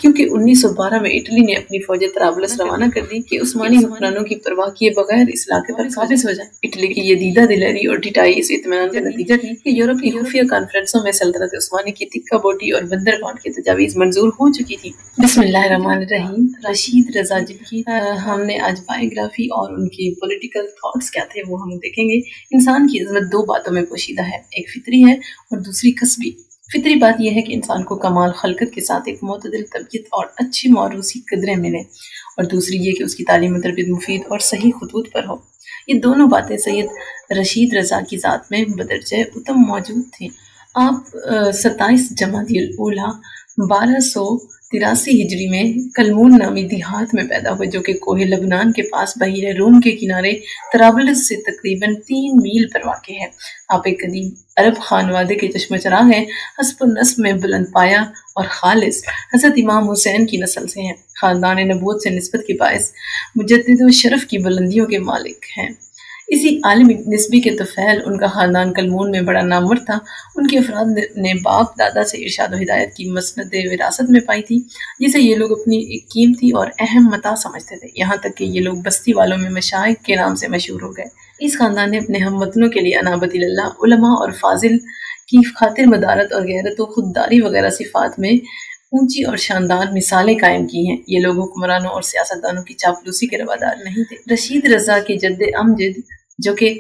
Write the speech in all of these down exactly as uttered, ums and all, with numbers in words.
کیونکہ انیس سو بارہ میں اٹلی نے اپنی فوجیں طرابلس روانہ کر دی کہ عثمانی حکمرانوں کی پرواہ کیے بغیر اس علاقے پر قابض ہو جائیں۔ اٹلی کی یہ دیدہ دلری اور ڈٹائی اس اطمینان کا نتیجہ تھی کہ یورپ کی خفیہ کانفرنسوں میں سلطنت عثمانی کی تکہ بوٹی اور بندر بانٹ کی تجاویز منظور ہو چکی تھی۔ بسم اللہ الرحمن الرحیم۔ رشید رضا جی کی ہم نے آج بایوگرافی اور ان کی پولیٹیکل تھاٹس کیا تھے وہ ہم دیکھیں گے۔ انسان کی عظمت دو باتوں میں پوشیدہ ہے، ایک فطری ہے اور دوسری کسبی۔ فطری بات یہ ہے کہ انسان کو کمال خلقت کے ساتھ ایک معتدل طبیعت اور اچھی موروثی قدریں ملیں، اور دوسری یہ کہ اس کی تعلیم و تربیت مفید اور صحیح خطوط پر ہو۔ یہ دونوں باتیں سید رشید رضا کی ذات میں بدرجہ اتم موجود تھیں۔ آپ ستائیس جمادی الاولیٰ بارہ سو تراسی ہجری میں کلمون نامی دیہات میں پیدا ہوئے، جو کہ کوہ لبنان کے پاس بحیرہ روم کے کنارے طرابلس سے تقریباً تین میل پر واقع ہے۔ آپ ایک قدیم عرب خانوادے کے چشم چراغ ہیں۔ حسب النسب میں بلند پایا اور خالص حضرت امام حسین کی نسل سے ہیں۔ خاندان نبوت سے نسبت کے باعث مجدد و شرف کی بلندیوں کے مالک ہیں۔ اسی عالمی نسبی کے طفیل ان کا خاندان کلمون میں بڑا نامور تھا۔ ان کے افراد نے باپ دادا سے ارشاد و ہدایت کی مسند وراثت میں پائی تھی، جسے یہ لوگ اپنی ایک قیمتی اور اہم متاع سمجھتے تھے، یہاں تک کہ یہ لوگ بستی والوں میں مشائخ کے نام سے مشہور ہو گئے۔ اس خاندان نے اپنے ہم وطنوں کے لیے انابت اللہ علماء اور فاضل کی خاطر مدارت اور غیرت و خودداری وغیرہ صفات میں اونچی اور شاندار مثالیں قائم کی ہیں۔ یہ لوگ حکمرانوں اور سیاستدانوں کی چاپلوسی کے روادار نہیں تھے۔ رشید رضا کے جد امجد جو کہ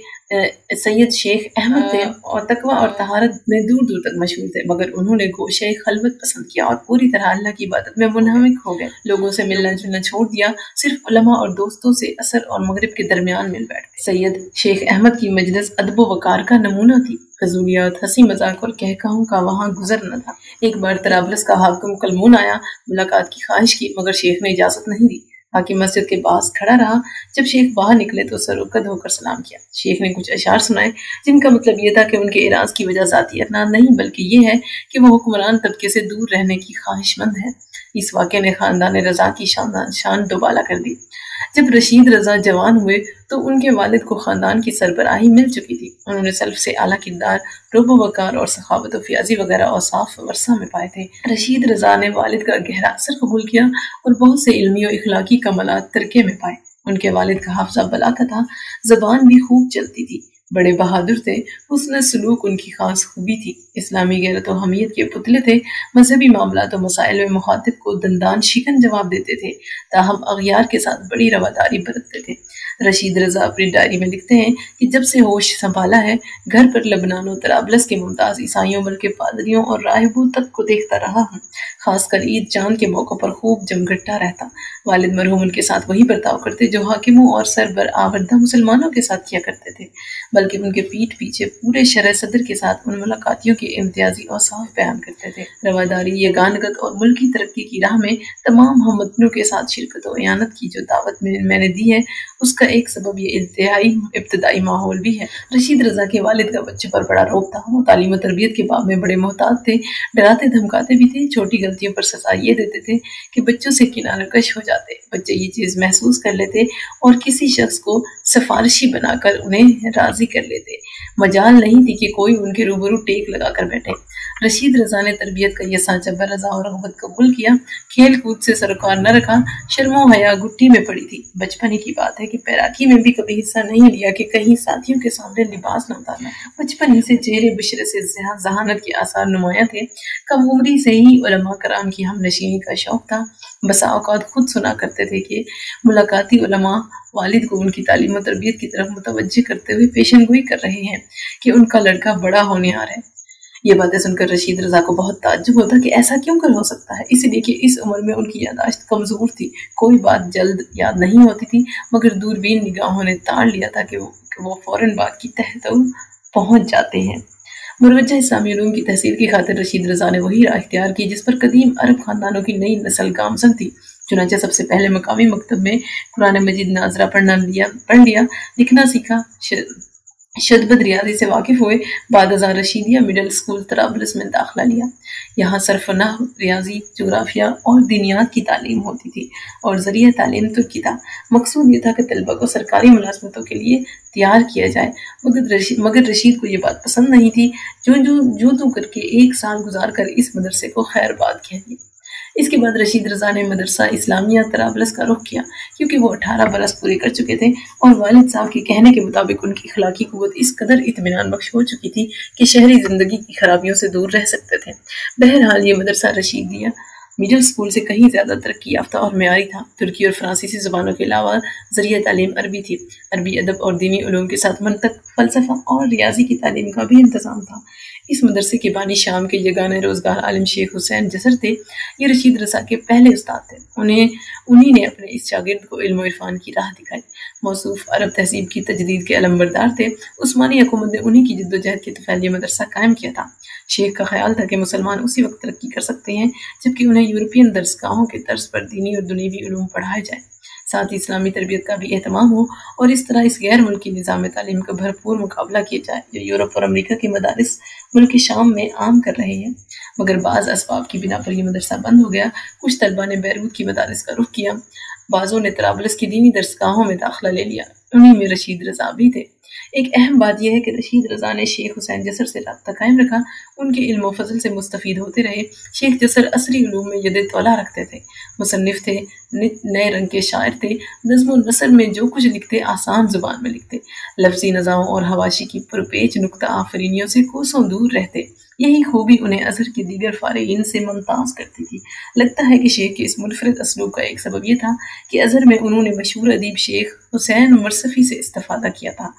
سید شیخ احمد تھے اور تقوی اور طہارت میں دور دور تک مشہور تھے، مگر انہوں نے گوشہ خلوت پسند کیا اور پوری طرح اللہ کی عبادت میں منہمک ہو گئے۔ لوگوں سے ملنا جلنا چھوڑ دیا، صرف علماء اور دوستوں سے عصر اور مغرب کے درمیان مل بیٹھتے۔ سید شیخ احمد کی مجلس ادب و وقار کا نمونہ تھی۔ فضولیات، ہنسی مذاق اور کہکہوں کا وہاں گزر نہ تھا۔ ایک بار طرابلس کا حاکم کلمون آیا، ملاقات کی خواہش کی، مگر شیخ نے اجازت نہیں دی۔ حاکم مسجد کے پاس کھڑا رہا۔ جب شیخ باہر نکلے تو سرقد ہو کر سلام کیا۔ شیخ نے کچھ اشعار سنائے جن کا مطلب یہ تھا کہ ان کے اعراض کی وجہ ذاتی ادنان نہیں، بلکہ یہ ہے کہ وہ حکمران طبقے سے دور رہنے کی خواہش مند ہے۔ اس واقعے نے خاندان رضا کی شان دوبالا کر دی۔ جب رشید رضا جوان ہوئے تو ان کے والد کو خاندان کی سربراہی مل چکی تھی۔ انہوں نے سلف سے اعلیٰ کردار، رعب و وقار اور سخاوت و فیاضی وغیرہ اوصاف ورثہ میں پائے تھے۔ رشید رضا نے والد کا گہرا اثر قبول کیا اور بہت سے علمی و اخلاقی کمالات ترکے میں پائے۔ ان کے والد کا حافظہ بلاغت تھا، زبان بھی خوب چلتی تھی، بڑے بہادر تھے، حسن سلوک ان کی خاص خوبی تھی، اسلامی غیرت و حمیت کے پتلے تھے، مذہبی معاملات و مسائل میں مخاطب کو دندان شکن جواب دیتے تھے، تاہم اغیار کے ساتھ بڑی رواداری برتتے تھے۔ رشید رضا اپنی ڈائری میں لکھتے ہیں کہ جب سے ہوش سنبھالا ہے، گھر پر لبنان و طرابلس کے ممتاز عیسائیوں بلکہ پادریوں اور راہبوں تک کو دیکھتا رہا ہوں، خاص کر عید چاند کے موقع پر خوب جمگٹا رہتا۔ والد مرحوم ان کے ساتھ وہی برتاؤ کرتے جو حاکموں اور سربر آوردہ مسلمانوں کے ساتھ کیا کرتے تھے، بلکہ ان کے پیٹھ پیچھے پورے شرح صدر کے ساتھ ان ملاقاتیوں کے امتیازی اوصاف بیان کرتے تھے۔ رواداری، یگانگت اور ملکی ترقی کی راہ میں تمام ہم وطنوں کے ساتھ شرکت و اعانت کی جو دعوت میں نے دی ہے، اس کا ایک سبب یہ انتہائی ابتدائی ماحول بھی ہے۔ رشید رضا کے والد کا بچوں پر بڑا رعب تھا۔ وہ تعلیم و تربیت کے باب میں بڑے محتاط تھے، ڈراتے دھمکاتے بھی تھے، چھوٹی غلطیوں پر سزا یہ دیتے تھے کہ بچوں سے کنارہ کش ہو جاتے۔ بچے یہ چیز محسوس کر لیتے اور کسی شخص کو سفارشی بنا کر انہیں راضی کر لیتے۔ مجال نہیں تھی کہ کوئی ان کے روبرو ٹیک لگا کر بیٹھے۔ رشید رضا نے تربیت کا یہ سانچہ برضا اور رغبت قبول کیا، کھیل کود سے سروکار نہ رکھا، شرم و حیا گھٹی میں پڑی تھی۔ بچپن ہی کی بات ہے کہ پیراکی میں بھی کبھی حصہ نہیں لیا کہ کہیں ساتھیوں کے سامنے لباس نہ اتارنا۔ بچپن ہی سے چہرے بشرے سے ذہانت کے آثار نمایاں تھے۔ کم عمری سے ہی علماء کرام کی ہم نشینی کا شوق تھا۔ بسا اوقات خود سنا کرتے تھے کہ ملاقاتی علماء والد کو ان کی تعلیم و تربیت کی طرف متوجہ کرتے ہوئے پیشن گوئی کر رہے ہیں کہ ان کا لڑکا بڑا ہونہار ہے۔ یہ باتیں سن کر رشید رضا کو بہت تعجب ہوتا کہ ایسا کیوں کر ہو سکتا ہے، اس لیے کہ اس عمر میں ان کی یادداشت کمزور تھی، کوئی بات جلد یاد نہیں ہوتی تھی، مگر دوربین نگاہوں نے تاڑ لیا تھا کہ وہ, کہ وہ فوراً بات کی تہہ تک پہنچ جاتے ہیں۔ مروجہ اسلامی علوم کی تحصیل کی خاطر رشید رضا نے وہی راہ اختیار کی جس پر قدیم عرب خاندانوں کی نئی نسل گامزن تھی۔ چنانچہ سب سے پہلے مقامی مکتب میں قرآن مجید ناظرہ پڑھنا لیا پڑھ لیا لکھنا سیکھا، شدبد ریاضی سے واقف ہوئے۔ بعد ازاں رشیدیہ مڈل اسکول طرابلس میں داخلہ لیا۔ یہاں صرف نحو، ریاضی، جغرافیہ اور دینیات کی تعلیم ہوتی تھی اور ذریعہ تعلیم ترکی تھا۔ مقصود یہ تھا کہ طلبہ کو سرکاری ملازمتوں کے لیے تیار کیا جائے، مگر رشید مگر رشید کو یہ بات پسند نہیں تھی۔ جو جو جو تو کر کے ایک سال گزار کر اس مدرسے کو خیر باد کہہ دیا۔ اس کے بعد رشید رضا نے مدرسہ اسلامیہ طرابلس کا رخ کیا، کیونکہ وہ اٹھارہ برس پورے کر چکے تھے اور والد صاحب کے کہنے کے مطابق ان کی اخلاقی قوت اس قدر اطمینان بخش ہو چکی تھی کہ شہری زندگی کی خرابیوں سے دور رہ سکتے تھے۔ بہرحال یہ مدرسہ رشیدیہ میڈل اسکول سے کہیں زیادہ ترقی یافتہ اور معیاری تھا۔ ترکی اور فرانسیسی زبانوں کے علاوہ ذریعہ تعلیم عربی تھی۔ عربی ادب اور دینی علوم کے ساتھ منطق، فلسفہ اور ریاضی کی تعلیم کا بھی انتظام تھا۔ اس مدرسے کے بانی شام کے یگانہ روزگار عالم شیخ حسین جسر تھے۔ یہ رشید رضا کے پہلے استاد تھے۔ انہیں انہی نے اپنے اس شاگرد کو علم و عرفان کی راہ دکھائی۔ موصوف عرب تہذیب کی تجدید کے علمبردار تھے۔ عثمانی حکومت نے انہی کی جد و جہد کے طفیل یہ مدرسہ قائم کیا تھا۔ شیخ کا خیال تھا کہ مسلمان اسی وقت ترقی کر سکتے ہیں جبکہ انہیں یورپین درسگاہوں کے طرز پر دینی اور دنیوی علوم پڑھائے جائیں، ساتھ ہی اسلامی تربیت کا بھی اہتمام ہو اور اس طرح اس غیر ملکی نظام تعلیم کا بھرپور مقابلہ کیا جائے جو یورپ اور امریکہ کے مدارس ملک شام میں عام کر رہے ہیں۔ مگر بعض اسباب کی بنا پر یہ مدرسہ بند ہو گیا۔ کچھ طلبہ نے بیروت کی مدارس کا رخ کیا، بعضوں نے طرابلس کی دینی درسگاہوں میں داخلہ لے لیا، انہی میں رشید رضا بھی تھے۔ ایک اہم بات یہ ہے کہ رشید رضا نے شیخ حسین جسر سے رابطہ قائم رکھا، ان کے علم و فضل سے مستفید ہوتے رہے۔ شیخ جسر عصری علوم میں ید طولا رکھتے تھے، مصنف تھے، نئے رنگ کے شاعر تھے، نظم و نثر میں جو کچھ لکھتے آسان زبان میں لکھتے، لفظی نظاموں اور حواشی کی پرپیچ نکتہ آفرینیوں سے کوسوں دور رہتے۔ یہی خوبی انہیں ازہر کے دیگر فارغین سے ممتاز کرتی تھی۔ لگتا ہے کہ شیخ کے اس منفرد اسلوب کا ایک سبب یہ تھا کہ ازہر میں انہوں نے مشہور ادیب شیخ حسین مرصفی سے استفادہ کیا تھا۔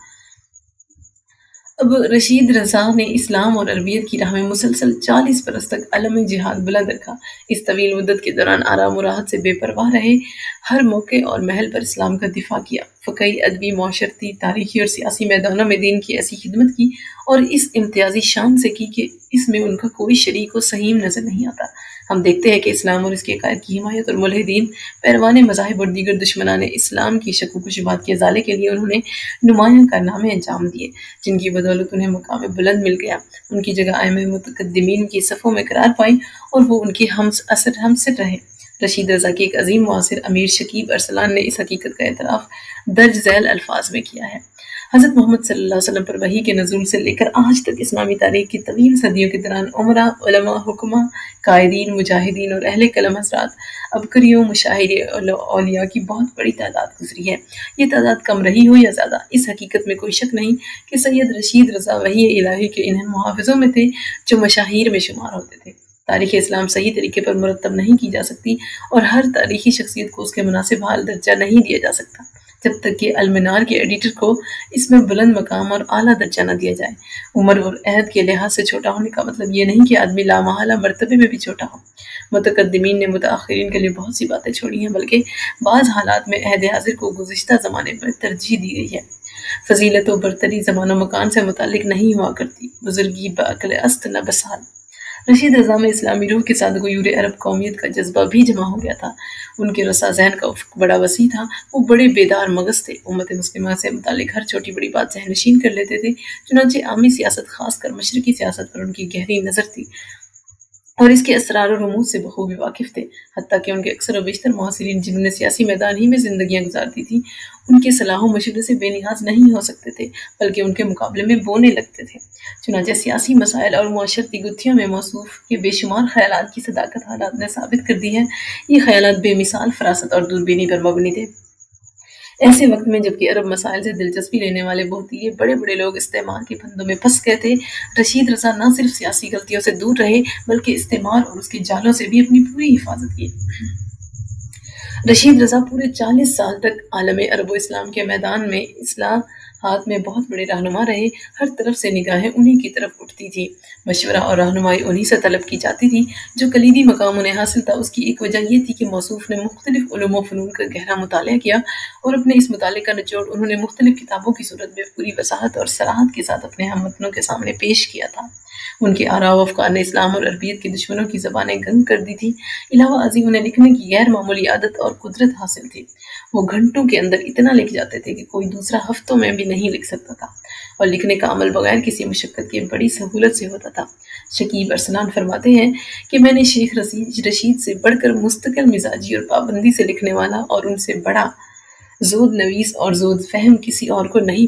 اب رشید رضا نے اسلام اور عربیت کی راہ میں مسلسل چالیس برس تک علم جہاد بلند رکھا۔ اس طویل مدت کے دوران آرام و راحت سے بے پرواہ رہے، ہر موقع اور محل پر اسلام کا دفاع کیا، فقہی، ادبی، معاشرتی، تاریخی اور سیاسی میدانوں میں دین کی ایسی خدمت کی اور اس امتیازی شان سے کی کہ اس میں ان کا کوئی شریک و سہیم نظر نہیں آتا۔ ہم دیکھتے ہیں کہ اسلام اور اس کے عقائد کی حمایت اور ملحدین، پیروان مذاہب اور دیگر دشمنان اسلام کی شکوک و شبہات کے ازالے کے لیے انہوں نے نمایاں کارنامے انجام دیے، جن کی بدولت انہیں مقام بلند مل گیا۔ ان کی جگہ ائمہ متقدمین کی صفوں میں قرار پائی اور وہ ان کے ہم اثر ہم سر رہے۔ رشید رضا کے ایک عظیم معاصر امیر شکیب ارسلان نے اس حقیقت کا اعتراف درج ذیل الفاظ میں کیا ہے۔ حضرت محمد صلی اللہ علیہ وسلم پر وحی کے نزول سے لے کر آج تک اسلامی تاریخ کی طویل صدیوں کے دوران عمرا، علماء، حکماء، قائدین، مجاہدین اور اہل قلم حضرات، عبقریوں، مشاہیر اولیاء کی بہت بڑی تعداد گزری ہے۔ یہ تعداد کم رہی ہو یا زیادہ، اس حقیقت میں کوئی شک نہیں کہ سید رشید رضا وحی الہی کے انہی محافظوں میں تھے جو مشاہیر میں شمار ہوتے تھے۔ تاریخ اسلام صحیح طریقے پر مرتب نہیں کی جا سکتی اور ہر تاریخی شخصیت کو اس کے مناسب حال درجہ نہیں دیا جا سکتا جب تک کہ المنار کے ایڈیٹر کو اس میں بلند مقام اور اعلیٰ درجہ نہ دیا جائے۔ عمر اور عہد کے لحاظ سے چھوٹا ہونے کا مطلب یہ نہیں کہ آدمی لامحالہ مرتبے میں بھی چھوٹا ہو۔ متقدمین نے متاخرین کے لیے بہت سی باتیں چھوڑی ہیں، بلکہ بعض حالات میں عہد حاضر کو گزشتہ زمانے پر ترجیح دی گئی ہے۔ فضیلت و برتری زمان و مکان سے متعلق نہیں ہوا کرتی، بزرگی بعقل است نہ بسال۔ رشید رضا میں اسلامی روح کے ساتھ غیور عرب قومیت کا جذبہ بھی جمع ہو گیا تھا۔ ان کے رسا ذہن کا افق بڑا وسیع تھا، وہ بڑے بیدار مغز تھے، امت مسلمہ سے متعلق ہر چھوٹی بڑی بات ذہن نشین کر لیتے تھے۔ چنانچہ عامی سیاست، خاص کر مشرقی سیاست پر ان کی گہری نظر تھی اور اس کے اسرار و رموز سے بخوبی واقف تھے۔ حتیٰ کہ ان کے اکثر و بیشتر معاصرین جنہوں نے سیاسی میدان ہی میں زندگیاں گزارتی تھیں، ان کے صلاح و مشورے سے بے نیاز نہیں ہو سکتے تھے، بلکہ ان کے مقابلے میں بونے لگتے تھے۔ چنانچہ سیاسی مسائل اور معاشرتی گتھیوں میں موصوف کے بے شمار خیالات کی صداقت حالات نے ثابت کر دی ہے۔ یہ خیالات بے مثال فراست اور دوربینی پر مبنی تھے۔ ایسے وقت میں جبکہ عرب مسائل سے دلچسپی لینے والے بہت ہی بڑے بڑے لوگ استعمار کے پھندوں میں پھنس گئے تھے، رشید رضا نہ صرف سیاسی غلطیوں سے دور رہے بلکہ استعمار اور اس کے جالوں سے بھی اپنی پوری حفاظت کی۔ رشید رضا پورے چالیس سال تک عالم عرب و اسلام کے میدان میں اصلاحات میں بہت بڑے رہنما رہے۔ ہر طرف سے نگاہیں انہی کی طرف اٹھتی تھی، مشورہ اور رہنمائی انہی سے طلب کی جاتی تھی۔ جو کلیدی مقام انہیں حاصل تھا اس کی ایک وجہ یہ تھی کہ موصوف نے مختلف علوم و فنون کا گہرا مطالعہ کیا اور اپنے اس مطالعے کا نچوڑ انہوں نے مختلف کتابوں کی صورت میں پوری وضاحت اور صراحت کے ساتھ اپنے ہم وطنوں کے سامنے پیش کیا تھا۔ ان کے آراء و افکار نے اسلام اور عربیت کے دشمنوں کی زبانیں گنگ کر دی تھی۔ علاوہ ازیں انہیں لکھنے کی غیر معمولی عادت اور قدرت حاصل تھی۔ وہ گھنٹوں کے اندر اتنا لکھ جاتے تھے کہ کوئی دوسرا ہفتوں میں بھی نہیں لکھ سکتا تھا، اور لکھنے کا عمل بغیر کسی مشقت کے بڑی سہولت سے ہوتا تھا۔ شکیب ارسلان فرماتے ہیں کہ میں نے شیخ رشید سے بڑھ کر مستقل مزاجی اور پابندی سے لکھنے والا اور ان سے بڑا زود نویس اور زود فہم کسی اور کو نہیں پایا۔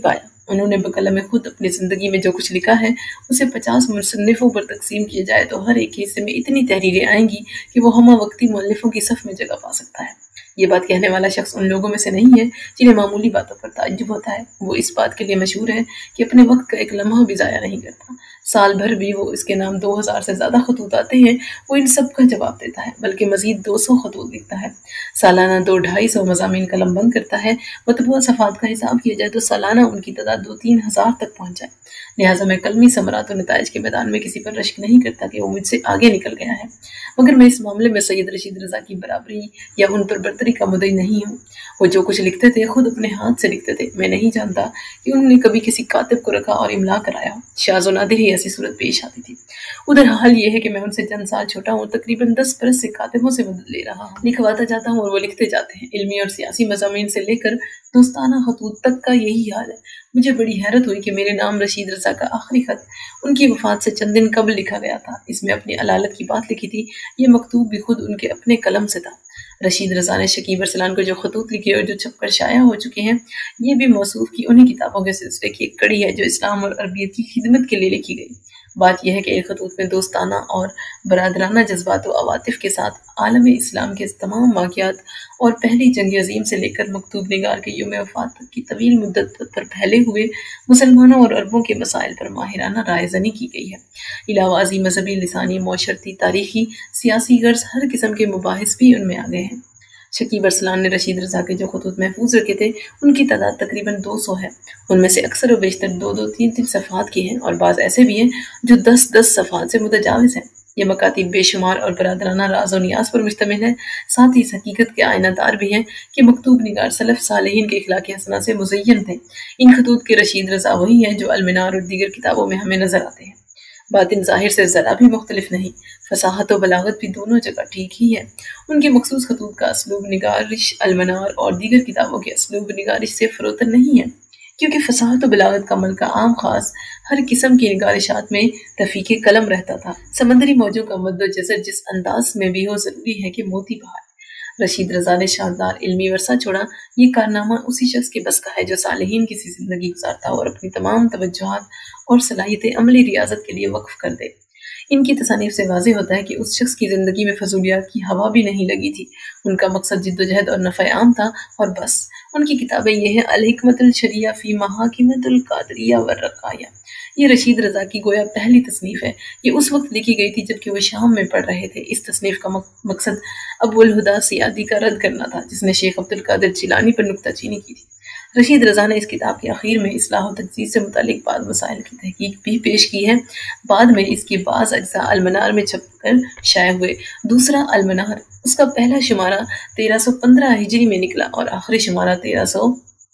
انہوں نے بقلم خود اپنی زندگی میں جو کچھ لکھا ہے اسے پچاس مصنفوں پر تقسیم کیا جائے تو ہر ایک حصے میں اتنی تحریریں آئیں گی کہ وہ ہمہ وقتی مؤلفوں کی صف میں جگہ پا سکتا ہے۔ یہ بات کہنے والا شخص ان لوگوں میں سے نہیں ہے جنہیں معمولی باتوں پر تعجب ہوتا ہے۔ وہ اس بات کے لیے مشہور ہے کہ اپنے وقت کا ایک لمحہ بھی ضائع نہیں کرتا۔ سال بھر بھی وہ اس کے نام دو ہزار سے زیادہ خطوط آتے ہیں، وہ ان سب کا جواب دیتا ہے، بلکہ مزید دو سو خطوط لکھتا ہے۔ سالانہ دو ڈھائی سو مضامین قلم بند کرتا ہے۔ مطبوعہ صفحات کا حساب کیا جائے تو سالانہ ان کی تعداد دو تین ہزار تک پہنچ جائے۔ لہٰذا میں قلمی ثمرات و نتائج کے میدان میں کسی پر رشک نہیں کرتا کہ وہ مجھ سے آگے نکل گیا ہے، مگر میں اس معاملے میں سید رشید رضا کی برابری یا ان پر برتری کا مدعی نہیں ہوں۔ وہ جو کچھ لکھتے تھے خود اپنے ہاتھ سے لکھتے تھے۔ میں نہیں جانتا کہ انہوں نے کبھی کسی کاتب کو رکھا اور املا کرایا ہو، شاذ و نادر ہی ایسی صورت پیش آتی تھی۔ ادھر حال یہ ہے کہ میں ان سے چند سال چھوٹا ہوں، تقریباً دس برس سے کاتبوں سے مدد لے رہا ہوں، لکھواتا جاتا ہوں اور وہ لکھتے جاتے ہیں۔ علمی اور سیاسی مضامین سے لے کر دوستانہ خطوط تک کا یہی حال ہے۔ مجھے بڑی حیرت ہوئی کہ میرے نام رشید رضا کا آخری خط ان کی وفات سے چند دن قبل لکھا گیا تھا۔ اس میں اپنی علالت کی بات لکھی تھی۔ یہ مکتوب بھی خود ان کے اپنے قلم سے تھا۔ رشید رضا نے شکیب ارسلان کو جو خطوط لکھے اور جو چھپ کر شائع ہو چکے ہیں، یہ بھی موصوف کی انہی کتابوں کے سلسلے کی ایک کڑی ہے جو اسلام اور عربیت کی خدمت کے لیے لکھی گئی۔ بات یہ ہے کہ ایک خطوط میں دوستانہ اور برادرانہ جذبات و عواطف کے ساتھ عالم اسلام کے تمام واقعات اور پہلی جنگ عظیم سے لے کر مکتوب نگار کے یوم وفات تک کی طویل مدت پر پھیلے ہوئے مسلمانوں اور عربوں کے مسائل پر ماہرانہ رائے زنی کی گئی ہے۔ علاوہ ازیں مذہبی، لسانی، معاشرتی، تاریخی، سیاسی غرض ہر قسم کے مباحث بھی ان میں آ گئے ہیں۔ شکیب ارسلان نے رشید رضا کے جو خطوط محفوظ رکھے تھے ان کی تعداد تقریباً دو سو ہے۔ ان میں سے اکثر و بیشتر دو دو تین تین صفحات کی ہیں اور بعض ایسے بھی ہیں جو دس دس صفحات سے متجاوز ہیں۔ یہ مکاتیب بے شمار اور برادرانہ راز و نیاز پر مشتمل ہے، ساتھ ہی اس حقیقت کے آئینہ دار بھی ہیں کہ مکتوب نگار سلف صالحین کے اخلاق حسنہ سے مزین تھے۔ ان خطوط کے رشید رضا وہی ہیں جو المنار اور دیگر کتابوں میں ہمیں نظر آتے ہیں۔ باطن ظاہر سے ذرا بھی مختلف نہیں، فصاحت و بلاغت بھی دونوں جگہ ٹھیک ہی ہے۔ ان کے مخصوص خطوط کا اسلوب نگارش المنار اور دیگر کتابوں کے اسلوب نگارش سے فروتر نہیں ہے، کیونکہ فصاحت و بلاغت کا ملکہ عام خاص ہر قسم کی نگارشات میں رفیق قلم رہتا تھا۔ سمندری موجوں کا مد و جزر جس انداز میں بھی ہو، ضروری ہے کہ موتی بہائے۔ رشید رضا نے شاندار علمی ورثہ چھوڑا۔ یہ کارنامہ اسی شخص کے بس کا ہے جو صالحین کی سی زندگی گزارتا اور اپنی تمام توجہات اور صلاحیتیں عملی ریاضت کے لیے وقف کر دے۔ ان کی تصانیف سے واضح ہوتا ہے کہ اس شخص کی زندگی میں فضولیات کی ہوا بھی نہیں لگی تھی۔ ان کا مقصد جد و جہد اور نفع عام تھا اور بس۔ ان کی کتابیں یہ ہیں: الحکمۃ الشریعہ فی محاکمۃ القادریہ والرقایہ۔ یہ رشید رضا کی گویا پہلی تصنیف ہے۔ یہ اس وقت لکھی گئی تھی جبکہ وہ شام میں پڑھ رہے تھے۔ اس تصنیف کا مقصد ابو الہدیٰ سیادی کا رد کرنا تھا، جس نے شیخ عبد القادر جیلانی پر نکتہ چینی کی تھی۔ رشید رضا نے اس کتاب کے آخر میں اصلاح و تجدید سے متعلق بعض مسائل کی تحقیق بھی پیش کی ہے۔ بعد میں اس کے بعض اجزاء المنار میں چھپ کر شائع ہوئے۔ دوسرا المنار، اس کا پہلا شمارہ تیرہ سو پندرہ ہجری میں نکلا اور آخری شمارہ تیرہ سو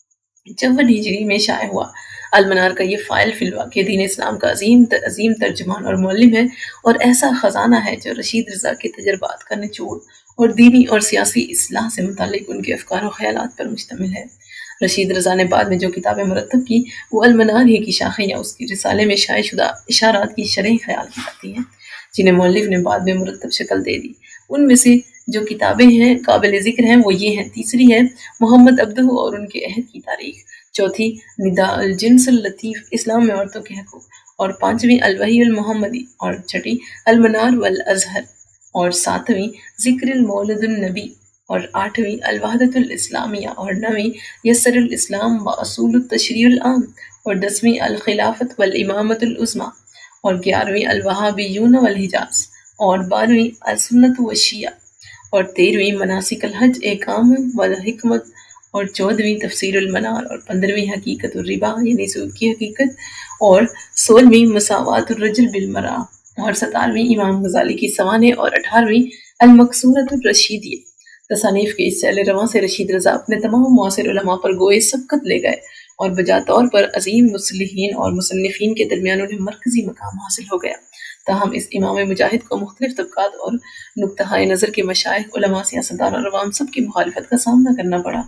چون ہجری میں شائع ہوا۔ المنار کا یہ فائل فی الواقع دین اسلام کا عظیم عظیم ترجمان اور معلم ہے اور ایسا خزانہ ہے جو رشید رضا کے تجربات کا نچوڑ اور دینی اور سیاسی اصلاح سے متعلق ان کے افکار و خیالات پر مشتمل ہے۔ رشید رضا نے بعد میں جو کتابیں مرتب کی وہ المنار ہی کی شاخیں یا اس کی رسالے میں شائع شدہ اشارات کی شرح خیال کی جاتی ہیں، جنہیں مؤلف نے بعد میں مرتب شکل دے دی۔ ان میں سے جو کتابیں ہیں قابل ذکر ہیں وہ یہ ہیں: تیسری ہے محمد عبدہ اور ان کے عہد کی تاریخ، چوتھی نداء الجنس اللطیف اسلام میں عورتوں کے حقوق، اور پانچویں الوحی المحمدی، اور چھٹی المنار والازہر، اور ساتویں ذکر المولد النبی، اور آٹھویں الوحدۃ الاسلامیہ، اور نویں یسر الاسلام و اصول التشریع العام، اور دسویں الخلافت والامامۃ العظمیٰ، اور گیارہویں الوہابیون والحجاز، اور بارہویں السنت والشیعہ، اور تیرہویں مناسک الحج احکام والحکمت، اور چودہویں تفسیر المنار، اور پندرہویں حقیقت الربا یعنی سود کی حقیقت، اور سولہویں مساوات الرجل بالمرأہ، اور ستارویں امام غزالی کی سوانح، اور اٹھارہویں المقصورۃ الرشیدیہ۔ تصانیف کے اس سیل رواں سے رشید رضا اپنے تمام معاصر علماء پر گوئے سبقت لے گئے اور بجا طور پر عظیم مصلحین اور مصنفین کے درمیان انہیں مرکزی مقام حاصل ہو گیا۔ تاہم اس امام مجاہد کو مختلف طبقات اور نقطۂ نظر کے مشائخ، علماء، سیاستدان اور عوام سب کی مخالفت کا سامنا کرنا پڑا۔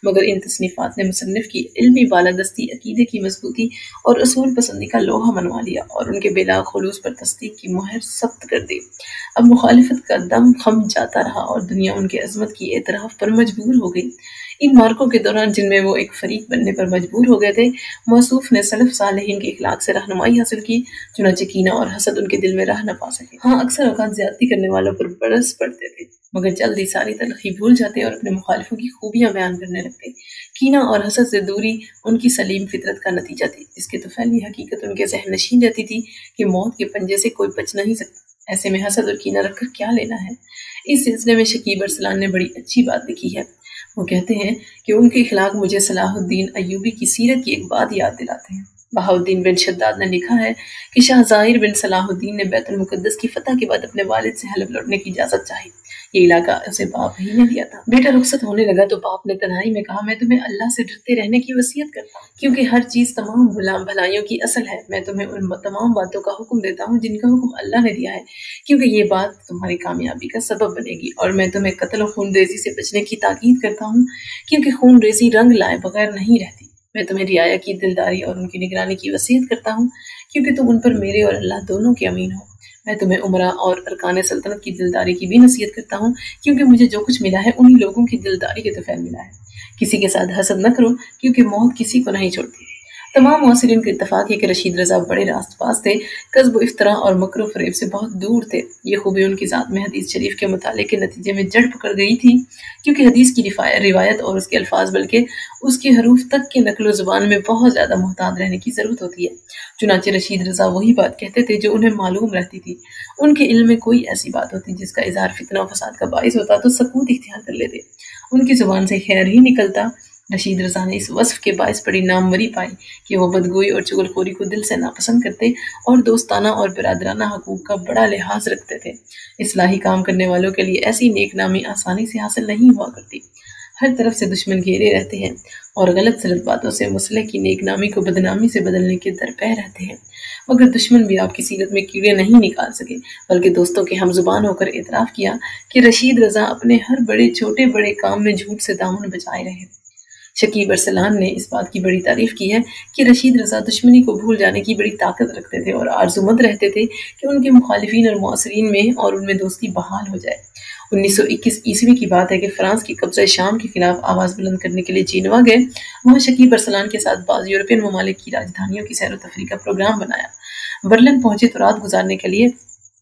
مگر ان تصنیفات نے مصنف کی علمی بالادستی، عقیدے کی مضبوطی اور اصول پسندی کا لوہا منوا لیا اور ان کے بلا خلوص پر تصدیق کی مہر ثبت کر دی۔ اب مخالفت کا دم خم جاتا رہا اور دنیا ان کے عظمت کی اعتراف پر مجبور ہو گئی۔ ان مارکوں کے دوران جن میں وہ ایک فریق بننے پر مجبور ہو گئے تھے، موصوف نے سلف صالحین کے اخلاق سے رہنمائی حاصل کی، چنانچہ کینہ اور حسد ان کے دل میں رہ نہ پا سکے۔ ہاں، اکثر اوقات زیادتی کرنے والوں پر برس پڑتے تھے، مگر جلد ہی ساری تلخی بھول جاتے اور اپنے مخالفوں کی خوبیاں بیان کرنے لگتے۔ کینہ اور حسد سے دوری ان کی سلیم فطرت کا نتیجہ تھی، اس کی طفیلی حقیقت ان کے ذہن نشین رہتی تھی کہ موت کے پنجے سے کوئی بچ نہیں سکتا، ایسے میں حسد اور کینہ رکھ کر کیا لینا ہے۔ اس سلسلے میں شکیب ارسلان نے بڑی اچھی بات لکھی ہے۔ وہ کہتے ہیں کہ ان کے اخلاق مجھے صلاح الدین ایوبی کی سیرت کی ایک بات یاد دلاتے ہیں۔ بہاؤالدین بن شداد نے لکھا ہے کہ شاہ زاہر بن صلاح الدین نے بیت المقدس کی فتح کے بعد اپنے والد سے حلب لوٹنے کی اجازت چاہی۔ یہ علاقہ اسے باپ ہی نے دیا تھا۔ بیٹا رخصت ہونے لگا تو باپ نے تنہائی میں کہا، میں تمہیں اللہ سے ڈرتے رہنے کی وصیت کرتا ہوں، کیونکہ ہر چیز تمام بھلائیوں کی اصل ہے۔ میں تمہیں ان تمام باتوں کا حکم دیتا ہوں جن کا حکم اللہ نے دیا ہے، کیونکہ یہ بات تمہاری کامیابی کا سبب بنے گی۔ اور میں تمہیں قتل و خون ریزی سے بچنے کی تاکید کرتا ہوں، کیونکہ خون ریزی رنگ لائے بغیر نہیں رہتی۔ میں تمہیں رعایا کی دلداری اور ان کی نگرانی کی وصیت کرتا ہوں، کیونکہ تم ان پر میرے اور اللہ دونوں کے امین ہو۔ میں تمہیں عمرہ اور ارکان سلطنت کی دلداری کی بھی نصیحت کرتا ہوں، کیونکہ مجھے جو کچھ ملا ہے انہی لوگوں کی دلداری کے طفیل ملا ہے۔ کسی کے ساتھ حسد نہ کرو، کیونکہ موت کسی کو نہیں چھوڑتی۔ تمام معاصرین کا اتفاق ہے کہ رشید رضا بڑے راست باز تھے، کذب و افطرا اور مکر و فریب سے بہت دور تھے۔ یہ خوبی ان کی ذات میں حدیث شریف کے مطالعے کے نتیجے میں جڑ پکڑ گئی تھی، کیونکہ حدیث کی روایت اور اس کے الفاظ بلکہ اس کے حروف تک کے نقل و زبان میں بہت زیادہ محتاط رہنے کی ضرورت ہوتی ہے۔ چنانچہ رشید رضا وہی بات کہتے تھے جو انہیں معلوم رہتی تھی۔ ان کے علم میں کوئی ایسی بات ہوتی جس کا اظہار فتنہ و فساد کا باعث ہوتا تو سکوت اختیار کر لیتے، ان کی زبان سے خیر ہی نکلتا۔ رشید رضا نے اس وصف کے باعث بڑی ناموری پائی کہ وہ بدگوئی اور چغل خوری کو دل سے ناپسند کرتے اور دوستانہ اور برادرانہ حقوق کا بڑا لحاظ رکھتے تھے۔ اصلاحی کام کرنے والوں کے لیے ایسی نیک نامی آسانی سے حاصل نہیں ہوا کرتی۔ ہر طرف سے دشمن گھیرے رہتے ہیں اور غلط سلط باتوں سے مسلح کی نیک نامی کو بدنامی سے بدلنے کے درپے رہتے ہیں، مگر دشمن بھی آپ کی سیرت میں کیڑے نہیں نکال سکے، بلکہ دوستوں کے ہم زبان ہو کر اعتراف کیا کہ رشید رضا اپنے ہر بڑے چھوٹے بڑے کام میں جھوٹ سے دامن بچائے رہے۔ شکیب ارسلان نے اس بات کی بڑی تعریف کی ہے کہ رشید رضا دشمنی کو بھول جانے کی بڑی طاقت رکھتے تھے اور آرزومند رہتے تھے کہ ان کے مخالفین اور معاصرین میں اور ان میں دوستی بحال ہو جائے۔ انیس سو اکیس عیسوی کی بات ہے کہ فرانس کی قبضہ شام کے خلاف آواز بلند کرنے کے لیے جینوا گئے۔ وہاں شکیب ارسلان کے ساتھ بعض یورپین ممالک کی راجدھانیوں کی سیر و تفریح کا پروگرام بنایا۔ برلن پہنچے تو رات گزارنے کے لیے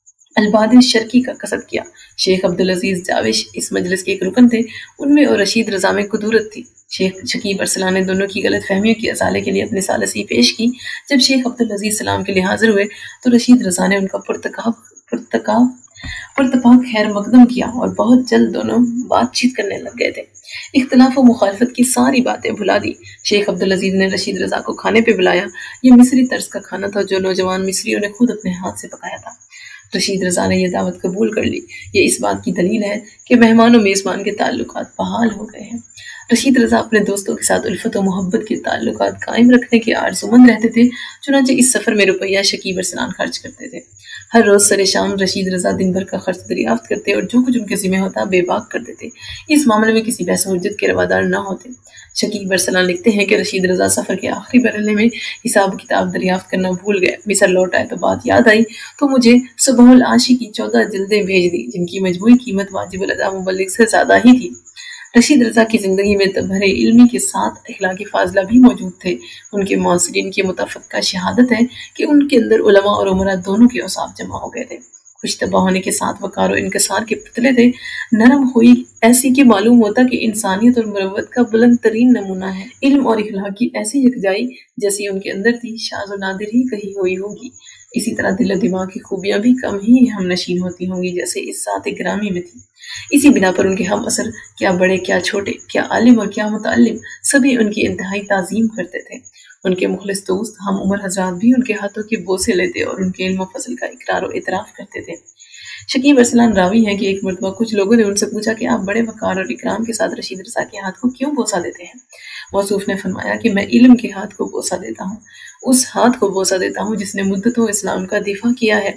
الباد شرقی کا قصد کیا۔ شیخ عبدالعزیز جاوش اس مجلس کے ایک رکن تھے، ان میں اور رشید رضا میں کدورت تھی۔ شیخ شکیب ارسلان نے دونوں کی غلط فہمیوں کی ازالے کے لیے اپنے ثالثی پیش کی۔ جب شیخ عبدالعزیز سلام کے لیے حاضر ہوئے تو رشید رضا نے ان کا پرتکاب پرتکاب پرتپاک خیر مقدم کیا اور بہت جلد دونوں بات چیت کرنے لگ گئے تھے۔ اختلاف و مخالفت کی ساری باتیں بھلا دی۔ شیخ عبدالعزیز نے رشید رضا کو کھانے پہ بلایا۔ یہ مصری طرز کا کھانا تھا جو نوجوان مصریوں نے خود اپنے ہاتھ سے پکایا تھا۔ رشید رضا نے یہ دعوت قبول کر لی۔ یہ اس بات کی دلیل ہے کہ مہمان و میزبان کے تعلقات بحال ہو گئے ہیں۔ رشید رضا اپنے دوستوں کے ساتھ الفت و محبت کے تعلقات قائم رکھنے کے آرزومند رہتے تھے، چنانچہ اس سفر میں روپیہ شکیب ارسلان خرچ کرتے تھے۔ ہر روز سر شام رشید رضا دن بھر کا خرچ دریافت کرتے اور جو کچھ ان کے ذمہ ہوتا بے باک کر دیتے۔ اس معاملے میں کسی بحث و حجت کے روادار نہ ہوتے۔ شکیب ارسلان لکھتے ہیں کہ رشید رضا سفر کے آخری مرحلے میں حساب کتاب دریافت کرنا بھول گئے۔ مصر لوٹ آئے تو بات یاد آئی تو مجھے صبح العاشی کی چودہ جلدیں بھیج دی، جن کی مجموعی قیمت واجب الادا مبلغ سے زیادہ ہی تھی۔ رشید رضا کی زندگی میں تبہر علمی کے ساتھ اخلاق فاضلہ بھی موجود تھے۔ ان کے معاصرین کی متفقہ شہادت ہے کہ ان کے اندر علماء اور عمرا دونوں کے اوصاف جمع ہو گئے تھے۔ خوش طبع ہونے کے ساتھ وقار و انکسار کے پتلے تھے، نرم ہوئی ایسی کہ معلوم ہوتا کہ انسانیت اور مروت کا بلند ترین نمونہ ہے۔ علم اور اخلاق کی ایسی یکجائی جیسی ان کے اندر تھی شاذ و نادر ہی کہیں ہوئی ہوگی۔ اسی طرح دل و دماغ کی خوبیاں بھی کم ہی ہم نشین ہوتی ہوں گی جیسے اس ذات گرامی میں تھی۔ اسی بنا پر ان کے ہم اثر کیا بڑے کیا چھوٹے، کیا عالم اور کیا متعلم، سبھی ان کی انتہائی تعظیم کرتے تھے۔ ان کے مخلص دوست ہم عمر حضرات بھی ان کے ہاتھوں کے بوسے لیتے اور ان کے علم و فضل کا اقرار و اعتراف کرتے تھے۔ شکیب ارسلان راوی ہیں کہ ایک مرتبہ کچھ لوگوں نے ان سے پوچھا کہ آپ بڑے وقار اور اکرام کے ساتھ رشید رضا کے ہاتھ کو کیوں بوسہ دیتے ہیں؟ موصوف نے فرمایا کہ میں علم کے ہاتھ کو بوسہ دیتا ہوں، اس ہاتھ کو بوسہ دیتا ہوں جس نے مدتوں اسلام کا دفاع کیا ہے،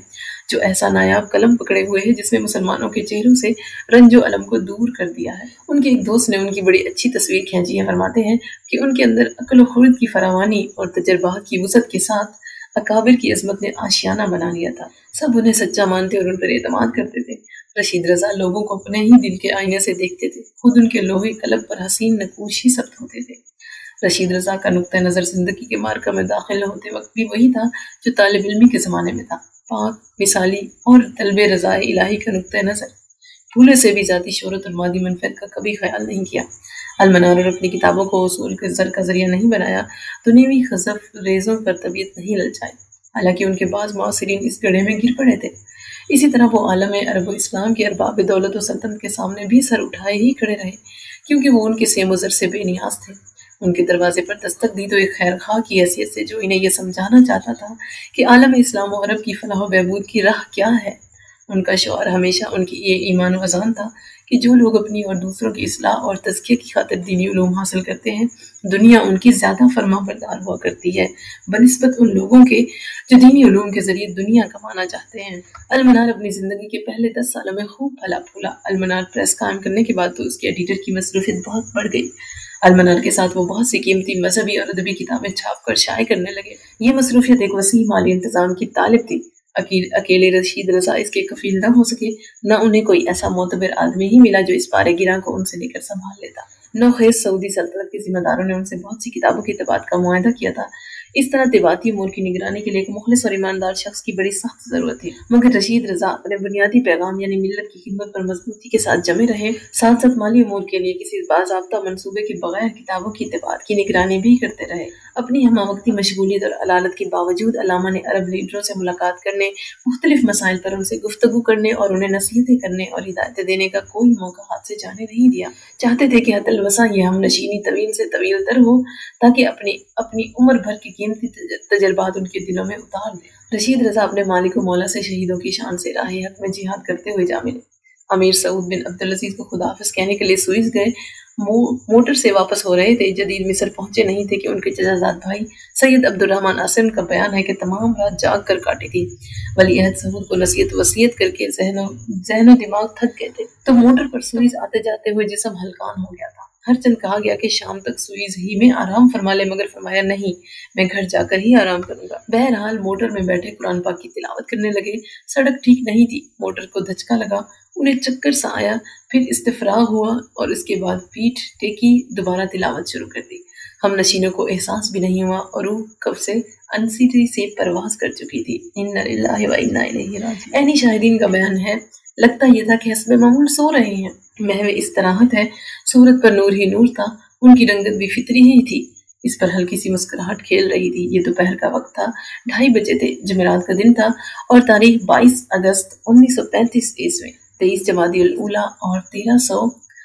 جو ایسا نایاب قلم پکڑے ہوئے ہے جس نے مسلمانوں کے چہروں سے رنج و علم کو دور کر دیا ہے۔ ان کے ایک دوست نے ان کی بڑی اچھی تصویر کھینچی ہے، فرماتے ہیں کہ ان کے اندر عقل و خرد کی فراوانی اور تجربات کی وسعت کے ساتھ اکابر کی عظمت نے آشیانہ بنا لیا تھا۔ سب انہیں سچا مانتے اور ان پر اعتماد کرتے تھے۔ رشید رضا لوگوں کو اپنے ہی دل کے آئینے سے دیکھتے تھے، خود ان کے لوہے قلب پر حسین نقوش ہی ثبت ہوتے تھے۔ رشید رضا کا نقطہ نظر زندگی کے مارکہ میں داخل ہوتے وقت بھی وہی تھا جو طالب علمی کے زمانے میں تھا، پاک، مثالی اور طلب رضائے الہی کا نقطہ نظر۔ پھولے سے بھی ذاتی شہرت اور مادی منفعت کا کبھی خیال نہیں کیا۔ المنار اور اپنی کتابوں کو اصول کے زر کا ذریعہ نہیں بنایا، دنیوی خزف ریزوں پر طبیعت نہیں للچائی، حالانکہ ان کے بعض معاصرین اس گڑھے میں گر پڑے تھے۔ اسی طرح وہ عالم عرب و اسلام کے ارباب دولت و سلطنت کے سامنے بھی سر اٹھائے ہی کھڑے رہے، کیونکہ وہ ان کے سیم و زر سے بے نیاز تھے۔ ان کے دروازے پر دستک دی تو ایک خیر خواہ کی حیثیت سے جو انہیں یہ سمجھانا چاہتا تھا کہ عالم اسلام و عرب کی فلاح و بہبود کی راہ کیا ہے۔ ان کا شعار ہمیشہ ان کی یہ ایمان و اذان تھا کہ جو لوگ اپنی اور دوسروں کی اصلاح اور تزکیہ کی خاطر دینی علوم حاصل کرتے ہیں، دنیا ان کی زیادہ فرما بردار ہوا کرتی ہے بنسبت ان لوگوں کے جو دینی علوم کے ذریعے دنیا کمانا چاہتے ہیں۔ المنار اپنی زندگی کے پہلے دس سالوں میں خوب پھلا پھولا۔ المنار پریس قائم کرنے کے بعد تو اس کے ایڈیٹر کی مصروفیت بہت بڑھ گئی۔ المنار کے ساتھ وہ بہت سی قیمتی مذہبی اور ادبی کتابیں چھاپ کر شائع کرنے لگے۔ یہ مصروفیت ایک وسیع مالی انتظام کی طالب تھی۔ اکیلے رشید رضا اس کے کفیل نہ ہو سکے، نہ انہیں کوئی ایسا معتبر آدمی ہی ملا جو اس پارے گراں کو ان سے لے کر سنبھال لیتا۔ نوخیز سعودی سلطنت کے ذمہ داروں نے ان سے بہت سی کتابوں کی طباعت کا معاہدہ کیا تھا۔ اس طرح طباعتی امور کی نگرانی کے لیے ایک مخلص اور ایماندار شخص کی بڑی سخت ضرورت تھی، مگر رشید رضا اپنے بنیادی پیغام یعنی ملت کی خدمت پر مضبوطی کے ساتھ جمے رہے، ساتھ ساتھ مالی امور کے لیے کسی باضابطہ منصوبے کے بغیر کتابوں کی طباعت کی نگرانی بھی کرتے رہے۔ اپنی ہمہ وقتی مشغولیت اور علالت کے باوجود علامہ نے عرب لیڈروں سے ملاقات کرنے، مختلف مسائل پر ان سے گفتگو کرنے اور انہیں نصیحتیں کرنے اور ہدایتیں دینے کا کوئی موقع ہاتھ سے جانے نہیں دیا۔ چاہتے تھے کہ حتی الوسع یہ ہم نشینی طویل سے طویل تر ہو تاکہ اپنی اپنی عمر بھر کی قیمتی تجربات ان کے دلوں میں اتار دیں۔ رشید رضا اپنے مالک و مولا سے شہیدوں کی شان سے راہ حق میں جہاد کرتے ہوئے جا ملے۔ امیر سعود بن عبدالعزیز کو خدا حافظ کہنے کے لیے سوئس گئے، موٹر سے واپس ہو رہے تھے، جدید مصر پہنچے نہیں تھے کہ ان کے چچازاد بھائی سید عبد الرحمن عاصم کا بیان ہے کہ تمام رات جاگ کر کاٹی تھی۔ ولی عہد سعود کو نصیحت وصیت کر کے ذہن و ذہن و دماغ تھک گئے تھے، تو موٹر پر سوئس آتے جاتے ہوئے جسم ہلکان ہو گیا تھا۔ ہر چند کہا گیا کہ شام تک سوئس ہی میں آرام فرما لے، مگر فرمایا نہیں، میں گھر جا کر ہی آرام کروں گا۔ بہرحال موٹر میں بیٹھے قرآن پاک کی تلاوت کرنے لگے۔ سڑک ٹھیک نہیں تھی، موٹر کو دھچکا لگا، انہیں چکر سا آیا، پھر استفراغ ہوا اور اس کے بعد پیٹھ ٹیکی، دوبارہ تلاوت شروع کر دی۔ ہم نشینوں کو احساس بھی نہیں ہوا اور روح کب سے انسیٹی سے پرواز کر چکی تھی۔ انا للہ و انا الیہ راجعون۔ عینی شاہدین کا بیان ہے، لگتا یہ تھا کہ حسب معمول سو رہے ہیں، محو استراحت ہے، صورت پر نور ہی نور تھا، ان کی رنگت بھی فطری ہی تھی، اس پر ہلکی سی مسکراہٹ کھیل رہی تھی۔ یہ دوپہر کا وقت تھا، ڈھائی بجے تھے، جمعرات کا دن تھا اور تاریخ بائیس اگست انیس سو پینتیس عیسوی، تیئیس جمادی الاولیٰ اور تیرہ سو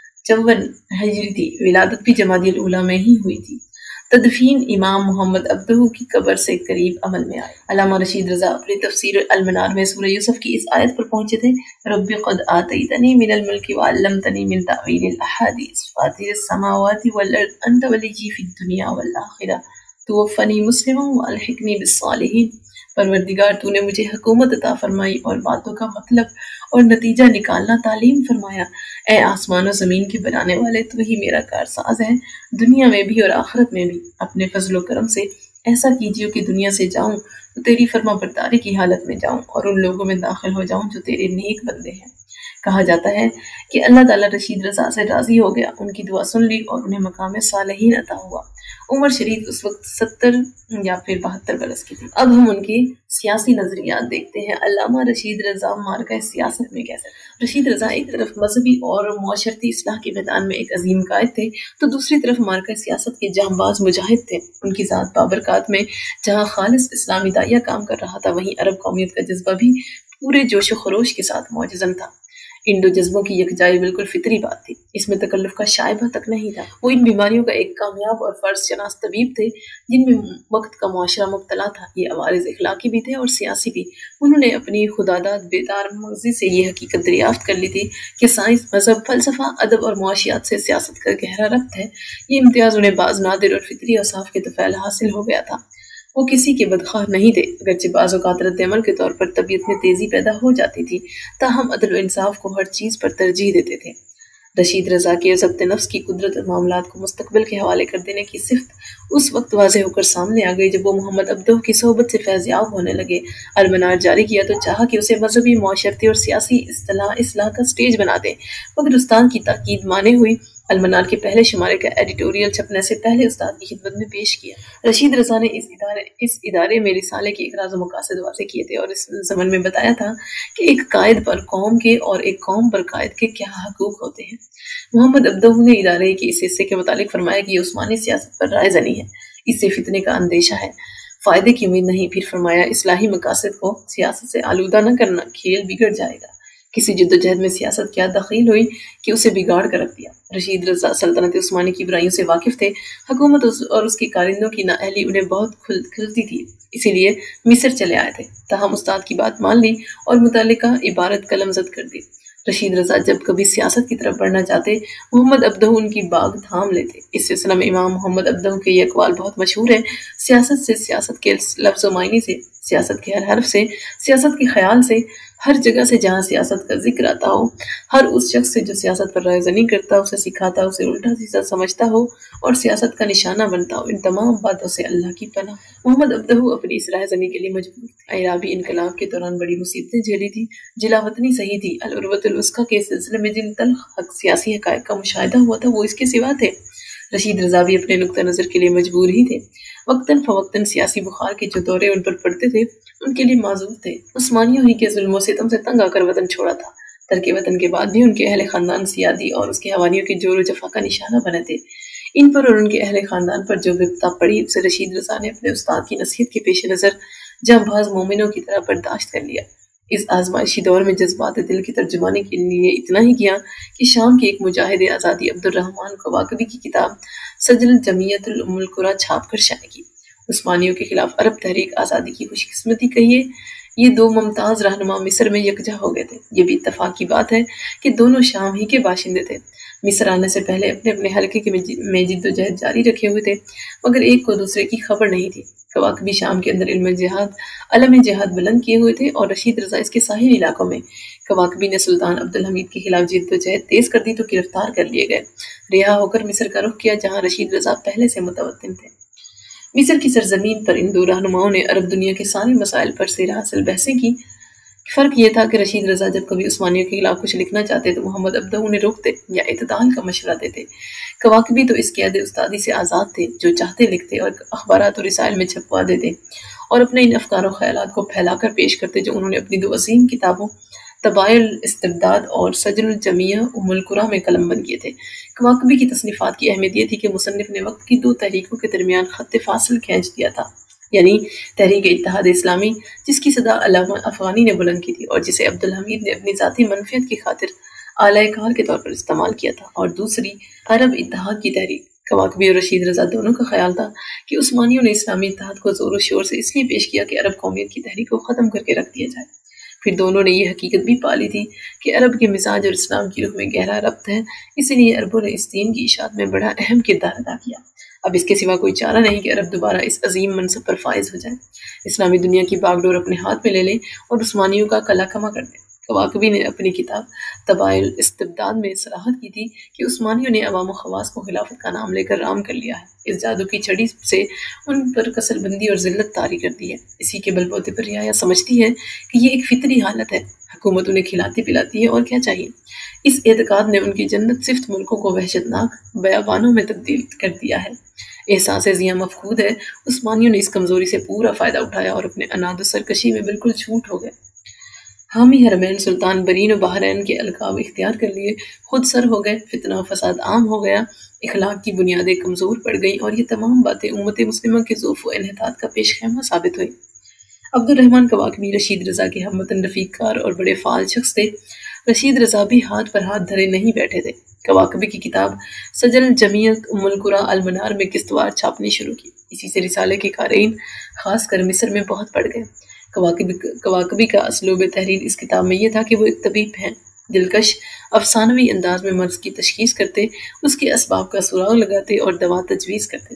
چون ہجری تھی۔ ولادت بھی جمادی الاولیٰ میں ہی ہوئی تھی۔ تدفین امام محمد عبدہ کی قبر سے قریب عمل میں آئے۔ علامہ رشید رضا اپنی تفسیر المنار میں سورہ یوسف کی اس آیت پر پہنچے تھے، رب قد آتیتنی من الملک وعلمتنی من تعویل الاحادیث فاطر السماوات والارض انت ولی فی الدنیا والآخرہ توفنی مسلما والحقنی بالصالحین۔ پروردگار تو نے مجھے حکومت عطا فرمائی اور باتوں کا مطلب اور نتیجہ نکالنا تعلیم فرمایا۔ اے آسمان و زمین کے بنانے والے، تو ہی میرا کارساز ہے، دنیا میں بھی اور آخرت میں بھی۔ اپنے فضل و کرم سے ایسا کیجیے کہ دنیا سے جاؤں تو تیری فرما برداری کی حالت میں جاؤں اور ان لوگوں میں داخل ہو جاؤں جو تیرے نیک بندے ہیں۔ کہا جاتا ہے کہ اللہ تعالیٰ رشید رضا سے راضی ہو گیا، ان کی دعا سن لی اور انہیں مقام صالحین عطا ہوا۔ عمر شریف اس وقت ستر یا پھر بہتر برس کی تھی۔ اب ہم ان کی سیاسی نظریات دیکھتے ہیں۔ علامہ رشید رضا مارکہ سیاست میں کیسے؟ رشید رضا ایک طرف مذہبی اور معاشرتی اصلاح کے میدان میں ایک عظیم قائد تھے، تو دوسری طرف مارکہ سیاست کے جاں باز مجاہد تھے۔ ان کی ذات بابرکات میں جہاں خالص اسلامی داعیہ کام کر رہا تھا، وہیں عرب قومیت کا جذبہ بھی پورے جوش و خروش کے ساتھ معجزن تھا۔ انڈو جذبوں کی یکجائی بالکل فطری بات تھی، اس میں تکلف کا شائبہ تک نہیں تھا۔ وہ ان بیماریوں کا ایک کامیاب اور فرض شناس طبیب تھے جن میں وقت کا معاشرہ مبتلا تھا۔ یہ عوارض اخلاقی بھی تھے اور سیاسی بھی۔ انہوں نے اپنی خداداد بیدار مغزی سے یہ حقیقت دریافت کر لی تھی کہ سائنس، مذہب، فلسفہ، ادب اور معاشیات سے سیاست کا گہرا ربط ہے۔ یہ امتیاز انہیں بعض نادر اور فطری اوصاف کے طفیل حاصل ہو گیا تھا۔ وہ کسی کے بدخواہ نہیں تھے، اگرچہ بعض اوقات رد عمل کے طور پر طبیعت میں تیزی پیدا ہو جاتی تھی، تاہم عدل و انصاف کو ہر چیز پر ترجیح دیتے تھے۔ رشید رضا کے ضبط نفس کی قدرت اور معاملات کو مستقبل کے حوالے کر دینے کی صفت اس وقت واضح ہو کر سامنے آ گئی جب وہ محمد عبدہ کی صحبت سے فیض یاب ہونے لگے۔ المنار جاری کیا تو چاہا کہ اسے مذہبی، معاشرتی اور سیاسی اصطلاح اصلاح کا سٹیج بنا دیں، مگر استاد کی تاکید مانے ہوئی المنار کے پہلے شمارے کا ایڈیٹوریل چھپنے سے پہلے استاد کی خدمت میں پیش کیا۔ رشید رضا نے اس ادارے اس ادارے میں رسالے کے اغراض و مقاصد واضح کیے تھے اور اس ضمن میں بتایا تھا کہ ایک قائد پر قوم کے اور ایک قوم پر قائد کے کیا حقوق ہوتے ہیں۔ محمد عبدہ نے ادارے کے اس حصے کے متعلق فرمایا کہ یہ عثمانی سیاست پر رائے زنی ہے، اس سے فتنے کا اندیشہ ہے، فائدے کی امید نہیں۔ پھر فرمایا اصلاحی مقاصد کو سیاست سے آلودہ نہ کرنا، کھیل بگڑ جائے گا۔ کسی جدوجہد میں سیاست کیا دخیل ہوئی کہ اسے بگاڑ کر رکھ دیا۔ رشید رضا سلطنت عثمانی کی برائیوں سے واقف تھے، حکومت اور اس کے کارندوں کی نااہلی انہیں بہت کھلتی تھی، اسی لیے مصر چلے آئے تھے، تاہم استاد کی بات مان لی اور متعلقہ عبارت قلم زد کر دی۔ رشید رضا جب کبھی سیاست کی طرف بڑھنا چاہتے، محمد عبدہ ان کی باگ تھام لیتے۔ اس سلسلہ میں امام محمد عبدہ کے یہ اقوال بہت مشہور ہے: سیاست سے، سیاست کے لفظ و معنی سے، سیاست کے ہر حرف سے، سیاست کے خیال سے، ہر جگہ سے جہاں سیاست کا ذکر آتا ہو، ہر اس شخص سے جو سیاست پر رائے زنی کرتا، اسے سکھاتا، اسے الٹا سیدھا سمجھتا ہو اور سیاست کا نشانہ بنتا ہو، ان تمام باتوں سے اللہ کی پناہ۔ محمد عبدہ اپنی اس رائے زنی کے لیے مجبور تھے۔ عرابی انقلاب کے دوران بڑی مصیبتیں جھیلی تھی، جلا وطنی صحیح تھی، العروۃ الوثقیٰ کے سلسلے میں جن تلخ حق سیاسی حقائق کا مشاہدہ ہوا تھا وہ اس کے سوا تھے۔ رشید رضا بھی اپنے نقطہ نظر کے لیے مجبور ہی تھے۔ وقتاً فوقتاً سیاسی بخار کے جو دورے ان پر پڑتے تھے ان کے لیے معذور تھے۔ عثمانیوں ہی کے ظلم و ستم سے تنگ آ کر وطن چھوڑا تھا، ترک وطن کے بعد بھی ان کے اہل خاندان سیادی اور اس کے حواریوں کے جور و جفا کا نشانہ بنے تھے۔ ان پر اور ان کے اہل خاندان پر جو وپتا پڑی اسے رشید رضا نے اپنے استاد کی نصیحت کے پیش نظر جاں باز مومنوں کی طرح برداشت کر لیا۔ اس آزمائشی دور میں جذبات دل کی ترجمانی کے لیے اتنا ہی کیا کہ شام کے ایک مجاہد آزادی عبد الرحمن قواقبی کی کتاب سجل جمعیت الام القریٰ چھاپ کر شائع کی۔ عثمانیوں کے خلاف عرب تحریک آزادی کی خوش قسمتی کہیے، یہ دو ممتاز رہنما مصر میں یکجا ہو گئے تھے۔ یہ بھی اتفاق کی بات ہے کہ دونوں شام ہی کے باشندے تھے، مصر آنے سے پہلے اپنے اپنے حلقے کے میں جدوجہد جاری رکھے ہوئے تھے، مگر ایک کو دوسرے کی خبر نہیں تھی۔ قواقبی شام کے اندر علم جہاد علم جہاد بلند کیے ہوئے تھے اور رشید رضا اس کے ساحلی علاقوں میں۔ قواقبی نے سلطان عبدالحمید کے خلاف جدوجہد تیز کر دی تو گرفتار کر لیے گئے، رہا ہو کر مصر کا رخ کیا جہاں رشید رضا پہلے سے متوطن تھے۔ مصر کی سرزمین پر ان دو رہنماؤں نے عرب دنیا کے سارے مسائل پر سیر حاصل بحثیں کی۔ فرق یہ تھا کہ رشید رضا جب کبھی عثمانیوں کے خلاف کچھ لکھنا چاہتے تو محمد عبدہ انہیں روکتے یا اعتدال کا مشورہ دیتے۔ قواقبی تو اس قید استادی سے آزاد تھے، جو چاہتے لکھتے اور اخبارات و رسائل میں چھپوا دیتے اور اپنے ان افکار و خیالات کو پھیلا کر پیش کرتے جو انہوں نے اپنی دو عظیم کتابوں طبائع الاستبداد اور سجل الجمعیہ ام القریٰ میں قلم بند کیے تھے۔ قواقبی کی تصنیفات کی اہمیت یہ تھی کہ مصنف نے وقت کی دو تحریکوں کے درمیان خط فاصل کھینچ دیا تھا، یعنی تحریک اتحاد اسلامی جس کی صدا علامہ افغانی نے بلند کی تھی اور جسے عبدالحمید نے اپنی ذاتی منفعت کی خاطر اعلی کار کے طور پر استعمال کیا تھا، اور دوسری عرب اتحاد کی تحریک۔ قواقبی اور رشید رضا دونوں کا خیال تھا کہ عثمانیوں نے اسلامی اتحاد کو زور و شور سے اس لیے پیش کیا کہ عرب قومیت کی تحریک کو ختم کر کے رکھ دیا جائے۔ پھر دونوں نے یہ حقیقت بھی پالی تھی کہ عرب کے مزاج اور اسلام کی روح میں گہرا ربط ہے، اسی لیے عربوں نے اس دین کی اشاعت میں بڑا اہم کردار ادا کیا۔ اب اس کے سوا کوئی چارہ نہیں کہ عرب دوبارہ اس عظیم منصب پر فائز ہو جائے، اسلامی دنیا کی باغ ڈور اپنے ہاتھ میں لے لیں اور عثمانیوں کا قلع کما کر دیں۔ قواقبی نے اپنی کتاب طبائع الاستبداد میں صراحت کی تھی کہ عثمانیوں نے عوام و خواص کو خلافت کا نام لے کر رام کر لیا ہے، اس جادو کی چھڑی سے ان پر کسل بندی اور ذلت طاری کر دی ہے۔ اسی کے بل بوتے پر رعایا سمجھتی ہے کہ یہ ایک فطری حالت ہے، حکومت انہیں کھلاتی پلاتی ہے اور کیا چاہیے۔ اس اعتقاد نے ان کی جنت صفت ملکوں کو وحشت ناک بیابانوں میں تبدیل کر دیا ہے۔ احساس ضیاء مفقود ہے، عثمانیوں نے اس کمزوری سے پورا فائدہ اٹھایا اور اپنے اناد و سرکشی میں بالکل چھوٹ ہو گئے۔ حامی حرمین سلطان برین و بحرین کے القاب اختیار کر لیے، خود سر ہو گئے، فتنہ و فساد عام ہو گیا، اخلاق کی بنیادیں کمزور پڑ گئیں اور یہ تمام باتیں امت مسلمہ کے ضعف و انحطاط کا پیش خیمہ ثابت ہوئی۔ عبد الرحمن قواقبی رشید رضا کے ہم وطن رفیق کار اور بڑے فعال شخص تھے۔ رشید رضا بھی ہاتھ پر ہاتھ دھرے نہیں بیٹھے تھے۔ قواقبی کی کتاب سجل جمعیت ام القریٰ المنار میں قسطوار چھاپنی شروع کی، اسی سے رسالے کے قارئین خاص کر مصر میں بہت بڑھ گئے۔ قواقبی قواقبی کا اسلوب تحریر اس کتاب میں یہ تھا کہ وہ ایک طبیب ہیں، دلکش افسانوی انداز میں مرض کی تشخیص کرتے، اس کے اسباب کا سراغ لگاتے اور دوا تجویز کرتے تھے۔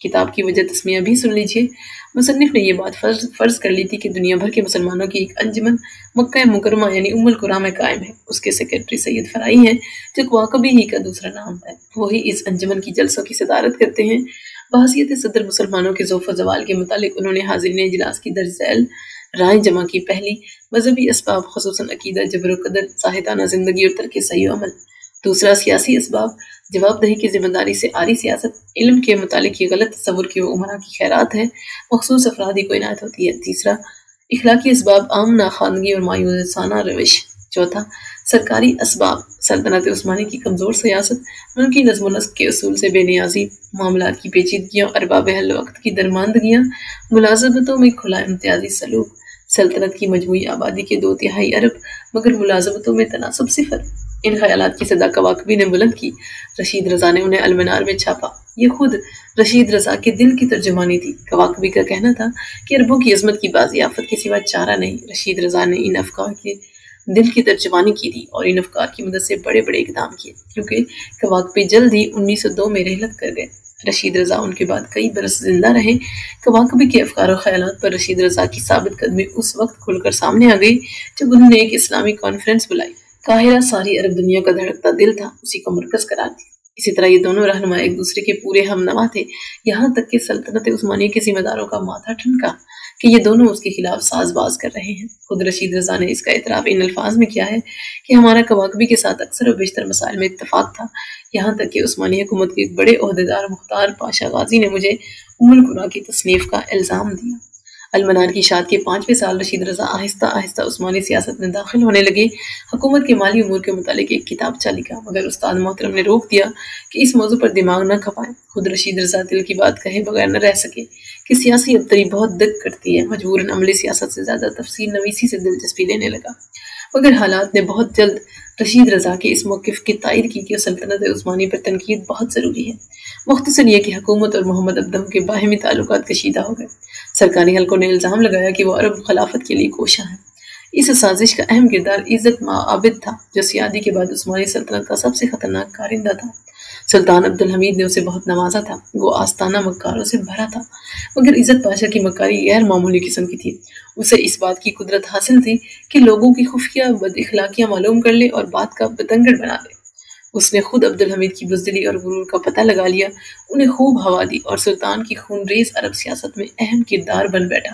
کتاب کی وجہ تسمیہ بھی سن لیجیے۔ مصنف نے یہ بات فرض, فرض کر لی تھی کہ دنیا بھر کے مسلمانوں کی ایک انجمن مکہ مکرمہ یعنی ام القریٰ میں قائم ہے۔ اس کے سیکرٹری سید فرائی ہیں جو قواقبی ہی کا دوسرا نام ہے۔ وہی اس انجمن کی جلسوں کی صدارت کرتے ہیں۔ بحیثیت صدر مسلمانوں کے ذوف و زوال کے متعلق انہوں نے حاضرین اجلاس کی درج ذیل رائے جمع کی۔ پہلی، مذہبی اسباب خصوصاً عقیدہ، جبر و قدر، زاہدانہ زندگی اور ترک صحیح عمل۔ دوسرا، سیاسی اسباب، جواب دہی کی ذمہ داری سے آری سیاست، علم کے متعلق یہ غلط تصور کہ وہ عمرہ کی خیرات ہے، مخصوص افراد ہی کو عنایت ہوتی ہے۔ تیسرا، اخلاقی اسباب، عام ناخواندگی اور مایوسانہ روش۔ چوتھا، سرکاری اسباب، سلطنت عثمانی کی کمزور سیاست، ملکی نظم و نسق کے اصول سے بے نیازی، معاملات کی پیچیدگیاں، ارباب حل وقت کی درماندگیاں، ملازمتوں میں کھلا امتیازی سلوک، سلطنت کی مجموعی آبادی کے دو تہائی عرب مگر ملازمتوں میں تناسب صفر۔ ان خیالات کی صدا قواقبی نے بلند کی۔ رشید رضا نے انہیں المنار میں چھاپا۔ یہ خود رشید رضا کے دل کی ترجمانی تھی۔ قواقبی کا کہنا تھا کہ عربوں کی عظمت کی بازیافت کے سوا چارہ نہیں۔ رشید رضا نے ان افکار کے دل کی ترجمانی کی تھی اور ان افکار کی مدد سے بڑے بڑے اقدام کیے، کیونکہ قواقبی جلد ہی انیس سو دو میں رحلت کر گئے۔ رشید رضا ان کے بعد کئی برس زندہ رہے۔ قواقبی کے افکار و خیالات پر رشید رضا کی ثابت قدمی اس وقت کھل کر سامنے آ گئی جب انہوں نے ایک اسلامی کانفرنس بلائی۔ قاہرہ ساری عرب دنیا کا دھڑکتا دل تھا، اسی کو مرکز قرار دیا۔ اسی طرح یہ دونوں رہنما ایک دوسرے کے پورے ہم نوا تھے، یہاں تک کہ سلطنت عثمانیہ کے ذمہ داروں کا ماتھا ٹھنکا کہ یہ دونوں اس کے خلاف ساز باز کر رہے ہیں۔ خود رشید رضا نے اس کا اعتراف ان الفاظ میں کیا ہے کہ ہمارا قواقبی کے ساتھ اکثر و بیشتر مسائل میں اتفاق تھا، یہاں تک کہ عثمانی حکومت کے ایک بڑے عہدیدار مختار پاشا غازی نے مجھے ام القریٰ کی تصنیف کا الزام دیا۔ المنار کی اشاعت کے پانچویں سال رشید رضا آہستہ آہستہ عثمانی سیاست میں داخل ہونے لگے۔ حکومت کے مالی امور کے متعلق ایک کتابچہ لکھا، مگر استاد محترم نے روک دیا کہ اس موضوع پر دماغ نہ کھپائیں۔ خود رشید رضا دل کی بات کہے بغیر نہ رہ سکے کہ سیاسی ابتری بہت دق کرتی ہے۔ مجبوراً عملی سیاست سے زیادہ تفسیر نویسی سے دلچسپی لینے لگا، مگر حالات نے بہت جلد رشید رضا کے اس موقف کی تائید کی کہ سلطنت عثمانی پر تنقید بہت ضروری ہے۔ مختصر یہ کہ حکومت اور محمد ابدہ کے باہمی تعلقات کشیدہ ہو گئے۔ سرکاری حلقوں نے الزام لگایا کہ وہ عرب خلافت کے لیے کوشاں ہیں۔ اس سازش کا اہم کردار عزت معابد تھا، جو سیادی کے بعد عثمانی سلطنت کا سب سے خطرناک کارندہ تھا۔ سلطان عبدالحمید نے اسے بہت نوازا تھا، وہ آستانہ مکاروں سے بھرا تھا، مگر عزت پاشا کی مکاری غیر معمولی قسم کی تھی۔ اسے اس بات کی قدرت حاصل تھی کہ لوگوں کی خفیہ بد اخلاقیاں معلوم کر لے اور بات کا بتنگڑ بنا لے۔ اس نے خود عبدالحمید کی بزدلی اور غرور کا پتہ لگا لیا، انہیں خوب ہوا دی اور سلطان کی خونریز عرب سیاست میں اہم کردار بن بیٹھا۔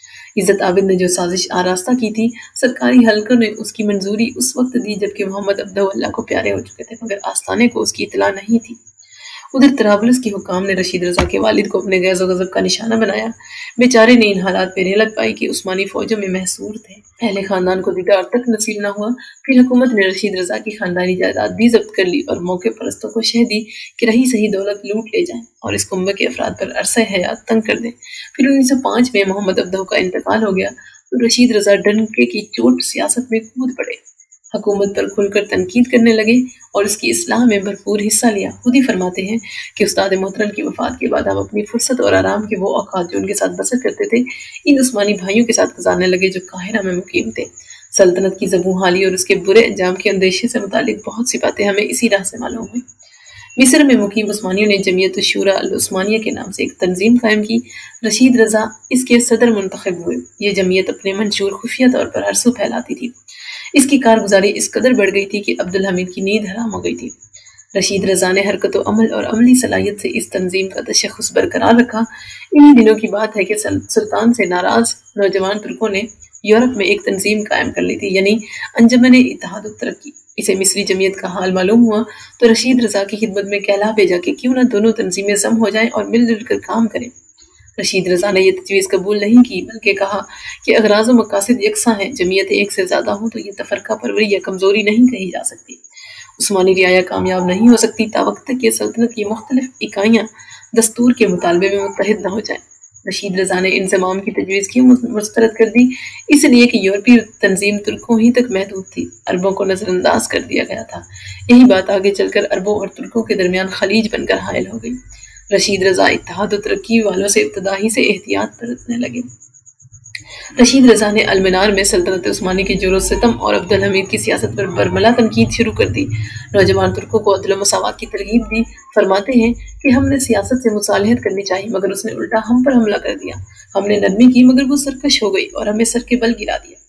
عزت عابد نے جو سازش آراستہ کی تھی، سرکاری حلقوں نے اس کی منظوری اس وقت دی جبکہ محمد ابدہ اللہ کو پیارے ہو چکے تھے، مگر آستانے کو اس کی اطلاع نہیں تھی۔ ادھر طرابلس کے حکام نے رشید رضا کے والد کو اپنے غیظ و غضب کا نشانہ بنایا۔ بیچارے نے ان حالات پہ رحلت پائی کہ عثمانی فوجوں میں محصور تھے، اہل خاندان کو دیدار تک نصیب نہ ہوا۔ پھر حکومت نے رشید رضا کی خاندانی جائیداد بھی ضبط کر لی اور موقع پرستوں کو شہ دی کہ رہی صحیح دولت لوٹ لے جائیں اور اس کنبے کے افراد پر عرصہ حیات تنگ کر دیں۔ پھر انیس سو پانچ میں محمد ابدہ کا انتقال ہو گیا تو رشید رضا ڈنکے کی چوٹ سیاست میں کود پڑے، حکومت پر کھل کر تنقید کرنے لگے اور اس کی اصلاح میں بھرپور حصہ لیا۔ خود ہی فرماتے ہیں کہ استاد محترم کی وفات کے بعد ہم اپنی فرصت اور آرام کے وہ اوقات جو ان کے ساتھ بسر کرتے تھے ان عثمانی بھائیوں کے ساتھ گزارنے لگے جو قاہرہ میں مقیم تھے۔ سلطنت کی زبوں حالی اور اس کے برے انجام کے اندیشے سے متعلق بہت سی باتیں ہمیں اسی راہ سے معلوم ہوئی۔ مصر میں مقیم عثمانیوں نے جمعیت الشورى العثمانیہ کے نام سے ایک تنظیم قائم کی۔ رشید رضا اس کے صدر منتخب ہوئے۔ یہ جمعیت اپنے منشور خفیہ طور پر ہر سو پھیلاتی تھی۔ اس کی کارگزاری اس قدر بڑھ گئی تھی کہ عبدالحمید کی نیند حرام ہو گئی تھی۔ رشید رضا نے حرکت و عمل اور عملی صلاحیت سے اس تنظیم کا تشخص برقرار رکھا۔ انہی دنوں کی بات ہے کہ سلطان سے ناراض نوجوان ترکوں نے یورپ میں ایک تنظیم قائم کر لی تھی، یعنی انجمن اتحاد و ترقی۔ اسے مصری جمعیت کا حال معلوم ہوا تو رشید رضا کی خدمت میں کہلا بھیجا کہ کیوں نہ دونوں تنظیمیں ضم ہو جائیں اور مل جل کر کام کریں۔ رشید رضا نے یہ تجویز قبول نہیں کی، بلکہ کہا کہ اغراض و مقاصد یکساں ہیں، جمعیتیں ایک سے زیادہ ہوں تو یہ تفرقہ پروری یا کمزوری نہیں کہی جا سکتی۔ عثمانی رعایا کامیاب نہیں ہو سکتی تاوقت تک کہ سلطنت کی مختلف اکائیاں دستور کے مطالبے میں متحد نہ ہو جائیں۔ رشید رضا نے انضمام کی تجویز کیوں مسترد کر دی؟ اس لیے کہ یورپی تنظیم ترکوں ہی تک محدود تھی، عربوں کو نظر انداز کر دیا گیا تھا۔ یہی بات آگے چل کر عربوں اور ترکوں کے درمیان خلیج بن کر حائل ہو گئی۔ رشید رضا اتحاد و ترقی والوں سے ابتدا ہی سے احتیاط برتنے لگے۔ رشید رضا نے المنار میں سلطنت عثمانی کے جور و ستم اور عبدالحمید کی سیاست پر برملا تنقید شروع کر دی۔ نوجوان ترکوں کو عدل و مساوات کی ترغیب دی۔ فرماتے ہیں کہ ہم نے سیاست سے مصالحت کرنی چاہیے مگر اس نے الٹا ہم پر حملہ کر دیا۔ ہم نے نرمی کی مگر وہ سرکش ہو گئی اور ہمیں سر کے بل گرا دیا۔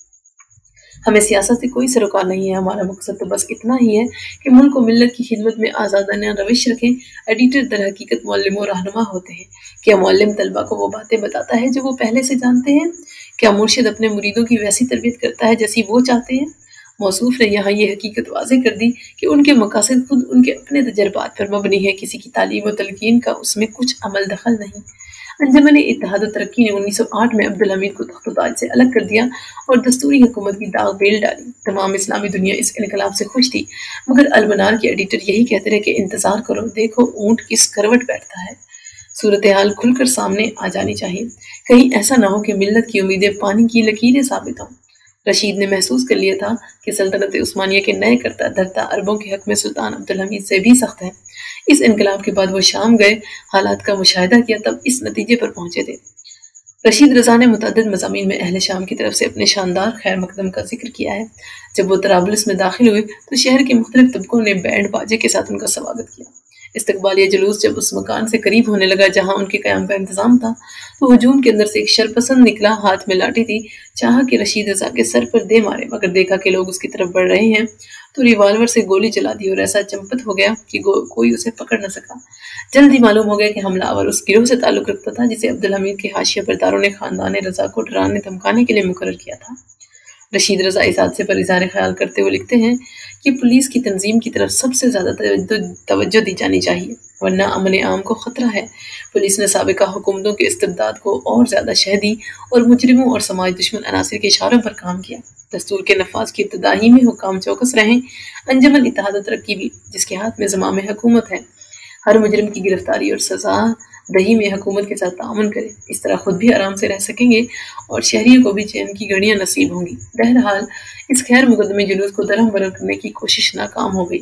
ہمیں سیاست سے کوئی سروکار نہیں ہے، ہمارا مقصد تو بس اتنا ہی ہے کہ ملک و ملت کی خدمت میں آزادانہ روش رکھیں۔ ایڈیٹر در حقیقت معلم و رہنما ہوتے ہیں۔ کیا معلم طلبہ کو وہ باتیں بتاتا ہے جو وہ پہلے سے جانتے ہیں؟ کیا مرشد اپنے مریدوں کی ویسی تربیت کرتا ہے جیسی وہ چاہتے ہیں؟ موصوف نے یہاں یہ حقیقت واضح کر دی کہ ان کے مقاصد خود ان کے اپنے تجربات پر مبنی ہے، کسی کی تعلیم و تلقین کا اس میں کچھ عمل دخل نہیں۔ انجمن اتحاد و ترقی نے انیس سو آٹھ میں عبدالحمید کو تخت و تاج سے الگ کر دیا اور دستوری حکومت کی داغ بیل ڈالی۔ تمام اسلامی دنیا اس انقلاب سے خوش تھی مگر المنار کے ایڈیٹر یہی کہتے رہے کہ انتظار کرو، دیکھو اونٹ کس کروٹ بیٹھتا ہے۔ صورتحال کھل کر سامنے آ جانی چاہیے، کہیں ایسا نہ ہو کہ ملت کی امیدیں پانی کی لکیریں ثابت ہوں۔ رشید نے محسوس کر لیا تھا کہ سلطنت عثمانیہ کے نئے کرتا دھرتا عربوں کے حق میں سلطان عبدالحمید سے بھی سخت ہے۔ اس انقلاب کے بعد وہ شام گئے، حالات کا مشاہدہ کیا، تب اس نتیجے پر پہنچے تھے۔ رشید رضا نے متعدد مضامین میں اہل شام کی طرف سے اپنے شاندار خیر مقدم کا ذکر کیا ہے۔ جب وہ طرابلس میں داخل ہوئے تو شہر کے مختلف طبقوں نے بینڈ باجے کے ساتھ ان کا سواگت کیا۔ استقبالیہ جلوس جب اس مکان سے قریب ہونے لگا جہاں ان کے قیام کا انتظام تھا تو ہجوم کے اندر سے ایک شرپسند نکلا، ہاتھ میں لاٹھی تھی، چاہا کہ رشید رضا کے سر پر دے مارے مگر دیکھا کہ لوگ اس کی طرف بڑھ رہے ہیں تو ریوالور سے گولی چلا دی اور ایسا چمپت ہو گیا کہ کوئی اسے پکڑ نہ سکا۔ جلد ہی معلوم ہو گیا کہ حملہ آور اس گروہ سے تعلق رکھتا تھا جسے عبدالحمید کے حاشیہ برداروں نے خاندان رضا کو ڈرانے دھمکانے کے لیے مقرر کیا تھا۔ رشید رضا اس حادثے پر اظہار خیال کرتے ہوئے لکھتے ہیں کہ پولیس کی تنظیم کی طرف سب سے زیادہ توجہ دی جانی چاہیے ورنہ امن عام کو خطرہ ہے۔ پولیس نے سابقہ حکومتوں کے استبداد کو اور زیادہ شہ دی اور مجرموں اور سماج دشمن عناصر کے اشاروں پر کام کیا۔ دستور کے نفاذ کی ابتدائی میں حکام چوکس رہیں، انجمن اتحاد و ترقی بھی جس کے ہاتھ میں زمام حکومت ہے ہر مجرم کی گرفتاری اور سزا دہی میں حکومت کے ساتھ تعاون کرے، اس طرح خود بھی آرام سے رہ سکیں گے اور شہریوں کو بھی چین کی گھڑیاں نصیب ہوں گی۔ بہرحال اس خیر مقدمے جلوس کو درہم برہم کرنے کی کوشش ناکام ہو گئی۔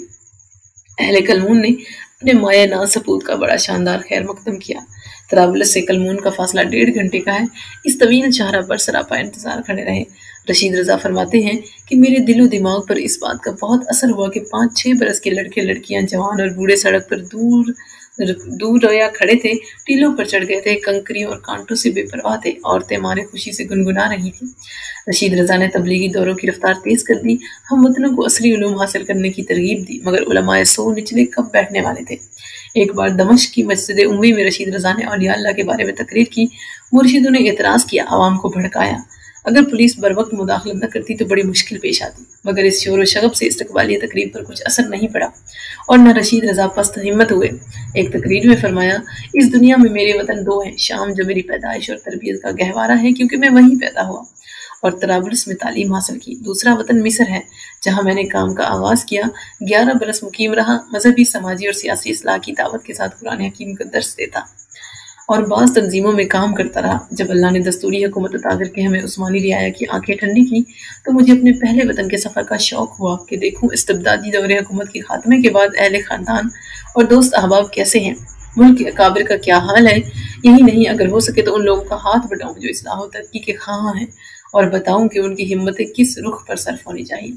اہل کلمون نے اپنے مایہ ناز سپود کا بڑا شاندار خیر مقدم کیا۔ طرابلس سے کلمون کا فاصلہ ڈیڑھ گھنٹے کا ہے۔ اس طویل شاہراہ پر سراپا انتظار کھڑے رہے۔ رشید رضا فرماتے ہیں کہ میرے دل و دماغ پر اس بات کا بہت اثر ہوا کہ پانچ چھ برس کے لڑکے لڑکیاں جوان اور بوڑھے سڑک پر دور دور رویا کھڑے تھے، ٹیلوں پر چڑھ گئے تھے، کنکریوں اور کانٹوں سے بے پرواہ تھے، عورتیں مارے خوشی سے گنگنا رہی تھیں۔ رشید رضا نے تبلیغی دوروں کی رفتار تیز کر دی، ہم وطنوں کو عصری علوم حاصل کرنے کی ترغیب دی مگر علماء سو نچلے کب بیٹھنے والے تھے۔ ایک بار دمشق کی مسجد اموی میں رشید رضا نے اولیاء اللہ کے بارے میں تقریر کی، مرشدوں نے اعتراض کیا، عوام کو بھڑکایا۔ اگر پولیس بر وقت مداخلت نہ کرتی تو بڑی مشکل پیش آتی مگر اس شور و شغب سے استقبالیہ تقریب پر کچھ اثر نہیں پڑا اور نہ رشید رضا پست ہمت ہوئے۔ ایک تقریر میں فرمایا، اس دنیا میں میرے وطن دو ہیں، شام جو میری پیدائش اور تربیت کا گہوارہ ہے کیونکہ میں وہیں پیدا ہوا اور طرابلس میں تعلیم حاصل کی، دوسرا وطن مصر ہے جہاں میں نے کام کا آغاز کیا، گیارہ برس مقیم رہا، مذہبی سماجی اور سیاسی اصلاح کی دعوت کے ساتھ قرآن حکیم کا درس دیتا اور بعض تنظیموں میں کام کرتا رہا۔ جب اللہ نے دستوری حکومت عطا کر کے ہمیں عثمانی رعایا کی آنکھیں ٹھنڈی کی تو مجھے اپنے پہلے وطن کے سفر کا شوق ہوا کہ دیکھوں استبدادی دور حکومت کے خاتمے کے بعد اہل خاندان اور دوست احباب کیسے ہیں، ملک کے اکابر کا کیا حال ہے۔ یہی نہیں، اگر ہو سکے تو ان لوگوں کا ہاتھ بٹاؤں جو اصلاح و ترقی کے خواہاں ہیں اور بتاؤں کہ ان کی ہمتیں کس رخ پر صرف ہونی چاہیے۔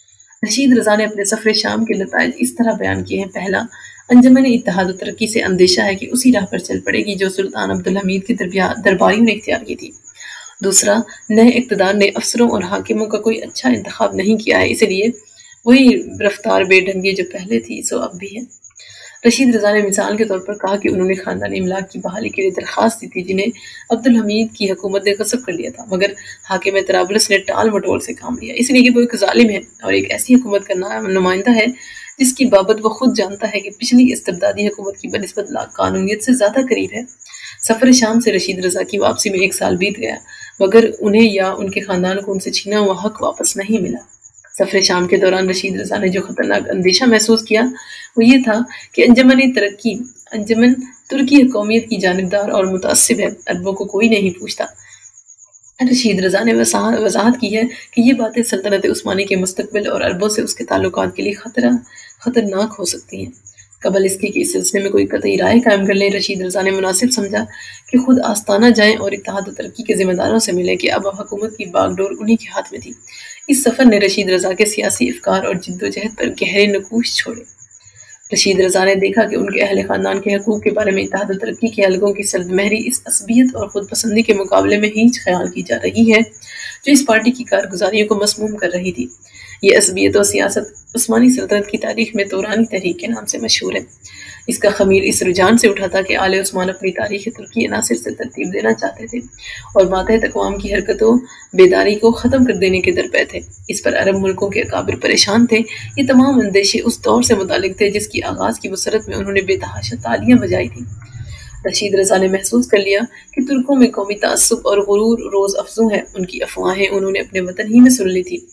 رشید رضا نے اپنے سفر شام کے نتائج اس طرح بیان کیے ہیں۔ پہلا، انجمن اتحاد و ترقی سے اندیشہ ہے کہ اسی راہ پر چل پڑے گی جو سلطان عبدالحمید کے درباریوں نے اختیار کی تھی۔ دوسرا، نئے اقتدار نے افسروں اور حاکموں کا کوئی اچھا انتخاب نہیں کیا ہے، اس لیے وہی رفتار بے ڈھنگی جو پہلے تھی سو اب بھی ہے۔ رشید رضا نے مثال کے طور پر کہا کہ انہوں نے خاندان املاک کی بحالی کے لیے درخواست دی تھی جنہیں عبدالحمید کی حکومت نے غصب کر لیا تھا مگر حاکم طرابلس نے ٹال مٹول سے کام لیا، اس لیے کہ وہ ایک ظالم ہے اور ایک ایسی حکومت کا نمائندہ ہے جس کی بابت وہ خود جانتا ہے کہ پچھلی استبدادی حکومت کی بنسبت قانونیت سے زیادہ قریب ہے۔ سفر شام سے رشید رضا کی واپسی میں ایک سال بیت گیا مگر انہیں یا ان کے خاندان کو ان سے چھینا ہوا حق واپس نہیں ملا۔ سفر شام کے دوران رشید رضا نے جو خطرناک اندیشہ محسوس کیا وہ یہ تھا کہ انجمن ترقی انجمن ترکی قومیت کی جانبدار اور متعصب ہے، عربوں کو کوئی نہیں پوچھتا۔ رشید رضا نے وضاحت کی ہے کہ یہ باتیں سلطنت عثمانی کے مستقبل اور عربوں سے اس کے تعلقات کے لیے خطرہ خطرناک ہو سکتی ہیں۔ قبل اس کے کہ اس سلسلے میں کوئی قطعی رائے قائم کر لیں، رشید رضا نے مناسب سمجھا کہ خود آستانہ جائیں اور اتحاد و ترقی کے ذمہ داروں سے ملیں کہ اب حکومت کی باغ ڈور انہی کے ہاتھ میں تھی۔ اس سفر نے رشید رضا کے سیاسی افکار اور جد و جہد پر گہرے نقوش چھوڑے۔ رشید رضا نے دیکھا کہ ان کے اہل خاندان کے حقوق کے بارے میں اتحاد و ترقی کے حلقوں کی سرد مہری اس عصبیت اور خود پسندی کے مقابلے میں ہیچ خیال کی جا رہی ہے جو اس پارٹی کی کارگزاریوں کو مسموم کر رہی تھی۔ یہ عصبیت و سیاست عثمانی سلطنت کی تاریخ میں تورانی تحریک کے نام سے مشہور ہے۔ اس کا خمیر اس رجحان سے اٹھا تھا کہ آل عثمان اپنی تاریخ ترکی عناصر سے ترتیب دینا چاہتے تھے اور ماتحت اقوام کی حرکت و بیداری کو ختم کر دینے کے درپے تھے۔ اس پر عرب ملکوں کے اکابر پریشان تھے۔ یہ تمام اندیشے اس دور سے متعلق تھے جس کی آغاز کی مسرت میں انہوں نے بے تحاشا تالیاں بجائی تھیں۔ رشید رضا نے محسوس کر لیا کہ ترکوں میں قومی تعصب اور غرور روز افزوں ہے۔ ان کی افواہیں انہوں نے اپنے وطن ہی میں سن لی تھی۔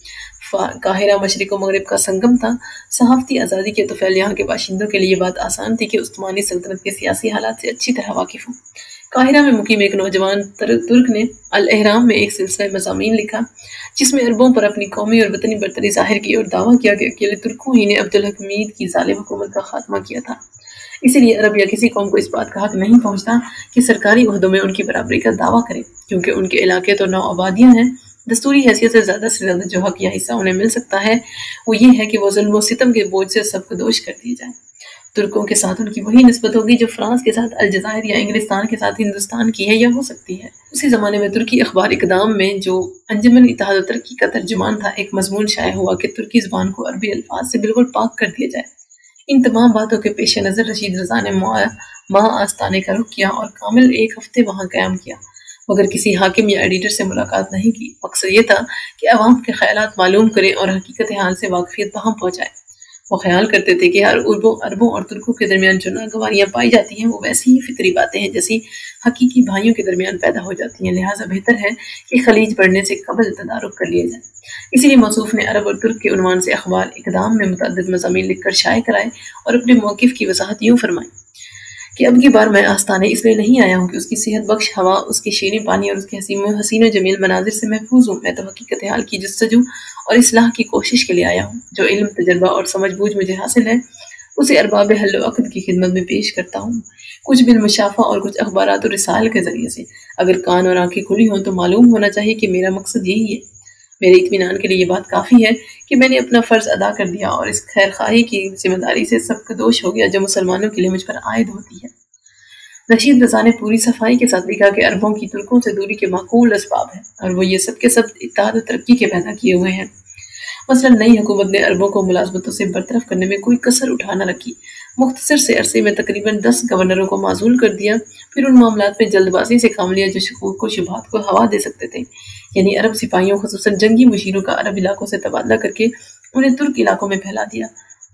قاہرہ مشرق و مغرب کا سنگم تھا۔ صحافتی آزادی کے طفیل یہاں کے باشندوں کے لیے یہ بات آسان تھی کہ عثمانی سلطنت کے سیاسی حالات سے اچھی طرح واقف ہوں۔ قاہرہ میں مقیم ایک نوجوان ترک نے الاہرام میں ایک سلسلہ مضامین لکھا جس میں عربوں پر اپنی قومی اور وطنی برتری ظاہر کی اور دعویٰ کیا کہ اکیلے ترکوں ہی نے عبدالحمید کی ظالم حکومت کا خاتمہ کیا تھا۔ اسی لیے عرب یا کسی قوم کو اس بات کا حق نہیں پہنچتا کہ سرکاری عہدوں میں ان کی برابری کا دعویٰ کرے، کیونکہ ان کے علاقے تو نو آبادیاں ہیں۔ دستوری حیثیت سے زیادہ سے زیادہ جو حق یا حصہ انہیں مل سکتا ہے وہ یہ ہے کہ وہ ظلم و ستم کے بوجھ سے سب کو دوش کر دیے جائیں۔ ترکوں کے ساتھ ان کی وہی نسبت ہوگی جو فرانس کے ساتھ الجزائر یا انگلستان کے ساتھ ہندوستان کی ہے یا ہو سکتی ہے۔ اسی زمانے میں ترکی اخبار اقدام میں جو انجمن اتحاد و ترقی کا ترجمان تھا، ایک مضمون شائع ہوا کہ ترکی زبان کو عربی الفاظ سے بالکل پاک کر دیا جائے۔ ان تمام باتوں کے پیش نظر رشید رضا نے ماہ آستانے کا رخ کیا اور کامل ایک ہفتے وہاں قیام کیا، مگر کسی حاکم یا ایڈیٹر سے ملاقات نہیں کی۔ مقصد یہ تھا کہ عوام کے خیالات معلوم کریں اور حقیقت حال سے واقفیت بہم پہنچائے۔ وہ خیال کرتے تھے کہ ہر عربوں عربوں اور ترکوں کے درمیان جو ناگواریاں پائی جاتی ہیں وہ ویسی ہی فطری باتیں ہیں جیسی حقیقی بھائیوں کے درمیان پیدا ہو جاتی ہیں، لہٰذا بہتر ہے کہ خلیج بڑھنے سے قبل تدارک کر لیا جائے۔ اسی لیے موصوف نے عرب اور ترک کے عنوان سے اخبار اقدام میں متعدد مضامین لکھ کر شائع کرائے اور اپنے موقف کی وضاحت یوں فرمائی کہ اب کی بار میں آستانے اس لیے نہیں آیا ہوں کہ اس کی صحت بخش ہوا، اس کے شیریں پانی اور اس کے حسین و جمیل مناظر سے محفوظ ہوں۔ میں تو حقیقت حال کی جستجو اور اصلاح کی کوشش کے لیے آیا ہوں۔ جو علم، تجربہ اور سمجھ بوجھ مجھے حاصل ہے اسے ارباب حل و عقد کی خدمت میں پیش کرتا ہوں، کچھ بالمشافہ اور کچھ اخبارات و رسائل کے ذریعے سے۔ اگر کان اور آنکھیں کھلی ہوں تو معلوم ہونا چاہیے کہ میرا مقصد یہی ہے۔ میرے اطمینان کے لیے یہ بات کافی ہے کہ میں نے اپنا فرض ادا کر دیا اور اس خیر خواہی کی ذمہ داری سے سب قدوش ہو گیا جو مسلمانوں کے لیے مجھ پر عائد ہوتی ہے۔ رشید رضا نے پوری صفائی کے ساتھ لکھا کہ عربوں کی ترکوں سے دوری کے معقول اسباب ہیں اور وہ یہ سب کے سب اتحاد و ترقی کے پیدا کیے ہوئے ہیں۔ مثلا نئی حکومت نے عربوں کو ملازمتوں سے برطرف کرنے میں کوئی کسر اٹھا نہ رکھی، مختصر سے عرصے میں تقریباً دس گورنروں کو معزول کر دیا، پھر ان معاملات میں جلد بازی سے کام لیا جو شکوک و شبہات کو ہوا دے سکتے تھے، یعنی عرب سپاہیوں خصوصاً جنگی مشیروں کا عرب علاقوں سے تبادلہ کر کے انہیں ترک علاقوں میں پھیلا دیا۔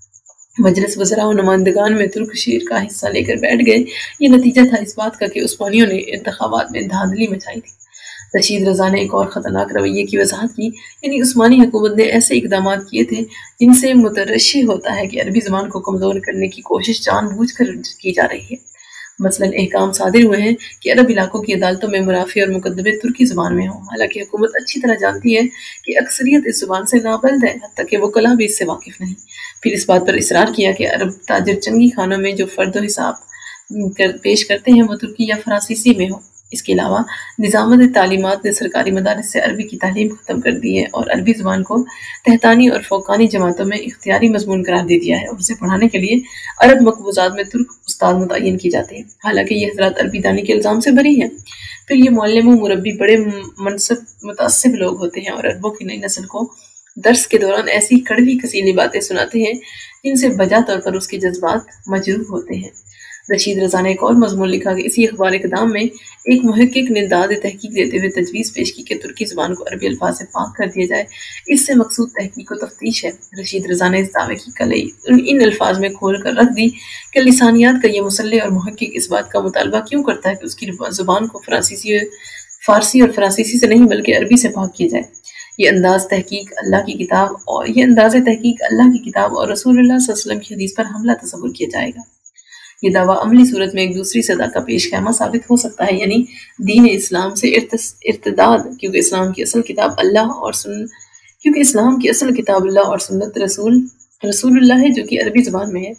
مجلس وزراء و نمائندگان میں ترک شیر کا حصہ لے کر بیٹھ گئے۔ یہ نتیجہ تھا اس بات کا کہ عثمانیوں نے انتخابات میں دھاندلی مچائی تھی۔ رشید رضا نے ایک اور خطرناک رویے کی وضاحت کی، یعنی عثمانی حکومت نے ایسے اقدامات کیے تھے جن سے مترشح ہوتا ہے کہ عربی زبان کو کمزور کرنے کی کوشش جان بوجھ کر کی جا رہی ہے۔ مثلا احکام صادر ہوئے ہیں کہ عرب علاقوں کی عدالتوں میں مرافع اور مقدمے ترکی زبان میں ہوں، حالانکہ حکومت اچھی طرح جانتی ہے کہ اکثریت اس زبان سے نابلد ہے، حتیٰ کہ وکلاء بھی اس سے واقف نہیں۔ پھر اس بات پر اصرار کیا کہ عرب تاجر چنگی خانوں میں جو فرد و حساب پیش کرتے ہیں وہ ترکی یا فرانسیسی میں ہو۔ اس کے علاوہ نظامت تعلیمات نے سرکاری مدارس سے عربی کی تعلیم ختم کر دی ہے اور عربی زبان کو تحتانی اور فوقانی جماعتوں میں اختیاری مضمون قرار دے دیا ہے اور اسے پڑھانے کے لیے عرب مقبوضات میں ترک استاد متعین کیے جاتے ہیں، حالانکہ یہ حضرات عربی دانی کے الزام سے بری ہیں۔ پھر یہ معلم و مربی بڑے منصب متعصب لوگ ہوتے ہیں اور عربوں کی نئی نسل کو درس کے دوران ایسی کڑوی کسیلی باتیں سناتے ہیں جن سے بجا طور پر اس کے جذبات مجروح ہوتے ہیں۔ رشید رضا نے ایک اور مضمون لکھا کہ اسی اخبار اقدام میں ایک محقق نے داد تحقیق دیتے ہوئے تجویز پیش کی کہ ترکی زبان کو عربی الفاظ سے پاک کر دیا جائے، اس سے مقصود تحقیق و تفتیش ہے۔ رشید رضا نے اس دعوے کی کلئی ان الفاظ میں کھول کر رکھ دی کہ لسانیات کا یہ مسلح اور محقق اس بات کا مطالبہ کیوں کرتا ہے کہ اس کی زبان کو فرانسیسی فارسی اور فرانسیسی سے نہیں بلکہ عربی سے پاک کیا جائے۔ یہ انداز تحقیق اللہ کی کتاب اور یہ انداز تحقیق اللہ کی کتاب اور رسول اللہ صلی اللہ علیہ وسلم کی حدیث پر حملہ تصور کیا جائے گا۔ یہ دعویٰ عملی صورت میں ایک دوسری صدا کا پیش خیمہ ثابت ہو سکتا ہے، یعنی دین اسلام سے ارتداد، کیونکہ اسلام کی اصل کتاب اللہ اور سن کیونکہ اسلام کی اصل کتاب اللہ اور سنت رسول رسول اللہ ہے جو کہ عربی زبان میں ہے۔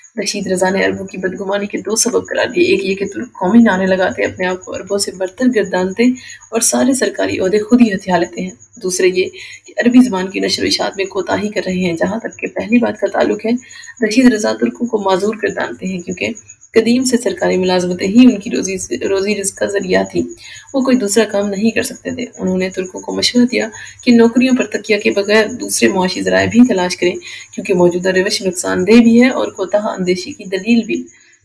رشید رضا نے عربوں کی بدگمانی کے دو سبب قرار دیے، ایک یہ کہ ترک قومی نعرے لگاتے اپنے آپ کو عربوں سے برتر گردانتے اور سارے سرکاری عہدے خود ہی ہتھیا لیتے ہیں، دوسرے یہ کہ عربی زبان کی نشر و اشاعت میں کوتاہی کر رہے ہیں۔ جہاں تک کہ پہلی بات کا تعلق ہے، رشید رضا ترکوں کو معذور گردانتے ہیں کیونکہ قدیم سے سرکاری ملازمتیں ہی ان کی روزی روزی رزق کا ذریعہ تھی، وہ کوئی دوسرا کام نہیں کر سکتے تھے۔ انہوں نے ترکوں کو مشورہ دیا کہ نوکریوں پر تکیہ کے بغیر دوسرے معاشی ذرائع بھی تلاش کریں، کیونکہ موجودہ روش نقصان دہ بھی ہے اور کوتاہ اندیشی کی دلیل بھی۔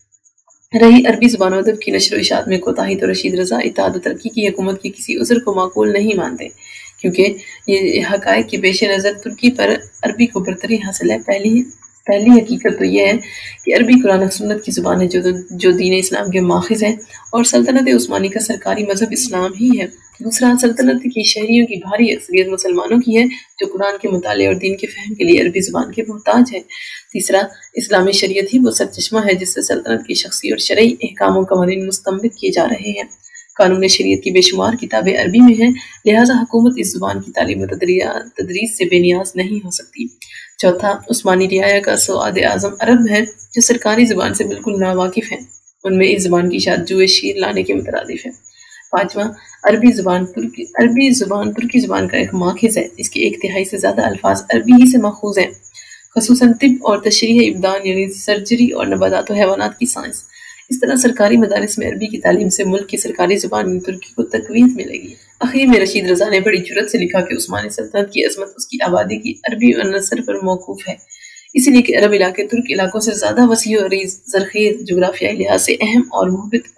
رہی عربی زبان و ادب کی نشر و اشاعت میں کوتاہی، تو رشید رضا اتحاد و ترقی کی حکومت کے کسی عذر کو معقول نہیں مانتے، کیونکہ یہ حقائق کے پیش نظر ترکی پر عربی کو برتری حاصل ہے۔ پہلی پہلی حقیقت تو یہ ہے کہ عربی قرآن و سنت کی زبان ہے جو جو دین اسلام کے ماخذ ہے، اور سلطنت عثمانی کا سرکاری مذہب اسلام ہی ہے۔ دوسرا، سلطنت کی شہریوں کی بھاری اکثریت مسلمانوں کی ہے جو قرآن کے مطالعے اور دین کے فہم کے لیے عربی زبان کے محتاج ہے۔ تیسرا، اسلامی شریعت ہی وہ سرچشمہ ہے جس سے سلطنت کی شخصی اور شرعی احکام و قوانین مستنبط کیے جا رہے ہیں۔ قانون شریعت کی بے شمار کتابیں عربی میں ہیں، لہٰذا حکومت اس زبان کی تعلیم و تدریس سے بے نیاز نہیں ہو سکتی۔ چوتھا، عثمانی رعایا کا سواد اعظم عرب ہے جو سرکاری زبان سے بالکل ناواقف ہیں، ان میں اس زبان کی اشاعت جوئے شیر لانے کے مترادف ہے۔ پانچواں، عربی زبان ترکی عربی زبان ترکی زبان کا ایک ماخذ ہے، اس کے ایک تہائی سے زیادہ الفاظ عربی ہی سے ماخوذ ہیں، خصوصاً طب اور تشریح ابدان یعنی سرجری اور نباتات و حیوانات کی سائنس۔ اس طرح سرکاری مدارس میں عربی کی تعلیم سے ملک کی سرکاری زبان ترکی کو تقویت ملے گی۔ اخیر میں رشید رضا نے بڑی جرات سے لکھا کہ عثمانی سلطنت کی عظمت اس کی آبادی کی عربی عنصر پر موقوف ہے، اس لیے کہ عرب علاقے ترک علاقوں سے زیادہ وسیع اور زرخیز، جغرافیائی لحاظ سے اہم اور محبت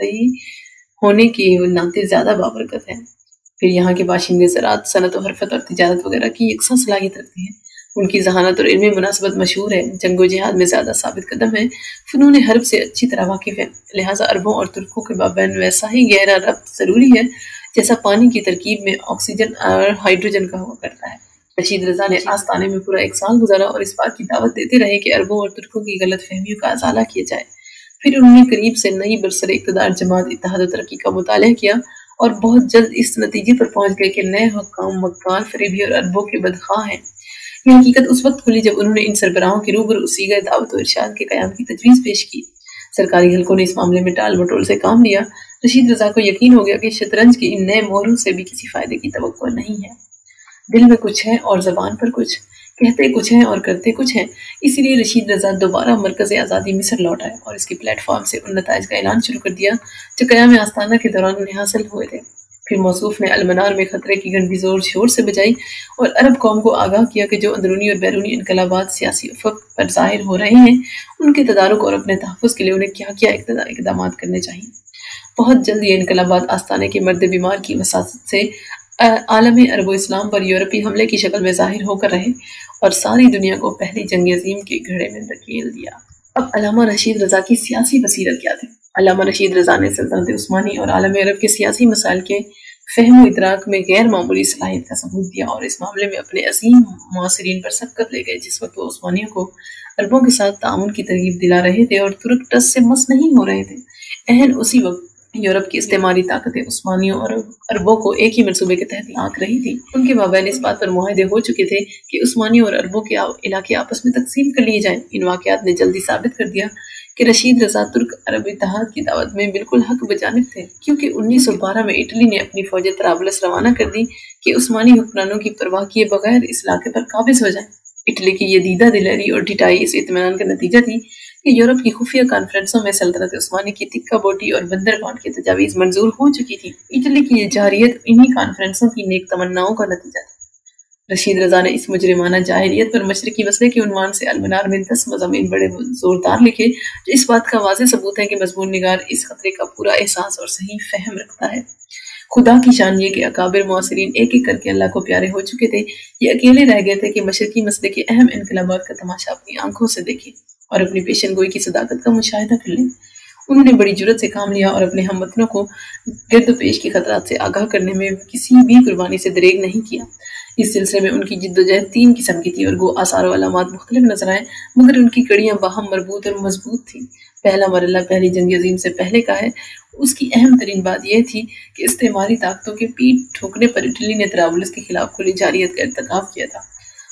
ہونے کے ناطے زیادہ بابرکت ہیں۔ پھر یہاں کے باشندے زراعت، صنعت و حرفت اور تجارت وغیرہ کی یکساں صلاحیت رکھتے ہیں، ان کی ذہانت اور علمی مناسبت مشہور ہے، جنگ و جہاد میں زیادہ ثابت قدم ہے، فنون حرب سے اچھی طرح واقف ہے، لہٰذا عربوں اور ترکوں کے مابین ویسا ہی گہرا ربط ضروری ہے جیسا پانی کی ترکیب میں آکسیجن اور ہائیڈروجن کا ہوا کرتا ہے۔ رشید رضا نے آستانے میں پورا ایک سال گزارا اور اس بات کی دعوت دیتے رہے کہ عربوں اور ترکوں کی غلط فہمیوں کا ازالہ کیا جائے۔ پھر انہوں نے قریب سے نئی برسر اقتدار جماعت اتحاد و ترقی کا مطالعہ کیا اور بہت جلد اس نتیجے پر پہنچ گئے کہ نئے حکام مکار، فریبی اور عربوں کے بدخواہ ہیں۔ یہ حقیقت اس وقت کھلی جب انہوں نے ان سربراہوں کے روبرو صیغہ دعوت و ارشاد کے قیام کی تجویز پیش کی۔ سرکاری حلقوں نے اس معاملے میں ٹال مٹول سے کام لیا۔ رشید رضا کو یقین ہو گیا کہ شطرنج کے ان نئے مہروں سے بھی کسی فائدے کی توقع نہیں ہے۔ دل میں کچھ ہے اور زبان پر کچھ، کہتے کچھ ہیں اور کرتے کچھ ہیں، اسی لیے رشید رضا دوبارہ مرکز آزادی مصر لوٹ آئے اور اس کے پلیٹ فارم سے ان نتائج کا اعلان شروع کر دیا جو قیام آستانہ کے دوران انہیں حاصل ہوئے تھے۔ پھر موصوف نے المنار میں خطرے کی گھنٹی زور شور سے بجائی اور عرب قوم کو آگاہ کیا کہ جو اندرونی اور بیرونی انقلابات سیاسی افق پر ظاہر ہو رہے ہیں، ان کے تدارک اور اپنے تحفظ کے لیے انہیں کیا کیا اقدامات کرنے چاہیے۔ بہت جلد یہ انقلابات آستانے کے مرد بیمار کی وساطت سے عالم عرب و اسلام پر یورپی حملے کی شکل میں ظاہر ہو کر رہے اور ساری دنیا کو پہلی جنگ عظیم کے گھڑے میں دھکیل دیا۔ اب علامہ رشید رضا کی سیاسی بصیرت کیا تھی؟ علامہ رشید رضا نے سلطنت عثمانی اور عالم عرب کے سیاسی مسائل کے فہم و ادراک میں غیر معمولی صلاحیت کا ثبوت دیا اور اس معاملے میں اپنے عظیم معاصرین پر سبقت لے گئے۔ جس وقت وہ عثمانیوں کو عربوں کے ساتھ تعاون کی ترغیب دلا رہے تھے اور ترک ٹس سے مس نہیں ہو رہے تھے، اہن اسی وقت یورپ کی استعماری طاقتیں عثمانیوں اور عربوں کو ایک ہی منصوبے کے تحت آنک رہی تھی۔ ان کے مابین اس بات پر معاہدے ہو چکے تھے کہ عثمانیوں اور عربوں کے علاقے آپس میں تقسیم کر لیے جائیں۔ ان واقعات نے جلدی ثابت کر دیا کہ رشید رضا ترک عرب اتحاد کی دعوت میں بالکل حق بجانب تھے، کیونکہ انیس سو بارہ میں اٹلی نے اپنی فوجیں طرابلس روانہ کر دی کہ عثمانی حکمرانوں کی پرواہ کیے بغیر اس علاقے پر قابض ہو جائیں۔ اٹلی کی یہ دیدہ دلری اور ڈٹائی اس اطمینان کا نتیجہ تھی کہ یورپ کی خفیہ کانفرنسوں میں سلطنت عثمانی کی تکہ بوٹی اور بندرگاہ کی تجاویز منظور ہو چکی تھی۔ اٹلی کی یہ جارحیت انہی کانفرنسوں کی نیک تمناؤں کا نتیجہ تھا۔ رشید رضا نے اس مجرمانہ جاہلیت پر مشرقی مسئلے کے عنوان سے المنار میں دس مضامین بڑے زوردار لکھے جو اس بات کا واضح ثبوت ہے کہ مضمون نگار اس خطرے کا پورا احساس اور صحیح فہم رکھتا ہے۔ خدا کی شان یہ کہ اکابر معاصرین ایک ایک کر کے اللہ کو پیارے ہو چکے تھے، یہ اکیلے رہ گئے تھے کہ مشرقی مسئلے کے اہم انقلابات کا تماشا اپنی آنکھوں سے دیکھیں اور اپنی پیشن گوئی کی صداقت کا مشاہدہ کر لیں۔ انہوں نے بڑی جرات سے کام لیا اور اپنے ہم وطنوں کو گرد و پیش کے خطرات سے آگاہ کرنے میں کسی بھی قربانی سے دریغ نہیں کیا۔ اس سلسلے میں ان کی جد و جہد تین قسم کی تھی اور گو آثار و علامات مختلف نظر آئیں، مگر ان کی کڑیاں باہم مربوط اور مضبوط تھیں۔ پہلا مرحلہ پہلی جنگ عظیم سے پہلے کا ہے۔ اس کی اہم ترین بات یہ تھی کہ استعماری طاقتوں کے پیٹ ٹھوکنے پر اٹلی نے طرابلس کے خلاف کھلی جارحیت کا ارتکاب کیا تھا۔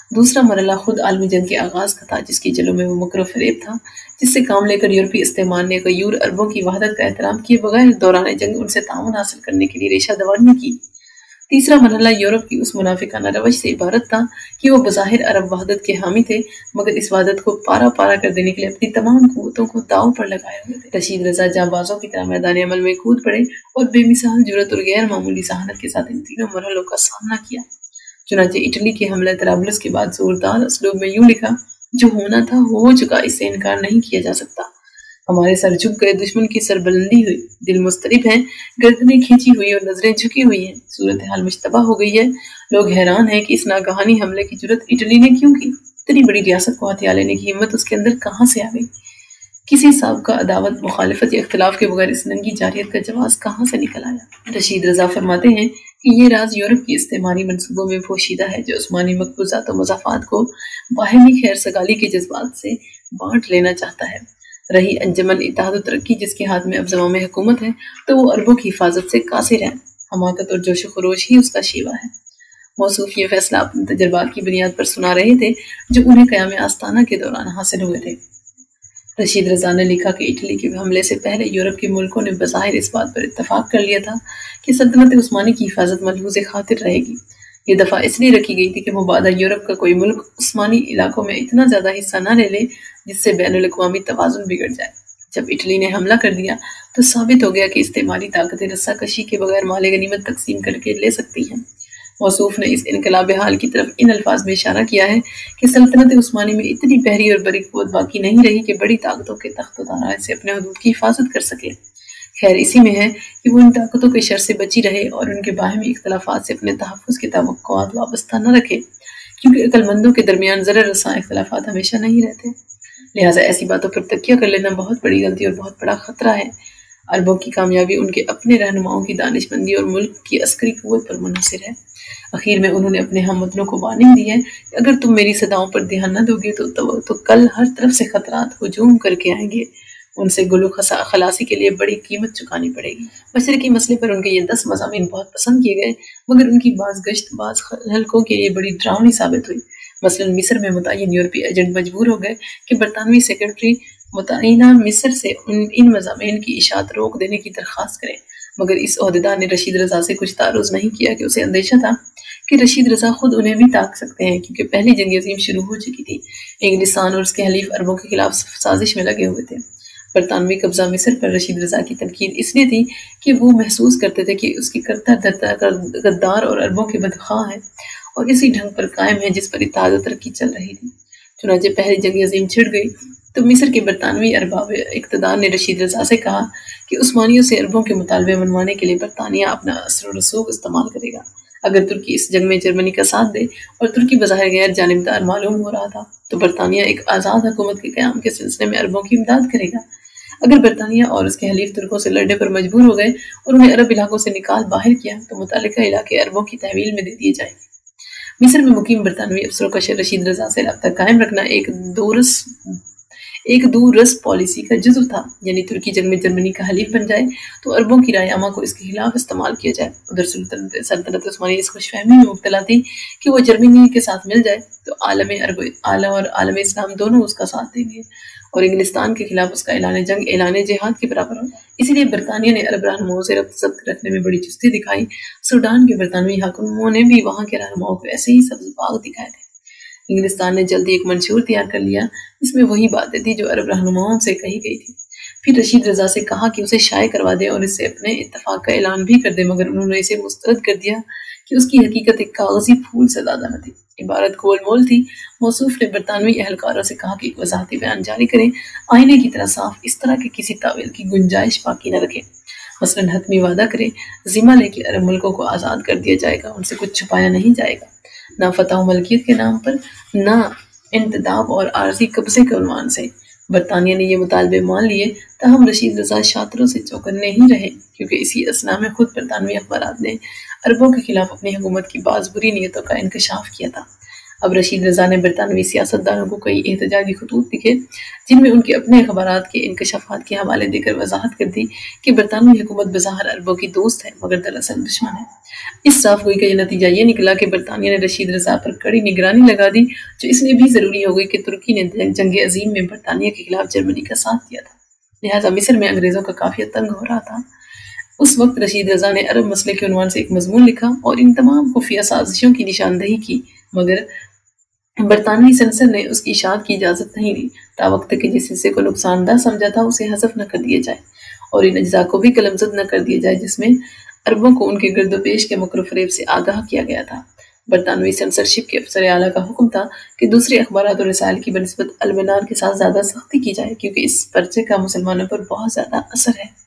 دوسرا مرحلہ خود عالمی جنگ کے آغاز کا تھا، جس کی جلوں میں وہ مکر و فریب تھا، جس سے کام لے کر یورپی استعمار نے غیور عربوں کی وحدت کا احترام کیے بغیر دوران جنگ ان سے تعاون حاصل کرنے کے لیے ریشہ دوانی کی۔ تیسرا مرحلہ یورپ کی اس منافقانہ روش سے عبارت تھا کہ وہ بظاہر عرب وحدت کے حامی تھے، مگر اس وحدت کو پارا پارا کر دینے کے لیے اپنی تمام قوتوں کو داؤ پر لگائے ہوئے تھے۔ رشید رضا جاں بازوں کی طرح میدان عمل میں کود پڑے اور بے مثال جرأت اور غیر معمولی ذہانت کے ساتھ ان تینوں مرحلوں کا سامنا کیا۔ چنانچہ اٹلی کے حملہ طرابلس کے بعد زوردار اسلوب میں یوں لکھا: جو ہونا تھا ہو چکا، اس سے انکار نہیں کیا جا سکتا۔ ہمارے سر جھک گئے، دشمن کی سر بلندی ہوئی، دل مضطرب ہیں، گردنیں کھینچی ہوئی اور نظریں جھکی ہوئی ہیں، صورتحال مشتبہ ہو گئی ہے۔ لوگ حیران ہیں کہ اس ناگہانی حملے کی جرأت اٹلی نے کیوں کی؟ اتنی بڑی ریاست کو ہتھیا لینے کی ہمت اس کے اندر کہاں سے آ گئی؟ کسی سابقہ عداوت، مخالفت یا اختلاف کے بغیر اس ننگی جارحیت کا جواز کہاں سے نکل آیا؟ رشید رضا فرماتے ہیں کہ یہ راز یورپ کی استعماری منصوبوں میں پوشیدہ ہے، جو عثمانی مقبوضات و مضافات کو باہمی خیر سگالی کے جذبات سے بانٹ لینا چاہتا ہے۔ رہی انجمن اتحاد و ترقی، جس کے ہاتھ میں اب زمام حکومت ہے، تو وہ عربوں کی حفاظت سے قاصر ہے۔ حماقت اور جوش و خروش ہی اس کا شیوا ہے۔ موصوف یہ فیصلہ اپنے تجربات کی بنیاد پر سنا رہے تھے، جو انہیں قیام آستانہ کے دوران حاصل ہوئے تھے۔ رشید رضا نے لکھا کہ اٹلی کے حملے سے پہلے یورپ کے ملکوں نے بظاہر اس بات پر اتفاق کر لیا تھا کہ سلطنت عثمانی کی حفاظت ملحوظ خاطر رہے گی۔ یہ دفعہ اس لیے رکھی گئی تھی کہ مبادا یورپ کا کوئی ملک عثمانی علاقوں میں اتنا زیادہ حصہ نہ لے لے جس سے بین الاقوامی توازن بگڑ جائے۔ جب اٹلی نے حملہ کر دیا تو ثابت ہو گیا کہ استعماری طاقتیں رسہ کشی کے بغیر مال غنیمت تقسیم کر کے لے سکتی ہیں۔ موصوف نے اس انقلاب حال کی طرف ان الفاظ میں اشارہ کیا ہے کہ سلطنت عثمانی میں اتنی بحری اور بری قوت باقی نہیں رہی کہ بڑی طاقتوں کے تخت و تاراج سے اپنے حدود کی حفاظت کر سکے۔ خیر اسی میں ہے کہ وہ ان طاقتوں کے شر سے بچی رہے اور ان کے باہمی اختلافات سے اپنے تحفظ کے توقعات وابستہ نہ رکھے، کیونکہ عقل مندوں کے درمیان ضرر رساں اختلافات ہمیشہ نہیں رہتے۔ لہٰذا ایسی باتوں پر تکیہ کر لینا بہت بڑی غلطی اور بہت بڑا خطرہ ہے۔ عربوں کی کامیابی ان کے اپنے رہنماؤں کی دانش مندی اور ملک کی عسکری قوت پر منحصر ہے۔ اخیر میں انہوں نے اپنے ہم وطنوں کو وارننگ دی ہے کہ اگر تم میری صداؤں پر دھیان نہ دو گے تو, تو, تو کل ہر طرف سے خطرات ہجوم کر کے آئیں گے، ان سے گلو خلاصی کے لیے بڑی قیمت چکانی پڑے گی۔ مشرقی مسئلے پر ان کے یہ دس مضامین بہت پسند کیے گئے، مگر ان کی بعض گشت بعض حلقوں کے لیے بڑی ڈراؤنی ثابت ہوئی۔ مثلاً مصر میں متعین یورپی ایجنٹ مجبور ہو گئے کہ برطانوی سیکرٹری متعینہ مصر سے ان ان مضامین کی اشاعت روک دینے کی درخواست کریں، مگر اس عہدیدار نے رشید رضا سے کچھ تعرض نہیں کیا کہ اسے اندیشہ تھا کہ رشید رضا خود انہیں بھی طاق سکتے ہیں، کیونکہ پہلی جنگ عظیم شروع ہو چکی تھی۔ انگلستان اور اس کے حلیف عربوں کے خلاف سازش میں لگے ہوئے تھے۔ برطانوی قبضہ مصر پر رشید رضا کی تنقید اس لیے تھی کہ وہ محسوس کرتے تھے کہ اس کی کرتا دھرتا غدار اور عربوں کے بدخواہ ہے اور اسی ڈھنگ پر قائم ہے جس پر اتحاد و ترقی چل رہی تھی۔ چنانچہ پہلی جنگ عظیم چھڑ گئی تو مصر کے برطانوی ارباب اقتدار نے رشید رضا سے کہا کہ عثمانیوں سے عربوں کے مطالبے منوانے کے لیے برطانیہ اپنا اثر و رسوخ استعمال کرے گا۔ اگر ترکی اس جنگ میں جرمنی کا ساتھ دے، اور ترکی بظاہر غیر جانبدار معلوم ہو رہا تھا، تو برطانیہ ایک آزاد حکومت کے قیام کے سلسلے میں عربوں کی امداد کرے گا۔ اگر برطانیہ اور اس کے حلیف ترکوں سے لڑنے پر مجبور ہو گئے اور انہیں عرب علاقوں سے نکال باہر کیا، تو متعلقہ علاقے عربوں کی تحویل میں دے دیے جائیں گے۔ مصر میں مقیم برطانوی افسروں کا رشید رضا سے رابطہ قائم رکھنا ایک دورس ایک دور رس پالیسی کا جزو تھا، یعنی ترکی جنگ میں جرمنی کا حلیف بن جائے تو عربوں کی رائے عامہ کو اس کے خلاف استعمال کیا جائے۔ ادھر سلطنت عثمانی اس خوش فہمی میں مبتلا تھی کہ وہ جرمنی کے ساتھ مل جائے تو عالم عرب عالم اور عالم اسلام دونوں اس کا ساتھ دیں گے اور انگلستان کے خلاف اس کا اعلان جنگ اعلان جہاد کے برابر ہو۔ اسی لیے برطانیہ نے عرب رہنماؤں سے ربط ضبط رکھنے میں بڑی چستی دکھائی۔ سوڈان کے برطانوی حاکموں نے بھی وہاں کے رہنماؤں کو ایسے ہی سبز باغ دکھائے تھے۔ انگلستان نے جلدی ایک منشور تیار کر لیا جس میں وہی باتیں تھیں جو عرب رہنماؤں سے کہی گئی تھی۔ پھر رشید رضا سے کہا کہ اسے شائع کروا دے اور اس سے اپنے اتفاق کا اعلان بھی کر دے، مگر انہوں نے اسے مسترد کر دیا کہ اس کی حقیقت ایک کاغذی پھول سے زیادہ نہ تھی، عبارت گول مول تھی۔ موصوف نے برطانوی اہلکاروں سے کہا کہ ایک وضاحتی بیان جاری کریں، آئینے کی طرح صاف، اس طرح کے کسی تاویل کی گنجائش باقی نہ رکھیں۔ مثلاً حتمی وعدہ کریں، ذمہ لے کے عرب ملکوں کو آزاد کر دیا جائے گا، ان سے کچھ چھپایا نہیں جائے گا، نہ فتح و ملکیت کے نام پر، نہ انتداب اور عارضی قبضے کے عنوان سے۔ برطانیہ نے یہ مطالبے مان لیے، تاہم رشید رضا شاطروں سے چوکن نہیں رہے، کیونکہ اسی اثنا میں خود برطانوی اخبارات نے عربوں کے خلاف اپنی حکومت کی بعض بری نیتوں کا انکشاف کیا تھا۔ اب رشید رضا نے برطانوی سیاستدانوں کو کئی احتجاجی خطوط لکھے جن میں ان کے اپنے اخبارات کے انکشافات کے حوالے دے کر وضاحت کر دی کہ برطانوی حکومت بظاہر عربوں کی دوست ہے مگر دراصل دشمن ہے۔ اس صاف گوئی کا یہ نتیجہ یہ نکلا کہ برطانیہ نے رشید رضا پر کڑی نگرانی لگا دی، جو اس لیے بھی ضروری ہو گئی کہ ترکی نے جنگ عظیم میں برطانیہ کے خلاف جرمنی کا ساتھ دیا تھا، لہٰذا مصر میں انگریزوں کا کافی تنگ ہو رہا تھا۔ اس وقت رشید رضا نے عرب مسئلے کے عنوان سے ایک مضمون لکھا اور ان تمام خفیہ سازشوں کی نشاندہی کی، مگر برطانوی سینسر نے اس کی اشاعت کی اجازت نہیں دی تا وقت کہ جس حصے کو نقصان دہ سمجھا تھا اسے حذف نہ کر دیا جائے اور ان اجزاء کو بھی قلم زد نہ کر دیا جائے جس میں عربوں کو ان کے گرد و پیش کے مکر و فریب سے آگاہ کیا گیا تھا۔ برطانوی سینسرشپ کے افسر اعلیٰ کا حکم تھا کہ دوسرے اخبارات اور رسائل کی بنسبت المنار کے ساتھ زیادہ سختی کی جائے کیونکہ اس پرچے کا مسلمانوں پر بہت زیادہ اثر ہے۔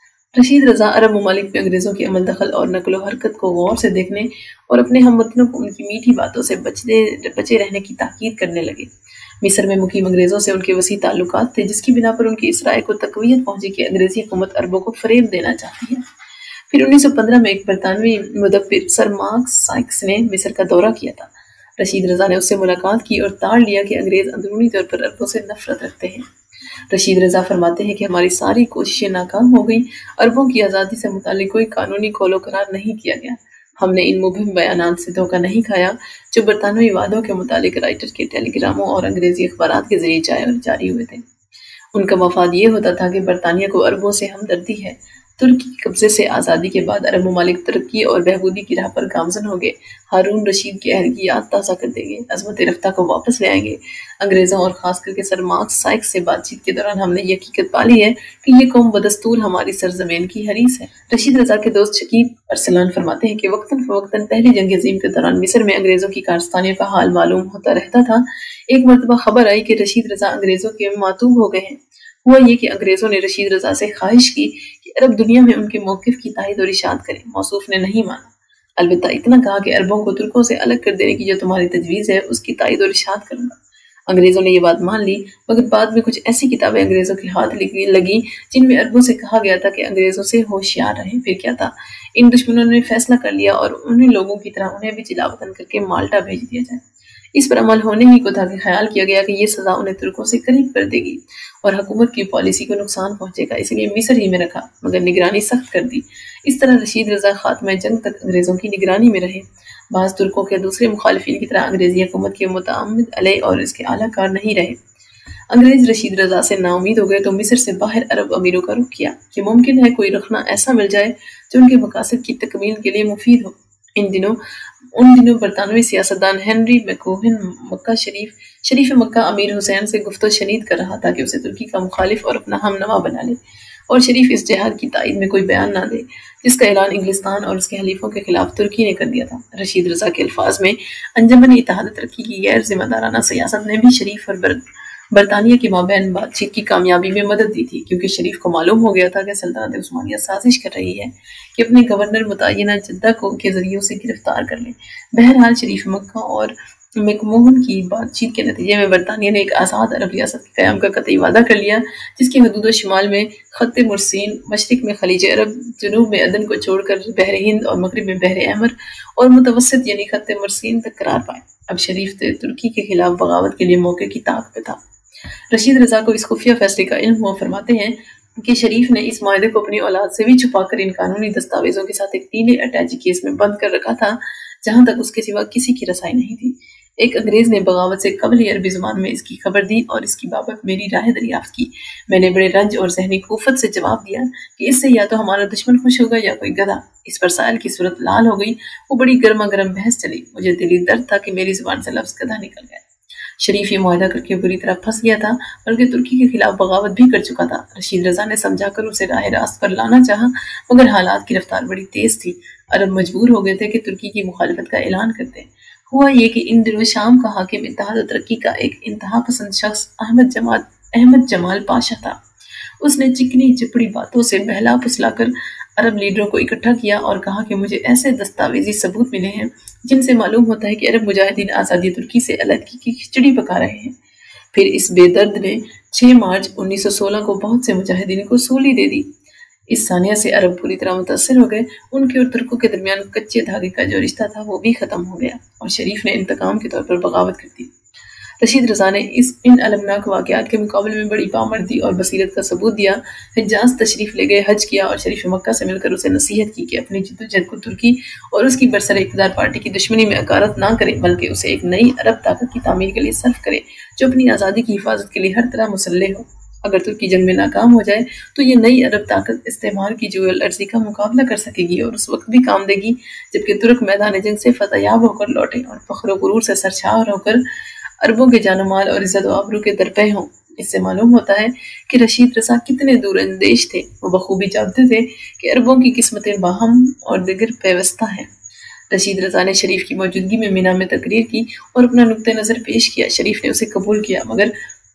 رشید رضا عرب ممالک میں انگریزوں کی عمل دخل اور نقل و حرکت کو غور سے دیکھنے اور اپنے ہم وطنوں کو ان کی میٹھی باتوں سے بچے رہنے کی تاکید کرنے لگے۔ مصر میں مقیم انگریزوں سے ان کے وسیع تعلقات تھے جس کی بنا پر ان کی اس رائے کو تقویت پہنچی کہ انگریزی حکومت عربوں کو فریب دینا چاہتی ہے۔ پھر انیس سو پندرہ میں ایک برطانوی مدبر سر مارکس سائکس نے مصر کا دورہ کیا تھا۔ رشید رضا نے اس سے ملاقات کی اور تاڑ لیا کہ انگریز اندرونی طور پر عربوں سے نفرت رکھتے ہیں۔ رشید رضا فرماتے ہیں کہ ہماری ساری کوششیں ناکام ہو گئیں، عربوں کی آزادی سے متعلق کوئی قانونی قول و قرار نہیں کیا گیا، ہم نے ان مبہم بیانات سے دھوکہ نہیں کھایا جو برطانوی وعدوں کے متعلق رائٹر کے ٹیلی گراموں اور انگریزی اخبارات کے ذریعے جاری ہوئے تھے۔ ان کا مفاد یہ ہوتا تھا کہ برطانیہ کو عربوں سے ہمدردی ہے، ترکی کے قبضے سے آزادی کے بعد عرب ممالک ترقی اور بہبودی کی راہ پر گامزن ہوں گے، ہارون رشید کے عہد کی یاد تازہ کر دیں گے، عظمت رفتہ کو واپس لے آئیں گے۔ انگریزوں اور خاص کر کے سر مارکس سائکس سے بات چیت کے دوران ہم نے یہ حقیقت پالی ہے کہ یہ قوم بدستور ہماری سرزمین کی حریص ہے۔ رشید رضا کے دوست شکیب ارسلان فرماتے ہیں کہ وقتاً فوقتاً پہلی جنگ عظیم کے دوران مصر میں انگریزوں کی کارستانیوں کا حال معلوم ہوتا رہتا تھا۔ ایک مرتبہ خبر آئی کہ رشید رضا انگریزوں کے معطوب ہو گئے ہیں۔ ہوا یہ کہ انگریزوں نے رشید رضا سے خواہش کی کہ عرب دنیا میں ان کے موقف کی تائید اور اشاعت کریں۔ موصوف نے نہیں مانا، البتہ اتنا کہا کہ عربوں کو ترکوں سے الگ کر دینے کی جو تمہاری تجویز ہے اس کی تائید اور اشاعت کروں گا۔ انگریزوں نے یہ بات مان لی، مگر بعد میں کچھ ایسی کتابیں انگریزوں کے ہاتھ لگیں جن میں عربوں سے کہا گیا تھا کہ انگریزوں سے ہوشیار رہیں۔ پھر کیا تھا، ان دشمنوں نے فیصلہ کر لیا اور انہیں لوگوں کی طرح انہیں بھی جلا وطن کر کے مالٹا بھیج دیا جائے۔ اس پر عمل ہونے ہی کو تھا کہ خیال کیا گیا کہ یہ سزا انہیں ترکوں سے قریب کر دے گی اور حکومت کی پالیسی کو نقصان پہنچے گا، اس لیے مصر ہی میں رکھا مگر نگرانی سخت کر دی۔ اس طرح رشید رضا خاتمہ جنگ تک انگریزوں کی نگرانی میں رہے۔ بعض ترکوں کے دوسرے مخالفین کی طرح انگریزی حکومت کے متعمد علیہ اور اس کے اعلیٰ کار نہیں رہے۔ انگریز رشید رضا سے نا امید ہو گئے تو مصر سے باہر عرب امیروں کا رخ کیا کہ ممکن ہے کوئی رخنہ ایسا مل جائے جو ان کے مقاصد کی تکمیل کے لیے مفید ہو۔ ان دنوں ان دنوں برطانوی سیاستدان ہنری میکوہن مکہ شریف شریف مکہ امیر حسین سے گفت و شنید کر رہا تھا کہ اسے ترکی کا مخالف اور اپنا ہم نوا بنا لے اور شریف اس جہاد کی تائید میں کوئی بیان نہ دے جس کا اعلان انگلستان اور اس کے حلیفوں کے خلاف ترکی نے کر دیا تھا۔ رشید رضا کے الفاظ میں انجمن اتحاد ترقی کی غیر ذمہ دارانہ سیاست نے بھی شریف اور برطانیہ کے مابین بات چیت کی کامیابی میں مدد دی تھی، کیونکہ شریف کو معلوم ہو گیا تھا کہ سلطنت عثمانیہ سازش کر رہی ہے کہ اپنے گورنر متعینہ جدہ کو کے ذریعے سے گرفتار کر لے۔ بہرحال شریف مکہ اور میکموہن کی بات چیت کے نتیجے میں برطانیہ نے ایک آزاد عرب ریاست کے قیام کا قطعی وعدہ کر لیا جس کی حدود و شمال میں خط مرسین، مشرق میں خلیج عرب، جنوب میں عدن کو چھوڑ کر بحر ہند اور مغرب میں بحر احمر اور متوسط یعنی خط مرسین تک قرار پائے۔ اب شریف ترکی کے خلاف بغاوت کے لیے موقع کی طاق پہ تھا۔ رشید رضا کو اس خفیہ فیصلے کا علم ہوا فرماتے ہیں کہ شریف نے اس معاہدے کو اپنی اولاد سے بھی چھپا کر ان قانونی دستاویزوں کے ساتھ ایک نیلے اٹیچی کیس میں بند کر رکھا تھا جہاں تک اس کے سوا کسی کی رسائی نہیں تھی۔ ایک انگریز نے بغاوت سے قبل ہی عربی زبان میں اس کی خبر دی اور اس کی بابت میری رائے دریافت کی۔ میں نے بڑے رنج اور ذہنی کوفت سے جواب دیا کہ اس سے یا تو ہمارا دشمن خوش ہوگا یا کوئی گدھا۔ اس پر سائل کی صورت لال ہو گئی، وہ بڑی گرما گرم بحث چلی۔ مجھے دلی درد تھا کہ میری زبان سے لفظ گدھا نکل گیا۔ شریف یہ معاہدہ کر کے بری طرح پھنس گیا تھا، بلکہ ترکی کے خلاف بغاوت بھی کر چکا تھا۔ رشید رضا نے سمجھا کر اسے راہ راست پر لانا چاہا، مگر حالات کی رفتار بڑی تیز تھی۔ عرب مجبور ہو گئے تھے کہ ترکی کی مخالفت کا اعلان کرتے۔ ہوا یہ کہ ان دنوں شام کا حاکم اتحاد و ترقی کا ایک انتہا پسند شخص احمد جمال احمد جمال پاشا تھا۔ اس نے چکنی چپڑی باتوں سے بہلا پھسلا کر عرب لیڈروں کو اکٹھا کیا اور کہا کہ مجھے ایسے دستاویزی ثبوت ملے ہیں جن سے معلوم ہوتا ہے کہ عرب مجاہدین آزادی ترکی سے علیحدگی کی کھچڑی پکا رہے ہیں۔ پھر اس بے درد نے چھ مارچ انیس سو سولہ کو بہت سے مجاہدین کو سولی دے دی۔ اس ثانیہ سے عرب پوری طرح متاثر ہو گئے۔ ان کے اور ترکوں کے درمیان کچے دھاگے کا جو رشتہ تھا وہ بھی ختم ہو گیا اور شریف نے انتقام کے طور پر بغاوت کر دی۔ رشید رضا نے اس ان المناک واقعات کے مقابلے میں بڑی بامردی اور بصیرت کا ثبوت دیا۔ حجاز تشریف لے گئے، حج کیا اور شریف مکہ سے مل کر اسے نصیحت کی کہ اپنی جدوجہد کو ترکی اور اس کی برسر اقتدار پارٹی کی دشمنی میں عکارت نہ کرے، بلکہ اسے ایک نئی عرب طاقت کی تعمیر کے لیے صرف کرے جو اپنی آزادی کی حفاظت کے لیے ہر طرح مسلح ہو۔ اگر ترکی جنگ میں ناکام ہو جائے تو یہ نئی عرب طاقت استعمار کی جوئل ارضی کا مقابلہ کر سکے گی اور اس وقت بھی کام دے گی جبکہ ترک میدان جنگ سے فتح یاب ہو کر لوٹیں اور فخر و غرور سے سرشار ہو کر عربوں کے جان و مال اور عزت و آبرو کے درپے ہوں۔ اس سے معلوم ہوتا ہے کہ رشید رضا کتنے دور اندیش تھے۔ وہ بخوبی جانتے تھے کہ عربوں کی قسمتیں باہم اور دیگر پیوستہ ہیں۔ رشید رضا نے شریف کی موجودگی میں مینا میں تقریر کی اور اپنا نقطہ نظر پیش کیا۔ شریف نے اسے قبول کیا، مگر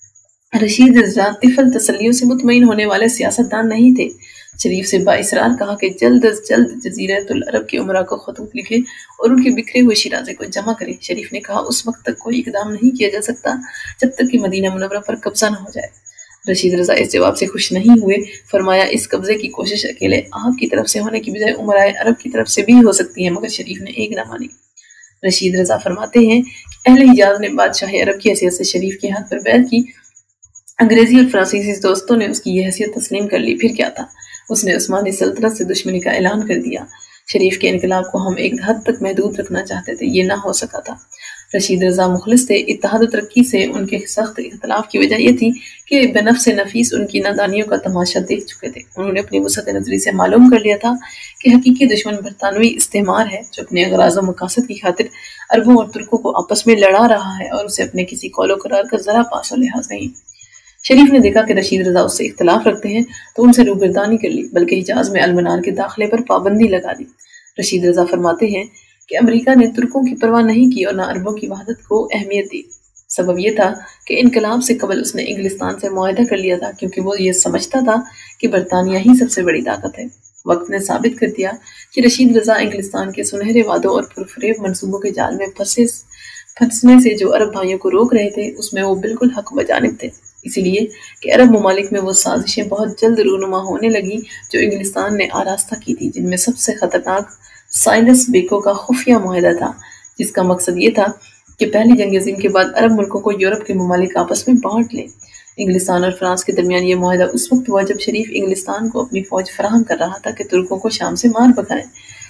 رشید رضا طفل تسلیوں سے مطمئن ہونے والے سیاست دان نہیں تھے۔ شریف سے بااصرار کہا کہ جلد از جلد جزیرۃ العرب کے امراء کو خطوط لکھے اور ان کے بکھرے ہوئے شیرازے کو جمع کرے۔ شریف نے کہا اس وقت تک کوئی اقدام نہیں کیا جا سکتا جب تک کہ مدینہ منورہ پر قبضہ نہ ہو جائے۔ رشید رضا اس جواب سے خوش نہیں ہوئے۔ فرمایا اس قبضے کی کوشش اکیلے آپ کی طرف سے ہونے کی بجائے امرائے عرب کی طرف سے بھی ہو سکتی ہے، مگر شریف نے ایک نہ مانی۔ رشید رضا فرماتے ہیں کہ اہل حجاز نے بادشاہ عرب کی حیثیت سے شریف کے ہاتھ پر بیعت کی۔ انگریزی اور فرانسیسی دوستوں نے اس کی یہ حیثیت تسلیم کر لی۔ پھر کیا تھا؟ اس نے عثمانی سلطنت سے دشمنی کا اعلان کر دیا۔ شریف کے انقلاب کو ہم ایک حد تک محدود رکھنا چاہتے تھے، یہ نہ ہو سکا تھا۔ رشید رضا مخلص تھے۔ اتحاد و ترقی سے ان کے سخت اختلاف کی وجہ یہ تھی کہ بنفس نفیس ان کی نادانیوں کا تماشا دیکھ چکے تھے۔ انہوں نے اپنی وسعت نظری سے معلوم کر لیا تھا کہ حقیقی دشمن برطانوی استعمار ہے جو اپنے اغراض و مقاصد کی خاطر عربوں اور ترکوں کو آپس میں لڑا رہا ہے اور اسے اپنے کسی قول و قرار کا ذرا پاس و لحاظ نہیں۔ شریف نے دیکھا کہ رشید رضا اس سے اختلاف رکھتے ہیں تو ان سے روگردانی کر لی، بلکہ حجاز میں المنار کے داخلے پر پابندی لگا دی۔ رشید رضا فرماتے ہیں کہ امریکہ نے ترکوں کی پرواہ نہیں کی اور نہ عربوں کی وحدت کو اہمیت دی۔ سبب یہ تھا کہ انقلاب سے قبل اس نے انگلستان سے معاہدہ کر لیا تھا، کیونکہ وہ یہ سمجھتا تھا کہ برطانیہ ہی سب سے بڑی طاقت ہے۔ وقت نے ثابت کر دیا کہ رشید رضا انگلستان کے سنہرے وعدوں اور پرفریب منصوبوں کے جال میں پھنسے پھنسنے سے جو عرب بھائیوں کو روک رہے تھے اس میں وہ بالکل حق بجانب تھے، اسی لیے کہ عرب ممالک میں وہ سازشیں بہت جلد رونما ہونے لگیں جو انگلستان نے آراستہ کی تھی، جن میں سب سے خطرناک سائلس بیکو کا خفیہ معاہدہ تھا، جس کا مقصد یہ تھا کہ پہلی جنگ عظیم کے بعد عرب ملکوں کو یورپ کے ممالک آپس میں بانٹ لیں۔ انگلستان اور فرانس کے درمیان یہ معاہدہ اس وقت ہوا جب شریف انگلستان کو اپنی فوج فراہم کر رہا تھا کہ ترکوں کو شام سے مار بھگائیں۔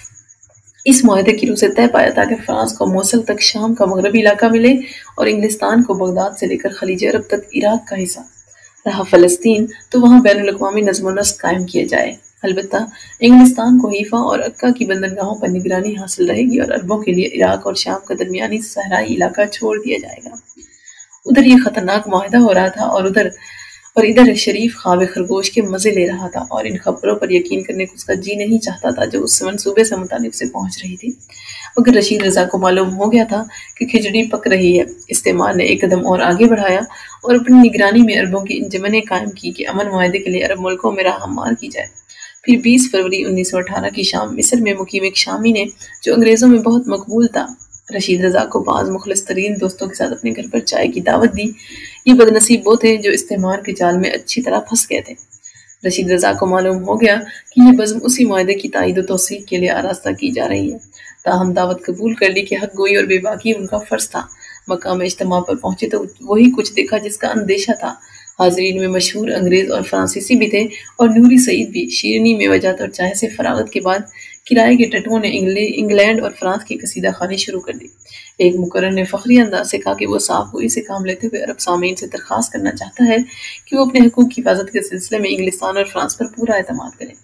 اس معاہدے کی روح سے طے پایا تھا کہ فرانس کو موصل تک شام کا مغربی علاقہ ملے اور انگلستان کو بغداد سے لے کر خلیج عرب تک عراق کا حصہ۔ رہا فلسطین تو وہاں بین الاقوامی نظم و نسق قائم کیا جائے۔ البتہ انگلستان کو حیفا اور عکا کی بندرگاہوں پر نگرانی حاصل رہے گی اور عربوں کے لیے عراق اور شام کا درمیانی صحرائی علاقہ چھوڑ دیا جائے گا۔ ادھر یہ خطرناک معاہدہ ہو رہا تھا اور ادھر اور ادھر شریف خواب خرگوش کے مزے لے رہا تھا اور ان خبروں پر یقین کرنے کو اس کا جی نہیں چاہتا تھا جو اس منصوبے سے متعلق سے پہنچ رہی تھی۔ مگر رشید رضا کو معلوم ہو گیا تھا کہ کھچڑی پک رہی ہے۔ استعمار نے ایک قدم اور آگے بڑھایا اور اپنی نگرانی میں عربوں کی انجمنیں قائم کی کہ امن معاہدے کے لیے عرب ملکوں میں راہ ہموار کی جائے۔ پھر بیس فروری انیس سو اٹھارہ کی شام مصر میں مقیم ایک شامی نے جو انگریزوں میں بہت مقبول تھا، رشید رضا کو بعض مخلص ترین دوستوں کے ساتھ اپنے گھر پر چائے کی دعوت دی۔ یہ بدنصیب وہ تھے جو استعمار کے جال میں اچھی طرح پھنس گئے تھے۔ رشید رضا کو معلوم ہو گیا کہ یہ بزم اسی معاہدے کی تائید و توثیق کے لیے آراستہ کی جا رہی ہے، تاہم دعوت قبول کر لی کہ حق گوئی اور بے باکی ان کا فرض تھا۔ مقام اجتماع پر پہنچے تو وہی کچھ دیکھا جس کا اندیشہ تھا۔ حاضرین میں مشہور انگریز اور فرانسیسی بھی تھے اور نوری سعید بھی۔ شیرینی میں وجات اور چائے سے فراغت کے بعد کرائے کے ٹٹووں نے انگلینڈ اور فرانس کی قصیدہ خوانی شروع کر دی۔ ایک مقرر نے فخری انداز سے کہا کہ وہ صاف گوئی سے کام لیتے ہوئے عرب سامعین سے درخواست کرنا چاہتا ہے کہ وہ اپنے حقوق کی حفاظت کے سلسلے میں انگلستان اور فرانس پر پورا اعتماد کریں۔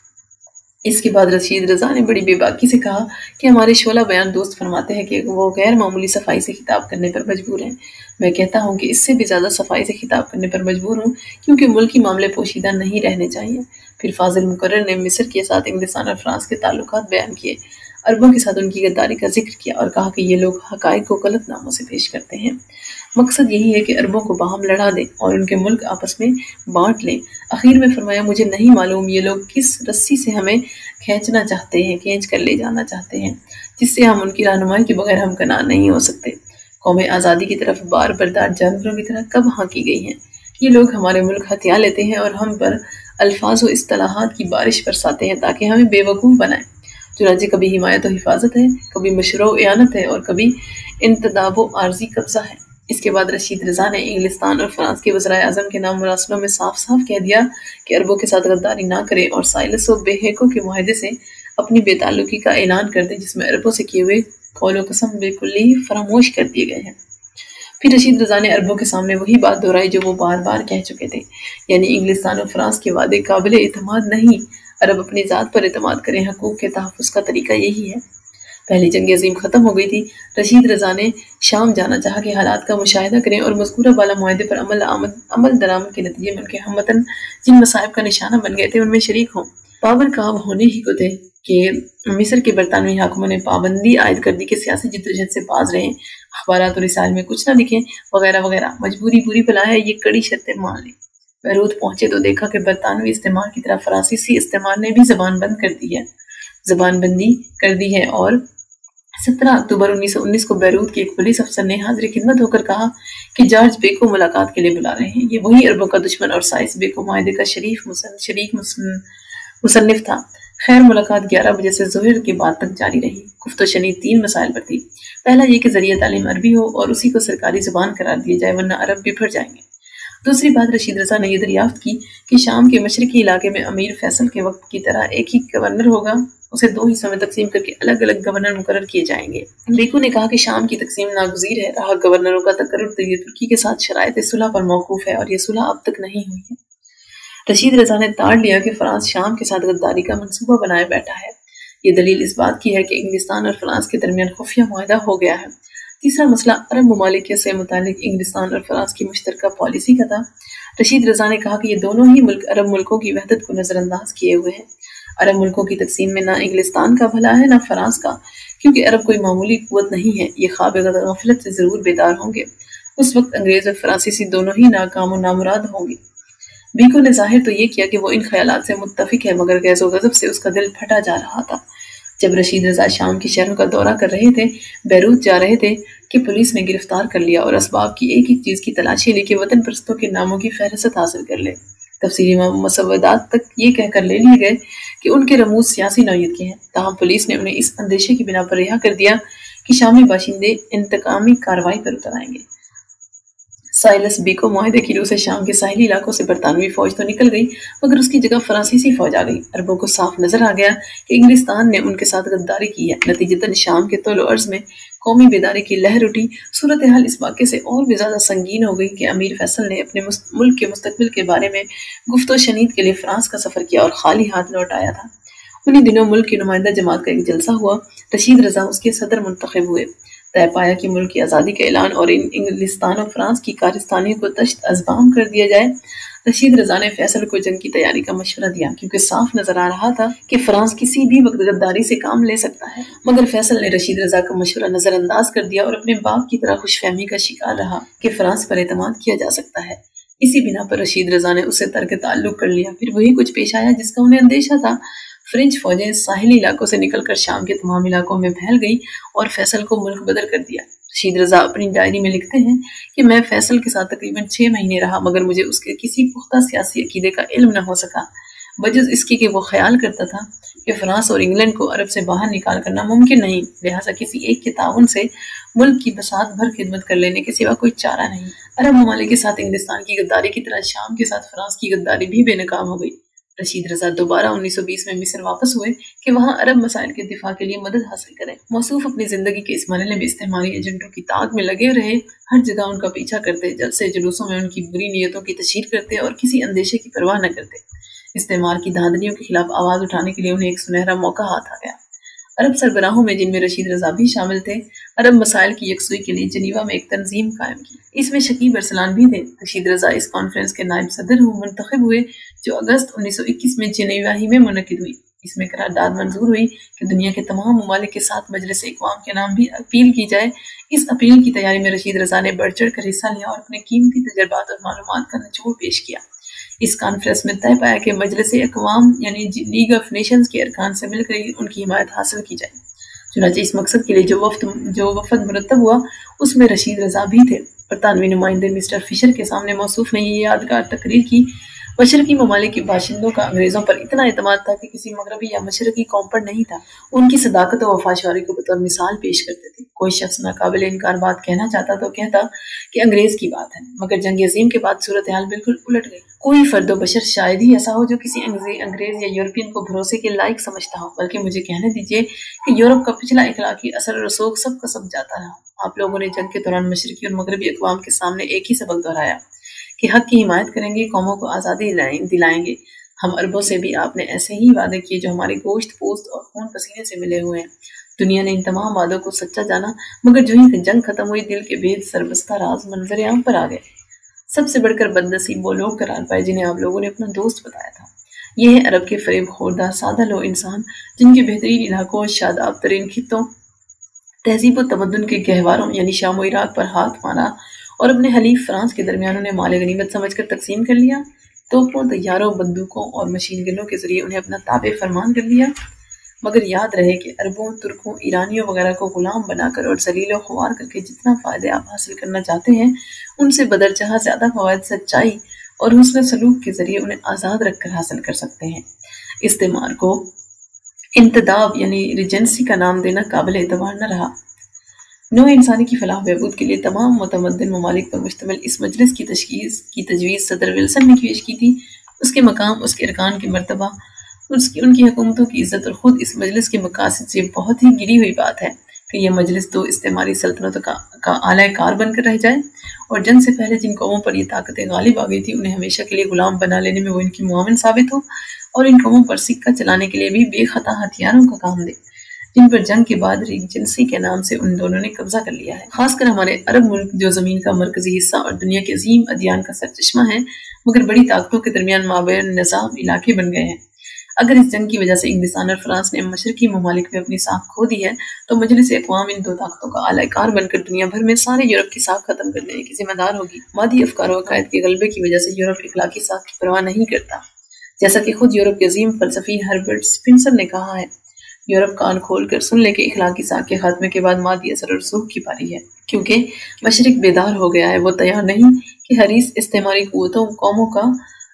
اس کے بعد رشید رضا نے بڑی بے باکی سے کہا کہ ہمارے شعلہ بیان دوست فرماتے ہیں کہ وہ غیر معمولی صفائی سے خطاب کرنے پر مجبور ہیں۔ میں کہتا ہوں کہ اس سے بھی زیادہ صفائی سے خطاب کرنے پر مجبور ہوں کیونکہ ملکی معاملے پوشیدہ نہیں رہنے چاہیے۔ پھر فاضل مقرر نے مصر کے ساتھ انگلستان اور فرانس کے تعلقات بیان کیے، عربوں کے ساتھ ان کی غداری کا ذکر کیا اور کہا کہ یہ لوگ حقائق کو غلط ناموں سے پیش کرتے ہیں۔ مقصد یہی ہے کہ عربوں کو باہم لڑا دیں اور ان کے ملک آپس میں بانٹ لیں۔ آخر میں فرمایا مجھے نہیں معلوم یہ لوگ کس رسی سے ہمیں کھینچنا چاہتے ہیں کھینچ کر لے جانا چاہتے ہیں جس سے ہم ان کی رہنمائی کے بغیر ہم کنار نہیں ہو سکتے۔ قوم آزادی کی طرف بار بردار جانوروں کی طرح کب ہاں کی گئی ہیں۔ یہ لوگ ہمارے ملک ہتھیا لیتے ہیں اور ہم پر الفاظ و اصطلاحات کی بارش برساتے ہیں تاکہ ہمیں بے وقوف بنائیں۔ چنانچہ کبھی حمایت و حفاظت ہے، کبھی مشروع و اعانت ہے اور کبھی انتداب و عارضی قبضہ ہے۔ اس کے بعد رشید رضا نے انگلستان اور فرانس کے وزرائے اعظم کے نام مراسلوں میں صاف صاف کہہ دیا کہ عربوں کے ساتھ غداری نہ کریں اور سائلس و بیہیکو کے معاہدے سے اپنی بے تعلقی کا اعلان کر دیں، جس میں عربوں سے کیے ہوئے قول و قسم بالکل ہی فراموش کر دیے گئے ہیں۔ پھر رشید رضا نے عربوں کے سامنے وہی بات دہرائی جو وہ بار بار کہہ چکے تھے، یعنی انگلستان اور فرانس کے وعدے قابل اعتماد نہیں، عرب اپنی ذات پر اعتماد کریں، حقوق کے تحفظ کا طریقہ یہی ہے۔ پہلی جنگ عظیم ختم ہو گئی تھی، رشید رضا نے شام جانا چاہا کہ حالات کا مشاہدہ کریں اور مذکورہ بالا معاہدے پر عمل آمد عمل درآمد کے نتیجے میں ان کے ہم وطن جن مصائب کا نشانہ بن گئے تھے ان میں شریک ہوں۔ پاور کاب ہونے ہی کو تھے کہ مصر کے برطانوی حاکموں نے پابندی عائد کر دی کہ سیاسی جدوجہد سے باز رہیں، اخبارات اور رسائل میں کچھ نہ لکھیں وغیرہ وغیرہ۔ مجبوری بری بلا ہے، یہ کڑی شرطیں مان لیں۔ بیروت پہنچے تو دیکھا کہ برطانوی استعمار کی طرح فرانسیسی استعمار نے بھی زبان بند کر دی ہے زبان بندی کر دی ہے اور سترہ اکتوبر انیس سو انیس کو بیروت کے ایک پولیس افسر نے حاضر خدمت ہو کر کہا کہ جارج بیکو ملاقات کے لیے بلا رہے ہیں۔ یہ وہی عربوں کا دشمن اور سائس بیکو معاہدے کا شریف شریک مصنف تھا۔ خیر ملاقات گیارہ بجے سے ظہر کے بعد تک جاری رہی۔ گفت و شنید تین مسائل پر تھی۔ پہلا یہ کہ ذریعہ تعلیم عربی ہو اور اسی کو سرکاری زبان قرار دیا جائے ورنہ عرب بپھر جائیں گے۔ دوسری بات رشید رضا نے یہ دریافت کی کہ شام کے مشرقی علاقے میں امیر فیصل کے وقت کی طرح ایک ہی گورنر ہوگا، اسے دو حصوں میں تقسیم کر کے الگ الگ گورنر مقرر کیے جائیں گے۔ بیکو نے کہا کہ شام کی تقسیم ناگزیر ہے، رہا گورنروں کا تقرر تو یہ ترکی کے ساتھ شرائط صلح پر موقوف ہے اور یہ صلح اب تک نہیں ہوئی ہے۔ رشید رضا نے تاڑ لیا کہ فرانس شام کے ساتھ غداری کا منصوبہ بنائے بیٹھا ہے۔ یہ دلیل اس بات کی ہے کہ انگلستان اور فرانس کے درمیان خفیہ معاہدہ ہو گیا ہے۔ تیسرا مسئلہ عرب ممالک سے متعلق انگلستان اور فرانس کی مشترکہ پالیسی کا تھا۔ رشید رضا نے کہا کہ یہ دونوں ہی ملک عرب ملکوں کی وحدت کو نظر انداز کیے ہوئے ہیں۔ عرب ملکوں کی تقسیم میں نہ انگلستان کا بھلا ہے نہ فرانس کا، کیونکہ عرب کوئی معمولی قوت نہیں ہے، یہ خواب غفلت سے ضرور بیدار ہوں گے۔ اس وقت انگریز اور فرانسیسی دونوں ہی ناکام و نامراد ہوں گے۔ بیکو نے ظاہر تو یہ کیا کہ وہ ان خیالات سے متفق ہے، مگر غیظ و غضب سے اس کا دل پھٹا جا رہا تھا۔ جب رشید رضا شام کی شہروں کا دورہ کر رہے تھے، بیروت جا رہے تھے کہ پولیس نے گرفتار کر لیا اور اسباب کی ایک ایک چیز کی تلاشی لی کہ وطن پرستوں کے ناموں کی فہرست حاصل کر لے۔ تفصیلی مسودات تک یہ کہہ کر لے لیے گئے کہ ان کے رموز سیاسی نوعیت کے ہیں، تاہم پولیس نے انہیں اس اندیشے کی بنا پر رہا کر دیا کہ شامی باشندے انتقامی کارروائی پر اتر آئیں گے۔ سائلس بیکو معاہدے کی روح سے شام کے ساحلی علاقوں سے برطانوی فوج تو نکل گئی، مگر اس کی جگہ فرانسیسی فوج آ گئی۔ عربوں کو صاف نظر آ گیا کہ انگلستان نے ان کے ساتھ غداری کی ہے۔ نتیجتاً شام کے طول و عرض میں قومی بیداری کی لہر اٹھی۔ صورتحال اس واقعے سے اور بھی زیادہ سنگین ہو گئی کہ امیر فیصل نے اپنے ملک کے مستقبل کے بارے میں گفت و شنید کے لیے فرانس کا سفر کیا اور خالی ہاتھ لوٹ آیا تھا۔ انہی دنوں ملک کی نمائندہ جماعت کا ایک جلسہ ہوا۔ رشید رضا اس کے صدر منتخب ہوئے۔ طے پایا کہ ملک کی آزادی کا اعلان اور انگلستان اور فرانس کی کارستانیوں کو تشت ازبام کر دیا جائے۔ رشید رضا نے فیصل کو جنگ کی تیاری کا مشورہ دیا، کیونکہ صاف نظر آ رہا تھا کہ فرانس کسی بھی وقت غداری سے کام لے سکتا ہے، مگر فیصل نے رشید رضا کا مشورہ نظر انداز کر دیا اور اپنے باپ کی طرح خوش فہمی کا شکار رہا کہ فرانس پر اعتماد کیا جا سکتا ہے۔ اسی بنا پر رشید رضا نے اس سے ترک تعلق کر لیا۔ پھر وہی کچھ پیش آیا جس کا انہیں اندیشہ تھا۔ فرینچ فوجیں ساحلی علاقوں سے نکل کر شام کے تمام علاقوں میں پھیل گئی اور فیصل کو ملک بدر کر دیا۔ رشید رضا اپنی ڈائری میں لکھتے ہیں کہ میں فیصل کے ساتھ تقریباً چھ مہینے رہا، مگر مجھے اس کے کسی پختہ سیاسی عقیدے کا علم نہ ہو سکا، بجز اس کی کہ وہ خیال کرتا تھا کہ فرانس اور انگلینڈ کو عرب سے باہر نکال کرنا ممکن نہیں، لہٰذا کسی ایک کے تعاون سے ملک کی بساط بھر خدمت کر لینے کے سوا کوئی چارہ نہیں۔ عرب ممالک کے ساتھ انگلستان کی غداری کی طرح شام کے ساتھ فرانس کی غداری بھی بے ناکام ہو گئی۔ رشید رضا دوبارہ انیس سو بیس میں مصر واپس ہوئے کہ وہاں عرب مسائل کے دفاع کے لیے مدد حاصل کریں۔ موصوف اپنی زندگی کے اس مرحلے میں استعماری ایجنٹوں کی طاق میں لگے رہے، ہر جگہ ان کا پیچھا کرتے، جلسے جلوسوں میں ان کی بری نیتوں کی تشہیر کرتے اور کسی اندیشے کی پرواہ نہ کرتے۔ استعمار کی دھاندلیوں کے خلاف آواز اٹھانے کے لیے انہیں ایک سنہرا موقع ہاتھ آ گیا۔ عرب سربراہوں میں جن میں رشید رضا بھی شامل تھے، عرب مسائل کی یکسوئی کے لیے جنیوا میں ایک تنظیم قائم کی۔ اس میں شکیب ارسلان بھی تھے۔ رشید رضا اس کانفرنس کے نائب صدر منتخب ہوئے جو اگست انیس سو اکیس میں جنیوا ہی میں منعقد ہوئی۔ اس میں قرارداد منظور ہوئی کہ دنیا کے تمام ممالک کے ساتھ مجلس اقوام کے نام بھی اپیل کی جائے۔ اس اپیل کی تیاری میں رشید رضا نے بڑھ چڑھ کر حصہ لیا اور اپنے قیمتی تجربات اور معلومات کا نچوڑ پیش کیا۔ اس کانفرنس میں طے پایا کہ مجلس اقوام یعنی لیگ آف نیشنز کے ارکان سے مل کر ان کی حمایت حاصل کی جائے۔ چنانچہ اس مقصد کے لیے جو وفد جو وفد مرتب ہوا اس میں رشید رضا بھی تھے۔ برطانوی نمائندے مسٹر فشر کے سامنے موصوف نے یہ یادگار تقریر کی، مشرقی ممالک کے باشندوں کا انگریزوں پر اتنا اعتماد تھا کہ کسی مغربی یا مشرقی قوم پر نہیں تھا۔ ان کی صداقت و وفاشواری کو بطور مثال پیش کرتے تھے۔ کوئی شخص ناقابل انکار بات کہنا چاہتا تو کہتا کہ انگریز کی بات ہے، مگر جنگ عظیم کے بعد صورتحال بالکل الٹ گئی۔ کوئی فرد و بشر شاید ہی ایسا ہو جو کسی انگریز یا یورپین کو بھروسے کے لائق سمجھتا ہو، بلکہ مجھے کہنے دیجیے کہ یورپ کا پچھلا اخلاقی اثر و رسوخ سب کا سب جاتا رہا۔ آپ لوگوں نے جنگ کے دوران مشرقی اور مغربی اقوام کے سامنے ایک ہی سبق دہرایا کہ حق کی حمایت کریں گے، قوموں کو آزادی دلائیں گے۔ ہم عربوں سے بھی آپ نے ایسے ہی وعدے کیے جو ہمارے گوشت پوست اور خون پسینے سے ملے ہوئے ہیں۔ دنیا نے ان تمام وعدوں کو سچا جانا، مگر جو ہی جنگ ختم ہوئی دل کے بھید سربستہ راز منظر عام پر آ گئے۔ سب سے بڑھ کر بد نصیب وہ لوگ قرار پائے جنہیں آپ لوگوں نے اپنا دوست بتایا تھا۔ یہ ہے عرب کے فریب خوردہ سادہ لو انسان، جن کے بہترین علاقوں، شاداب ترین خطوں، تہذیب و تمدن کے گہواروں یعنی شام و عراق پر ہاتھ مارا اور اپنے حلیف فرانس کے درمیان انہیں مال غنیمت سمجھ کر تقسیم کر لیا۔ توپوں، طیاروں، بندوقوں اور مشین گنوں کے ذریعے انہیں اپنا تابع فرمان کر لیا۔ مگر یاد رہے کہ عربوں، ترکوں، ایرانیوں وغیرہ کو غلام بنا کر اور ذلیل و خوار کر کے جتنا فائدے آپ حاصل کرنا چاہتے ہیں، ان سے بدرجہ زیادہ فوائد سچائی اور حسن سلوک کے ذریعے انہیں آزاد رکھ کر حاصل کر سکتے ہیں۔ استعمار کو انتداب یعنی ریجنسی کا نام دینا قابل اعتبار نہ رہا۔ نوع انسانی کی فلاح و بہبود کے لیے تمام متمدن ممالک پر مشتمل اس مجلس کی تشخیص کی تجویز صدر ولسن نے پیش کی تھی۔ اس کے مقام، اس کے ارکان کی مرتبہ، اس کی ان کی حکومتوں کی عزت اور خود اس مجلس کے مقاصد سے بہت ہی گری ہوئی بات ہے کہ یہ مجلس تو استعماری سلطنتوں کا, کا اعلی کار بن کر رہ جائے، اور جنگ سے پہلے جن قوموں پر یہ طاقتیں غالب آ گئی تھی انہیں ہمیشہ کے لیے غلام بنا لینے میں وہ ان کی معاون ثابت ہو، اور ان قوموں پر سکہ چلانے کے لیے بھی بے خطا ہتھیاروں کا کام دے جن پر جنگ کے بعد ریجنسی کے نام سے ان دونوں نے قبضہ کر لیا ہے۔ خاص کر ہمارے عرب ملک جو زمین کا مرکزی حصہ اور دنیا کے عظیم ادیان کا سرچشمہ ہے، مگر بڑی طاقتوں کے درمیان مابین نظام علاقے بن گئے ہیں۔ اگر اس جنگ کی وجہ سے انگلستان اور فرانس نے مشرقی ممالک میں اپنی ساکھ کھو دی ہے تو مجلس اقوام ان دو طاقتوں کا اعلی کار بن کر دنیا بھر میں سارے یورپ کی ساکھ ختم کر دینے کی ذمہ دار ہوگی۔ مادی افکار و عقائد کے غلبے کی وجہ سے یورپ اخلاقی ساکھ کی پرواہ نہیں کرتا، جیسا کہ خود یورپ کے عظیم فلسفی ہربرٹ سپنسر نے کہا ہے۔ یورپ کان کھول کر سن لے کہ اخلاقی ساکھ کے خاتمے کے بعد مادی اثر و رسوخ کی پاری ہے، کیونکہ مشرق بیدار ہو گیا ہے۔ وہ تیار نہیں کہ حریص استعماری قوتوں قوموں کا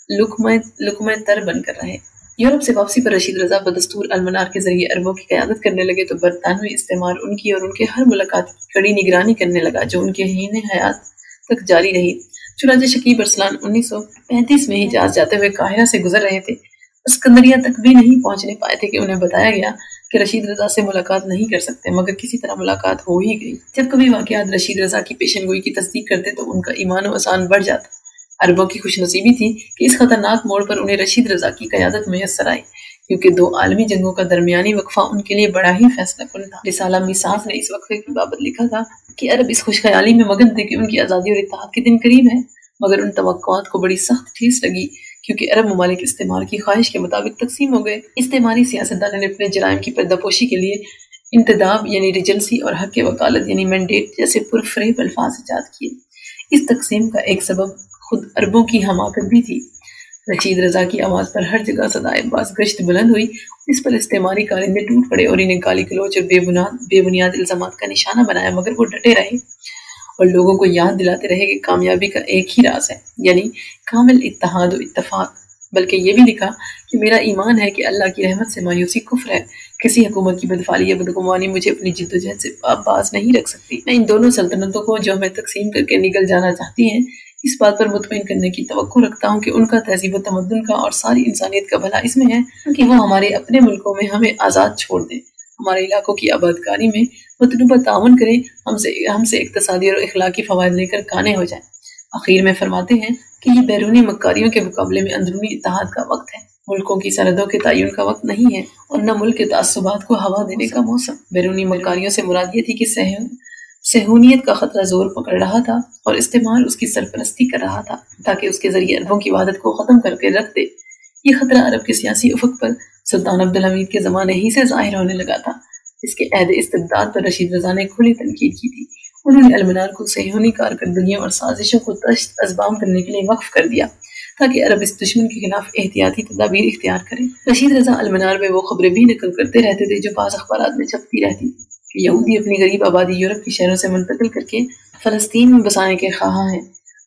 لقمہ تر بن کر رہے۔ یورپ سے واپسی پر رشید رضا بدستور المنار کے ذریعے عربوں کی قیادت کرنے لگے تو برطانوی استعمار ان کی اور ان کے ہر ملاقات کی کڑی نگرانی کرنے لگا، جو ان کے حین حیات تک جاری رہی۔ چنانچہ شکیب ارسلان انیس سو پینتیس میں حجاز جاتے ہوئے قاہرہ سے گزر رہے تھے، اسکندریہ تک بھی نہیں پہنچنے پائے تھے کہ انہیں بتایا گیا کہ رشید رضا سے ملاقات نہیں کر سکتے، مگر کسی طرح ملاقات ہو ہی گئی۔ جب کبھی واقعات رشید رضا کی پیشن گوئی کی تصدیق کرتے تو ان کا ایمان و احسان بڑھ جاتا۔ عربوں کی خوش نصیبی تھی کہ اس خطرناک موڑ پر انہیں رشید رضا کی قیادت میسر آئی، کیونکہ دو عالمی جنگوں کا درمیانی وقفہ ان کے لیے بڑا ہی فیصلہ کن تھا۔ رسالہ میثاق نے اس وقفے کی بابت لکھا تھا کہ عرب اس خوش خیالی میں مگن تھے کہ ان کی آزادی اور اتحاد کے دن قریب ہے، مگر ان توقعات کو بڑی سخت ٹھیس لگی، کیونکہ عرب ممالک استعمار کی خواہش کے مطابق تقسیم ہو گئے۔ استعماری سیاستدانوں نے اپنے جرائم کی پردہ پوشی کے لیے انتداب یعنی ریجنسی اور حق وکالت یعنی مینڈیٹ جیسے پرفریب الفاظ ایجاد کیے۔ اس تقسیم کا ایک سبب خود عربوں کی حماقت بھی تھی۔ رشید رضا کی آواز پر ہر جگہ صدائے باز گشت بلند ہوئی، اس پر استعماری کارندے ٹوٹ پڑے اور انہیں گالی گلوچ اور بے بنیاد بے بنیاد الزامات کا نشانہ بنایا، مگر وہ ڈٹے رہے اور لوگوں کو یاد دلاتے رہے کہ کامیابی کا ایک ہی راز ہے، یعنی کامل اتحاد و اتفاق۔ بلکہ یہ بھی لکھا کہ میرا ایمان ہے کہ اللہ کی رحمت سے مایوسی کفر ہے، کسی حکومت کی بدفعلی یا بدگمانی مجھے اپنی جدوجہد سے باز نہیں رکھ سکتی۔ میں ان دونوں سلطنتوں کو جو ہمیں تقسیم کر کے نگل جانا چاہتی ہیں اس بات پر مطمئن کرنے کی توقع رکھتا ہوں کہ ان کا تہذیب و تمدن کا اور ساری انسانیت کا بھلا اس میں ہے کہ وہ ہمارے اپنے ملکوں میں ہمیں آزاد چھوڑ دیں، ہمارے علاقوں کی آبادکاری میں مطلوبہ تعاون کریں، ہم سے ہم سے اقتصادی اور اخلاقی فوائد لے کر کانے ہو جائیں۔ آخر میں فرماتے ہیں کہ یہ بیرونی مکاریوں کے مقابلے میں اندرونی اتحاد کا وقت ہے، ملکوں کی سرحدوں کے تعین کا وقت نہیں ہے، اور نہ ملک کے تعصبات کو ہوا دینے کا موسم۔ بیرونی مکاریوں سے مراد یہ تھی کہ صہیونیت کا خطرہ زور پکڑ رہا تھا اور استعمار اس کی سرپرستی کر رہا تھا تاکہ اس کے ذریعے عربوں کی وحدت کو ختم کر کے رکھ دے۔ یہ خطرہ عرب کے سیاسی افق پر سلطان عبدالحمید کے زمانے ہی سے ظاہر ہونے لگا تھا، جس کے عہد استبداد پر رشید رضا نے کھلی تنقید کی تھی۔ انہوں نے المنار کو صہیونی کارکردگیوں اور سازشوں کو تشت ازبام کرنے کے لیے وقف کر دیا تاکہ عرب اس دشمن کے خلاف احتیاطی تدابیر اختیار کریں۔ رشید رضا المنار میں وہ خبریں بھی نقل کرتے رہتے تھے جو بعض اخبارات میں چھپتی رہتی کہ یہودی اپنی غریب آبادی یورپ کے شہروں سے منتقل کر کے فلسطین میں بسانے کے خواہاں ہیں۔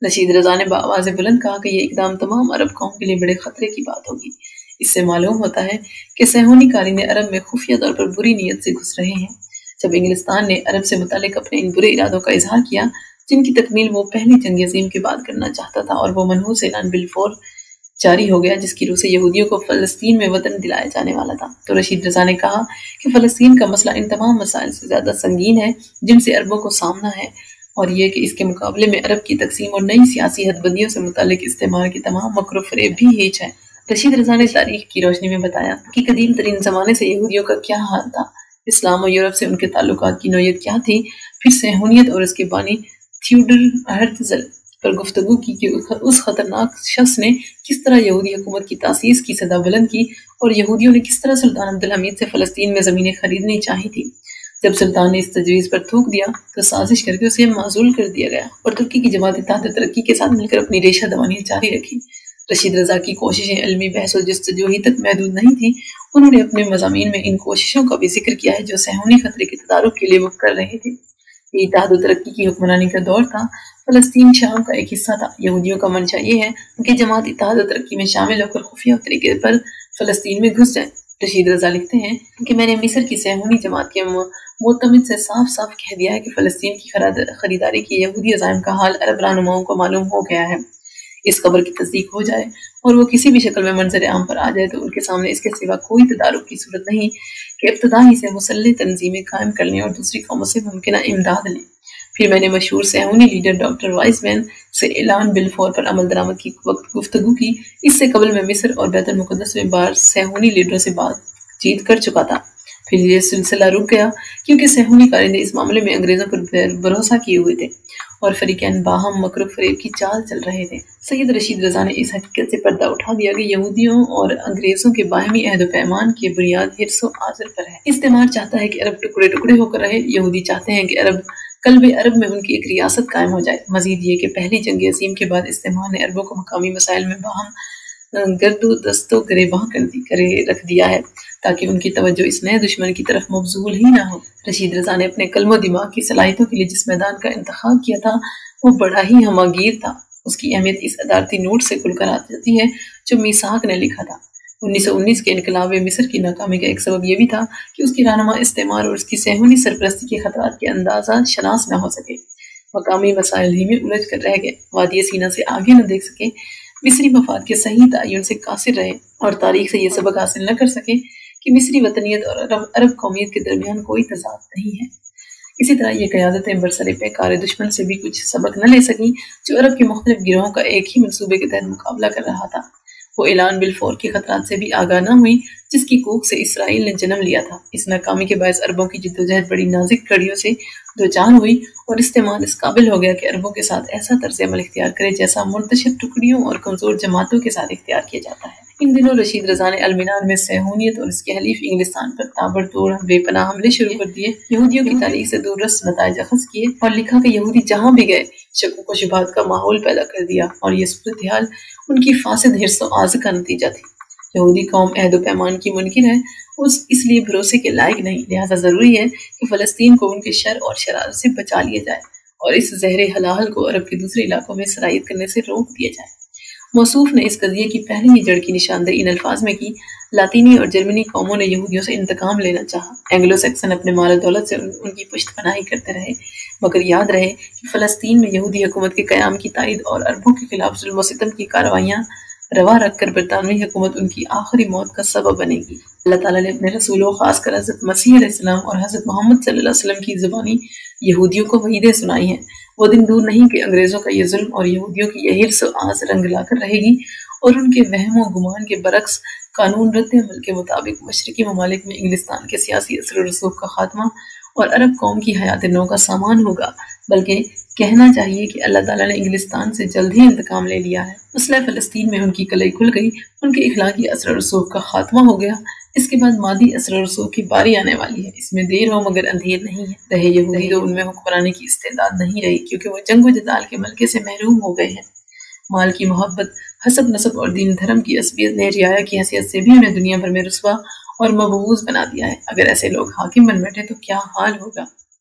رشید رضا نے بآواز بلند کہا کہ یہ اقدام تمام عرب قوم کے لیے بڑے خطرے کی بات ہوگی۔ اس سے معلوم ہوتا ہے کہ صہیونی کارین عرب میں خفیہ طور پر بری نیت سے گھس رہے ہیں۔ جب انگلستان نے عرب سے متعلق اپنے ان برے ارادوں کا اظہار کیا جن کی تکمیل وہ پہلی جنگ عظیم کے بعد کرنا چاہتا تھا، اور وہ منحوس اعلان بالفور جاری ہو گیا جس کی روح سے یہودیوں کو فلسطین میں وطن دلایا جانے والا تھا، تو رشید رضا نے کہا کہ فلسطین کا مسئلہ ان تمام مسائل سے زیادہ سنگین ہے جن سے عربوں کو سامنا ہے، اور یہ کہ اس کے مقابلے میں عرب کی تقسیم اور نئی سیاسی حد بندیوں سے متعلق استعمال کے تمام مکر و فریب بھی ہیچ ہے۔ رشید رضا نے تاریخ کی روشنی میں بتایا کہ قدیم ترین زمانے سے یہودیوں کا کیا حال تھا، اسلام و یورپ سے ان کے تعلقات کی نوعیت کیا تھی، پھر صہیونیت اور اس کے بانی تھیوڈر ہرتزل پر گفتگو کی کہ اس خطرناک شخص نے کس طرح یہودی حکومت کی تاسیس کی صدا بلند کی، اور یہودیوں نے کس طرح سلطان عبدالحمید سے فلسطین میں زمینیں خریدنی چاہی تھی۔ جب سلطان نے اس تجویز پر تھوک دیا تو سازش کر کے اسے معزول کر دیا گیا اور ترکی کی جماعت اتحاد ترقی کے ساتھ مل کر اپنی ریشہ دوانی جاری رکھی۔ رشید رضا کی کوششیں علمی بحث و جستجو ہی تک محدود نہیں تھیں، انہوں نے اپنے مضامین میں ان کوششوں کا بھی ذکر کیا ہے جو صہیونی خطرے کے تدارک کے لیے وہ کر رہے تھے۔ یہ اتحاد و ترقی کی حکمرانی کا دور تھا، فلسطین شام کا ایک حصہ تھا۔ یہودیوں کا منشا یہ ہے کہ جماعت اتحاد و ترقی میں شامل ہو کر خفیہ طریقے پر فلسطین میں گھس جائیں۔ رشید رضا لکھتے ہیں کہ میں نے مصر کی صہیونی جماعت کے معتمد سے صاف صاف کہہ دیا ہے کہ فلسطین کی خریداری کی یہودی عزائم کا حال عرب رہنماؤں کو معلوم ہو گیا ہے۔ اس خبر کی تصدیق ہو جائے اور وہ کسی بھی شکل میں منظر عام پر آ جائے تو ان کے سامنے اس کے سوا کوئی تدارک کی صورت نہیں کہ ابتدا ہی سے مسلح تنظیمیں قائم کر لیں اور دوسری قوموں سے ممکنہ امداد لیں۔ پھر میں نے مشہور صہیونی لیڈر ڈاکٹر وائس مین سے اعلان بالفور پر عمل درآمد کی وقت گفتگو کی۔ اس سے قبل میں مصر اور بیت المقدس میں بار صہیونی لیڈروں سے بات چیت کر چکا تھا۔ پھر یہ سلسلہ رک گیا کیونکہ صہیونی کارندے اس معاملے میں انگریزوں پر بھروسہ کیے ہوئے تھے اور فریقین باہم مکر و فریب کی چال چل رہے تھے۔ سید رشید رضا نے اس حقیقت سے پردہ اٹھا دیا کہ یہودیوں اور انگریزوں کے باہمی عہد و پیمان کی بنیاد حرص و آزر پر ہے۔ استعمار چاہتا ہے کہ عرب ٹکڑے ٹکڑے ہو کر رہے، یہودی چاہتے ہیں کہ عرب قلب عرب میں ان کی ایک ریاست قائم ہو جائے۔ مزید یہ کہ پہلی جنگ عظیم کے بعد استعمار نے عربوں کو مقامی مسائل میں باہم گرد و دست و گریباں کرے رکھ دیا ہے تاکہ ان کی توجہ اس نئے دشمن کی طرف مبذول ہی نہ ہو۔ رشید رضا نے اپنے قلم و دماغ کی صلاحیتوں کے لیے جس میدان کا انتخاب کیا تھا وہ بڑا ہی ہماگیر تھا۔ اس کی اہمیت اس ادارتی نوٹ سے کھل کر آ جاتی ہے جو میثاق نے لکھا تھا۔ انیس سو انیس کے انقلاب مصر کی ناکامی کا ایک سبب یہ بھی تھا کہ اس کی رہنما استعمار اور اس کی صہیونی سرپرستی کے خطرات کے اندازہ شناس نہ ہو سکے، مقامی مسائل ہی میں الجھ کر رہ گئے، وادی سینا سے آگے نہ دیکھ سکے، مصری مفاد کے صحیح تعین سے قاصر رہے اور تاریخ سے یہ سبق حاصل نہ کر سکے کہ مصری وطنیت اور عرب, عرب قومیت کے درمیان کوئی تضاد نہیں ہے۔ اسی طرح یہ قیادتیں برسر پیکار دشمن سے بھی کچھ سبق نہ لے سکیں جو عرب کے مختلف گروہوں کا ایک ہی منصوبے کے تحت مقابلہ کر رہا تھا۔ وہ اعلان بالفور کے خطرات سے بھی آگاہ نہ ہوئی جس کی کوکھ سے اسرائیل نے جنم لیا تھا۔ اس ناکامی کے باعث عربوں کی جدوجہد بڑی نازک کڑیوں سے دوچار ہوئی اور استعمال اس قابل ہو گیا کہ عربوں کے ساتھ ایسا طرز عمل اختیار کرے جیسا منتشر ٹکڑیوں اور کمزور جماعتوں کے ساتھ اختیار کیا جاتا ہے۔ ان دنوں رشید رضا نے المنار میں صہیونیت اور اس کے حلیف انگلستان پر تابڑ توڑ بے پناہ حملے شروع کر دیے، یہودیوں کی تاریخ سے دور رس نتائج اخذ کیے اور لکھا کہ یہودی جہاں بھی گئے شکوک و شبہات کا ماحول پیدا کر دیا، اور یہ صورتحال ان کی فاسد حرص و آز کا نتیجہ تھی۔ یہودی قوم عہد و پیمان کی منکر ہے، اس اس لیے بھروسے کے لائق نہیں، لہذا ضروری ہے کہ فلسطین کو ان کے شر اور شرارت سے بچا لیا جائے اور اس زہر حلال کو عرب کے دوسرے علاقوں میں سرایت کرنے سے روک دیا جائے۔ موصوف نے اس قضیے کی پہلی ہی جڑ کی نشاندہی ان الفاظ میں کی: لاطینی اور جرمنی قوموں نے یہودیوں سے انتقام لینا چاہا، اینگلو سیکسن اپنے مال و دولت سے ان کی پشت پناہی کرتے رہے، مگر یاد رہے کہ فلسطین میں یہودی حکومت کے قیام کی تائید اور عربوں کے خلاف ظلم و ستم کی کارروائیاں روا رکھ کر برطانوی حکومت ان کی آخری موت کا سبب بنے گی۔ اللہ تعالیٰ نے اپنے رسولوں خاص کر حضرت مسیح علیہ السلام اور حضرت محمد صلی اللہ علیہ وسلم کی زبانی یہودیوں کو وعیدیں سنائی ہیں۔ وہ دن دور نہیں کہ انگریزوں کا یہ ظلم اور یہودیوں کی یہ حرص و آز رنگ لا کر رہے گی اور ان کے وہم و گمان کے برعکس قانون رد عمل کے مطابق مشرقی ممالک میں انگلستان کے سیاسی اثر و رسوخ کا خاتمہ اور عرب قوم کی حیات نو کا سامان ہوگا، بلکہ کہنا چاہیے کہ اللہ تعالیٰ نے انگلستان سے جلد ہی انتقام لے لیا ہے۔ مسئلہ فلسطین میں ان کی کلئی کھل گئی، ان کے اخلاقی اثر و رسوخ کا خاتمہ ہو گیا، اس کے بعد مادی اثر و رسوخ کی باری آنے والی ہے۔ اس میں دیر ہو مگر اندھیر نہیں ہے۔ رہے یہودی تو ان میں حکمرانی کی استعداد نہیں رہی کیونکہ وہ جنگ و جدال کے ملکے سے محروم ہو گئے ہیں۔ مال کی محبت، حسب نسب اور دین دھرم کی عصبیت نے رعایا کی حیثیت سے بھی انہیں دنیا بھر میں رسوا اور مبغوض بنا دیا ہے۔ اگر ایسے لوگ حاکم بن بیٹھے تو کیا حال ہوگا۔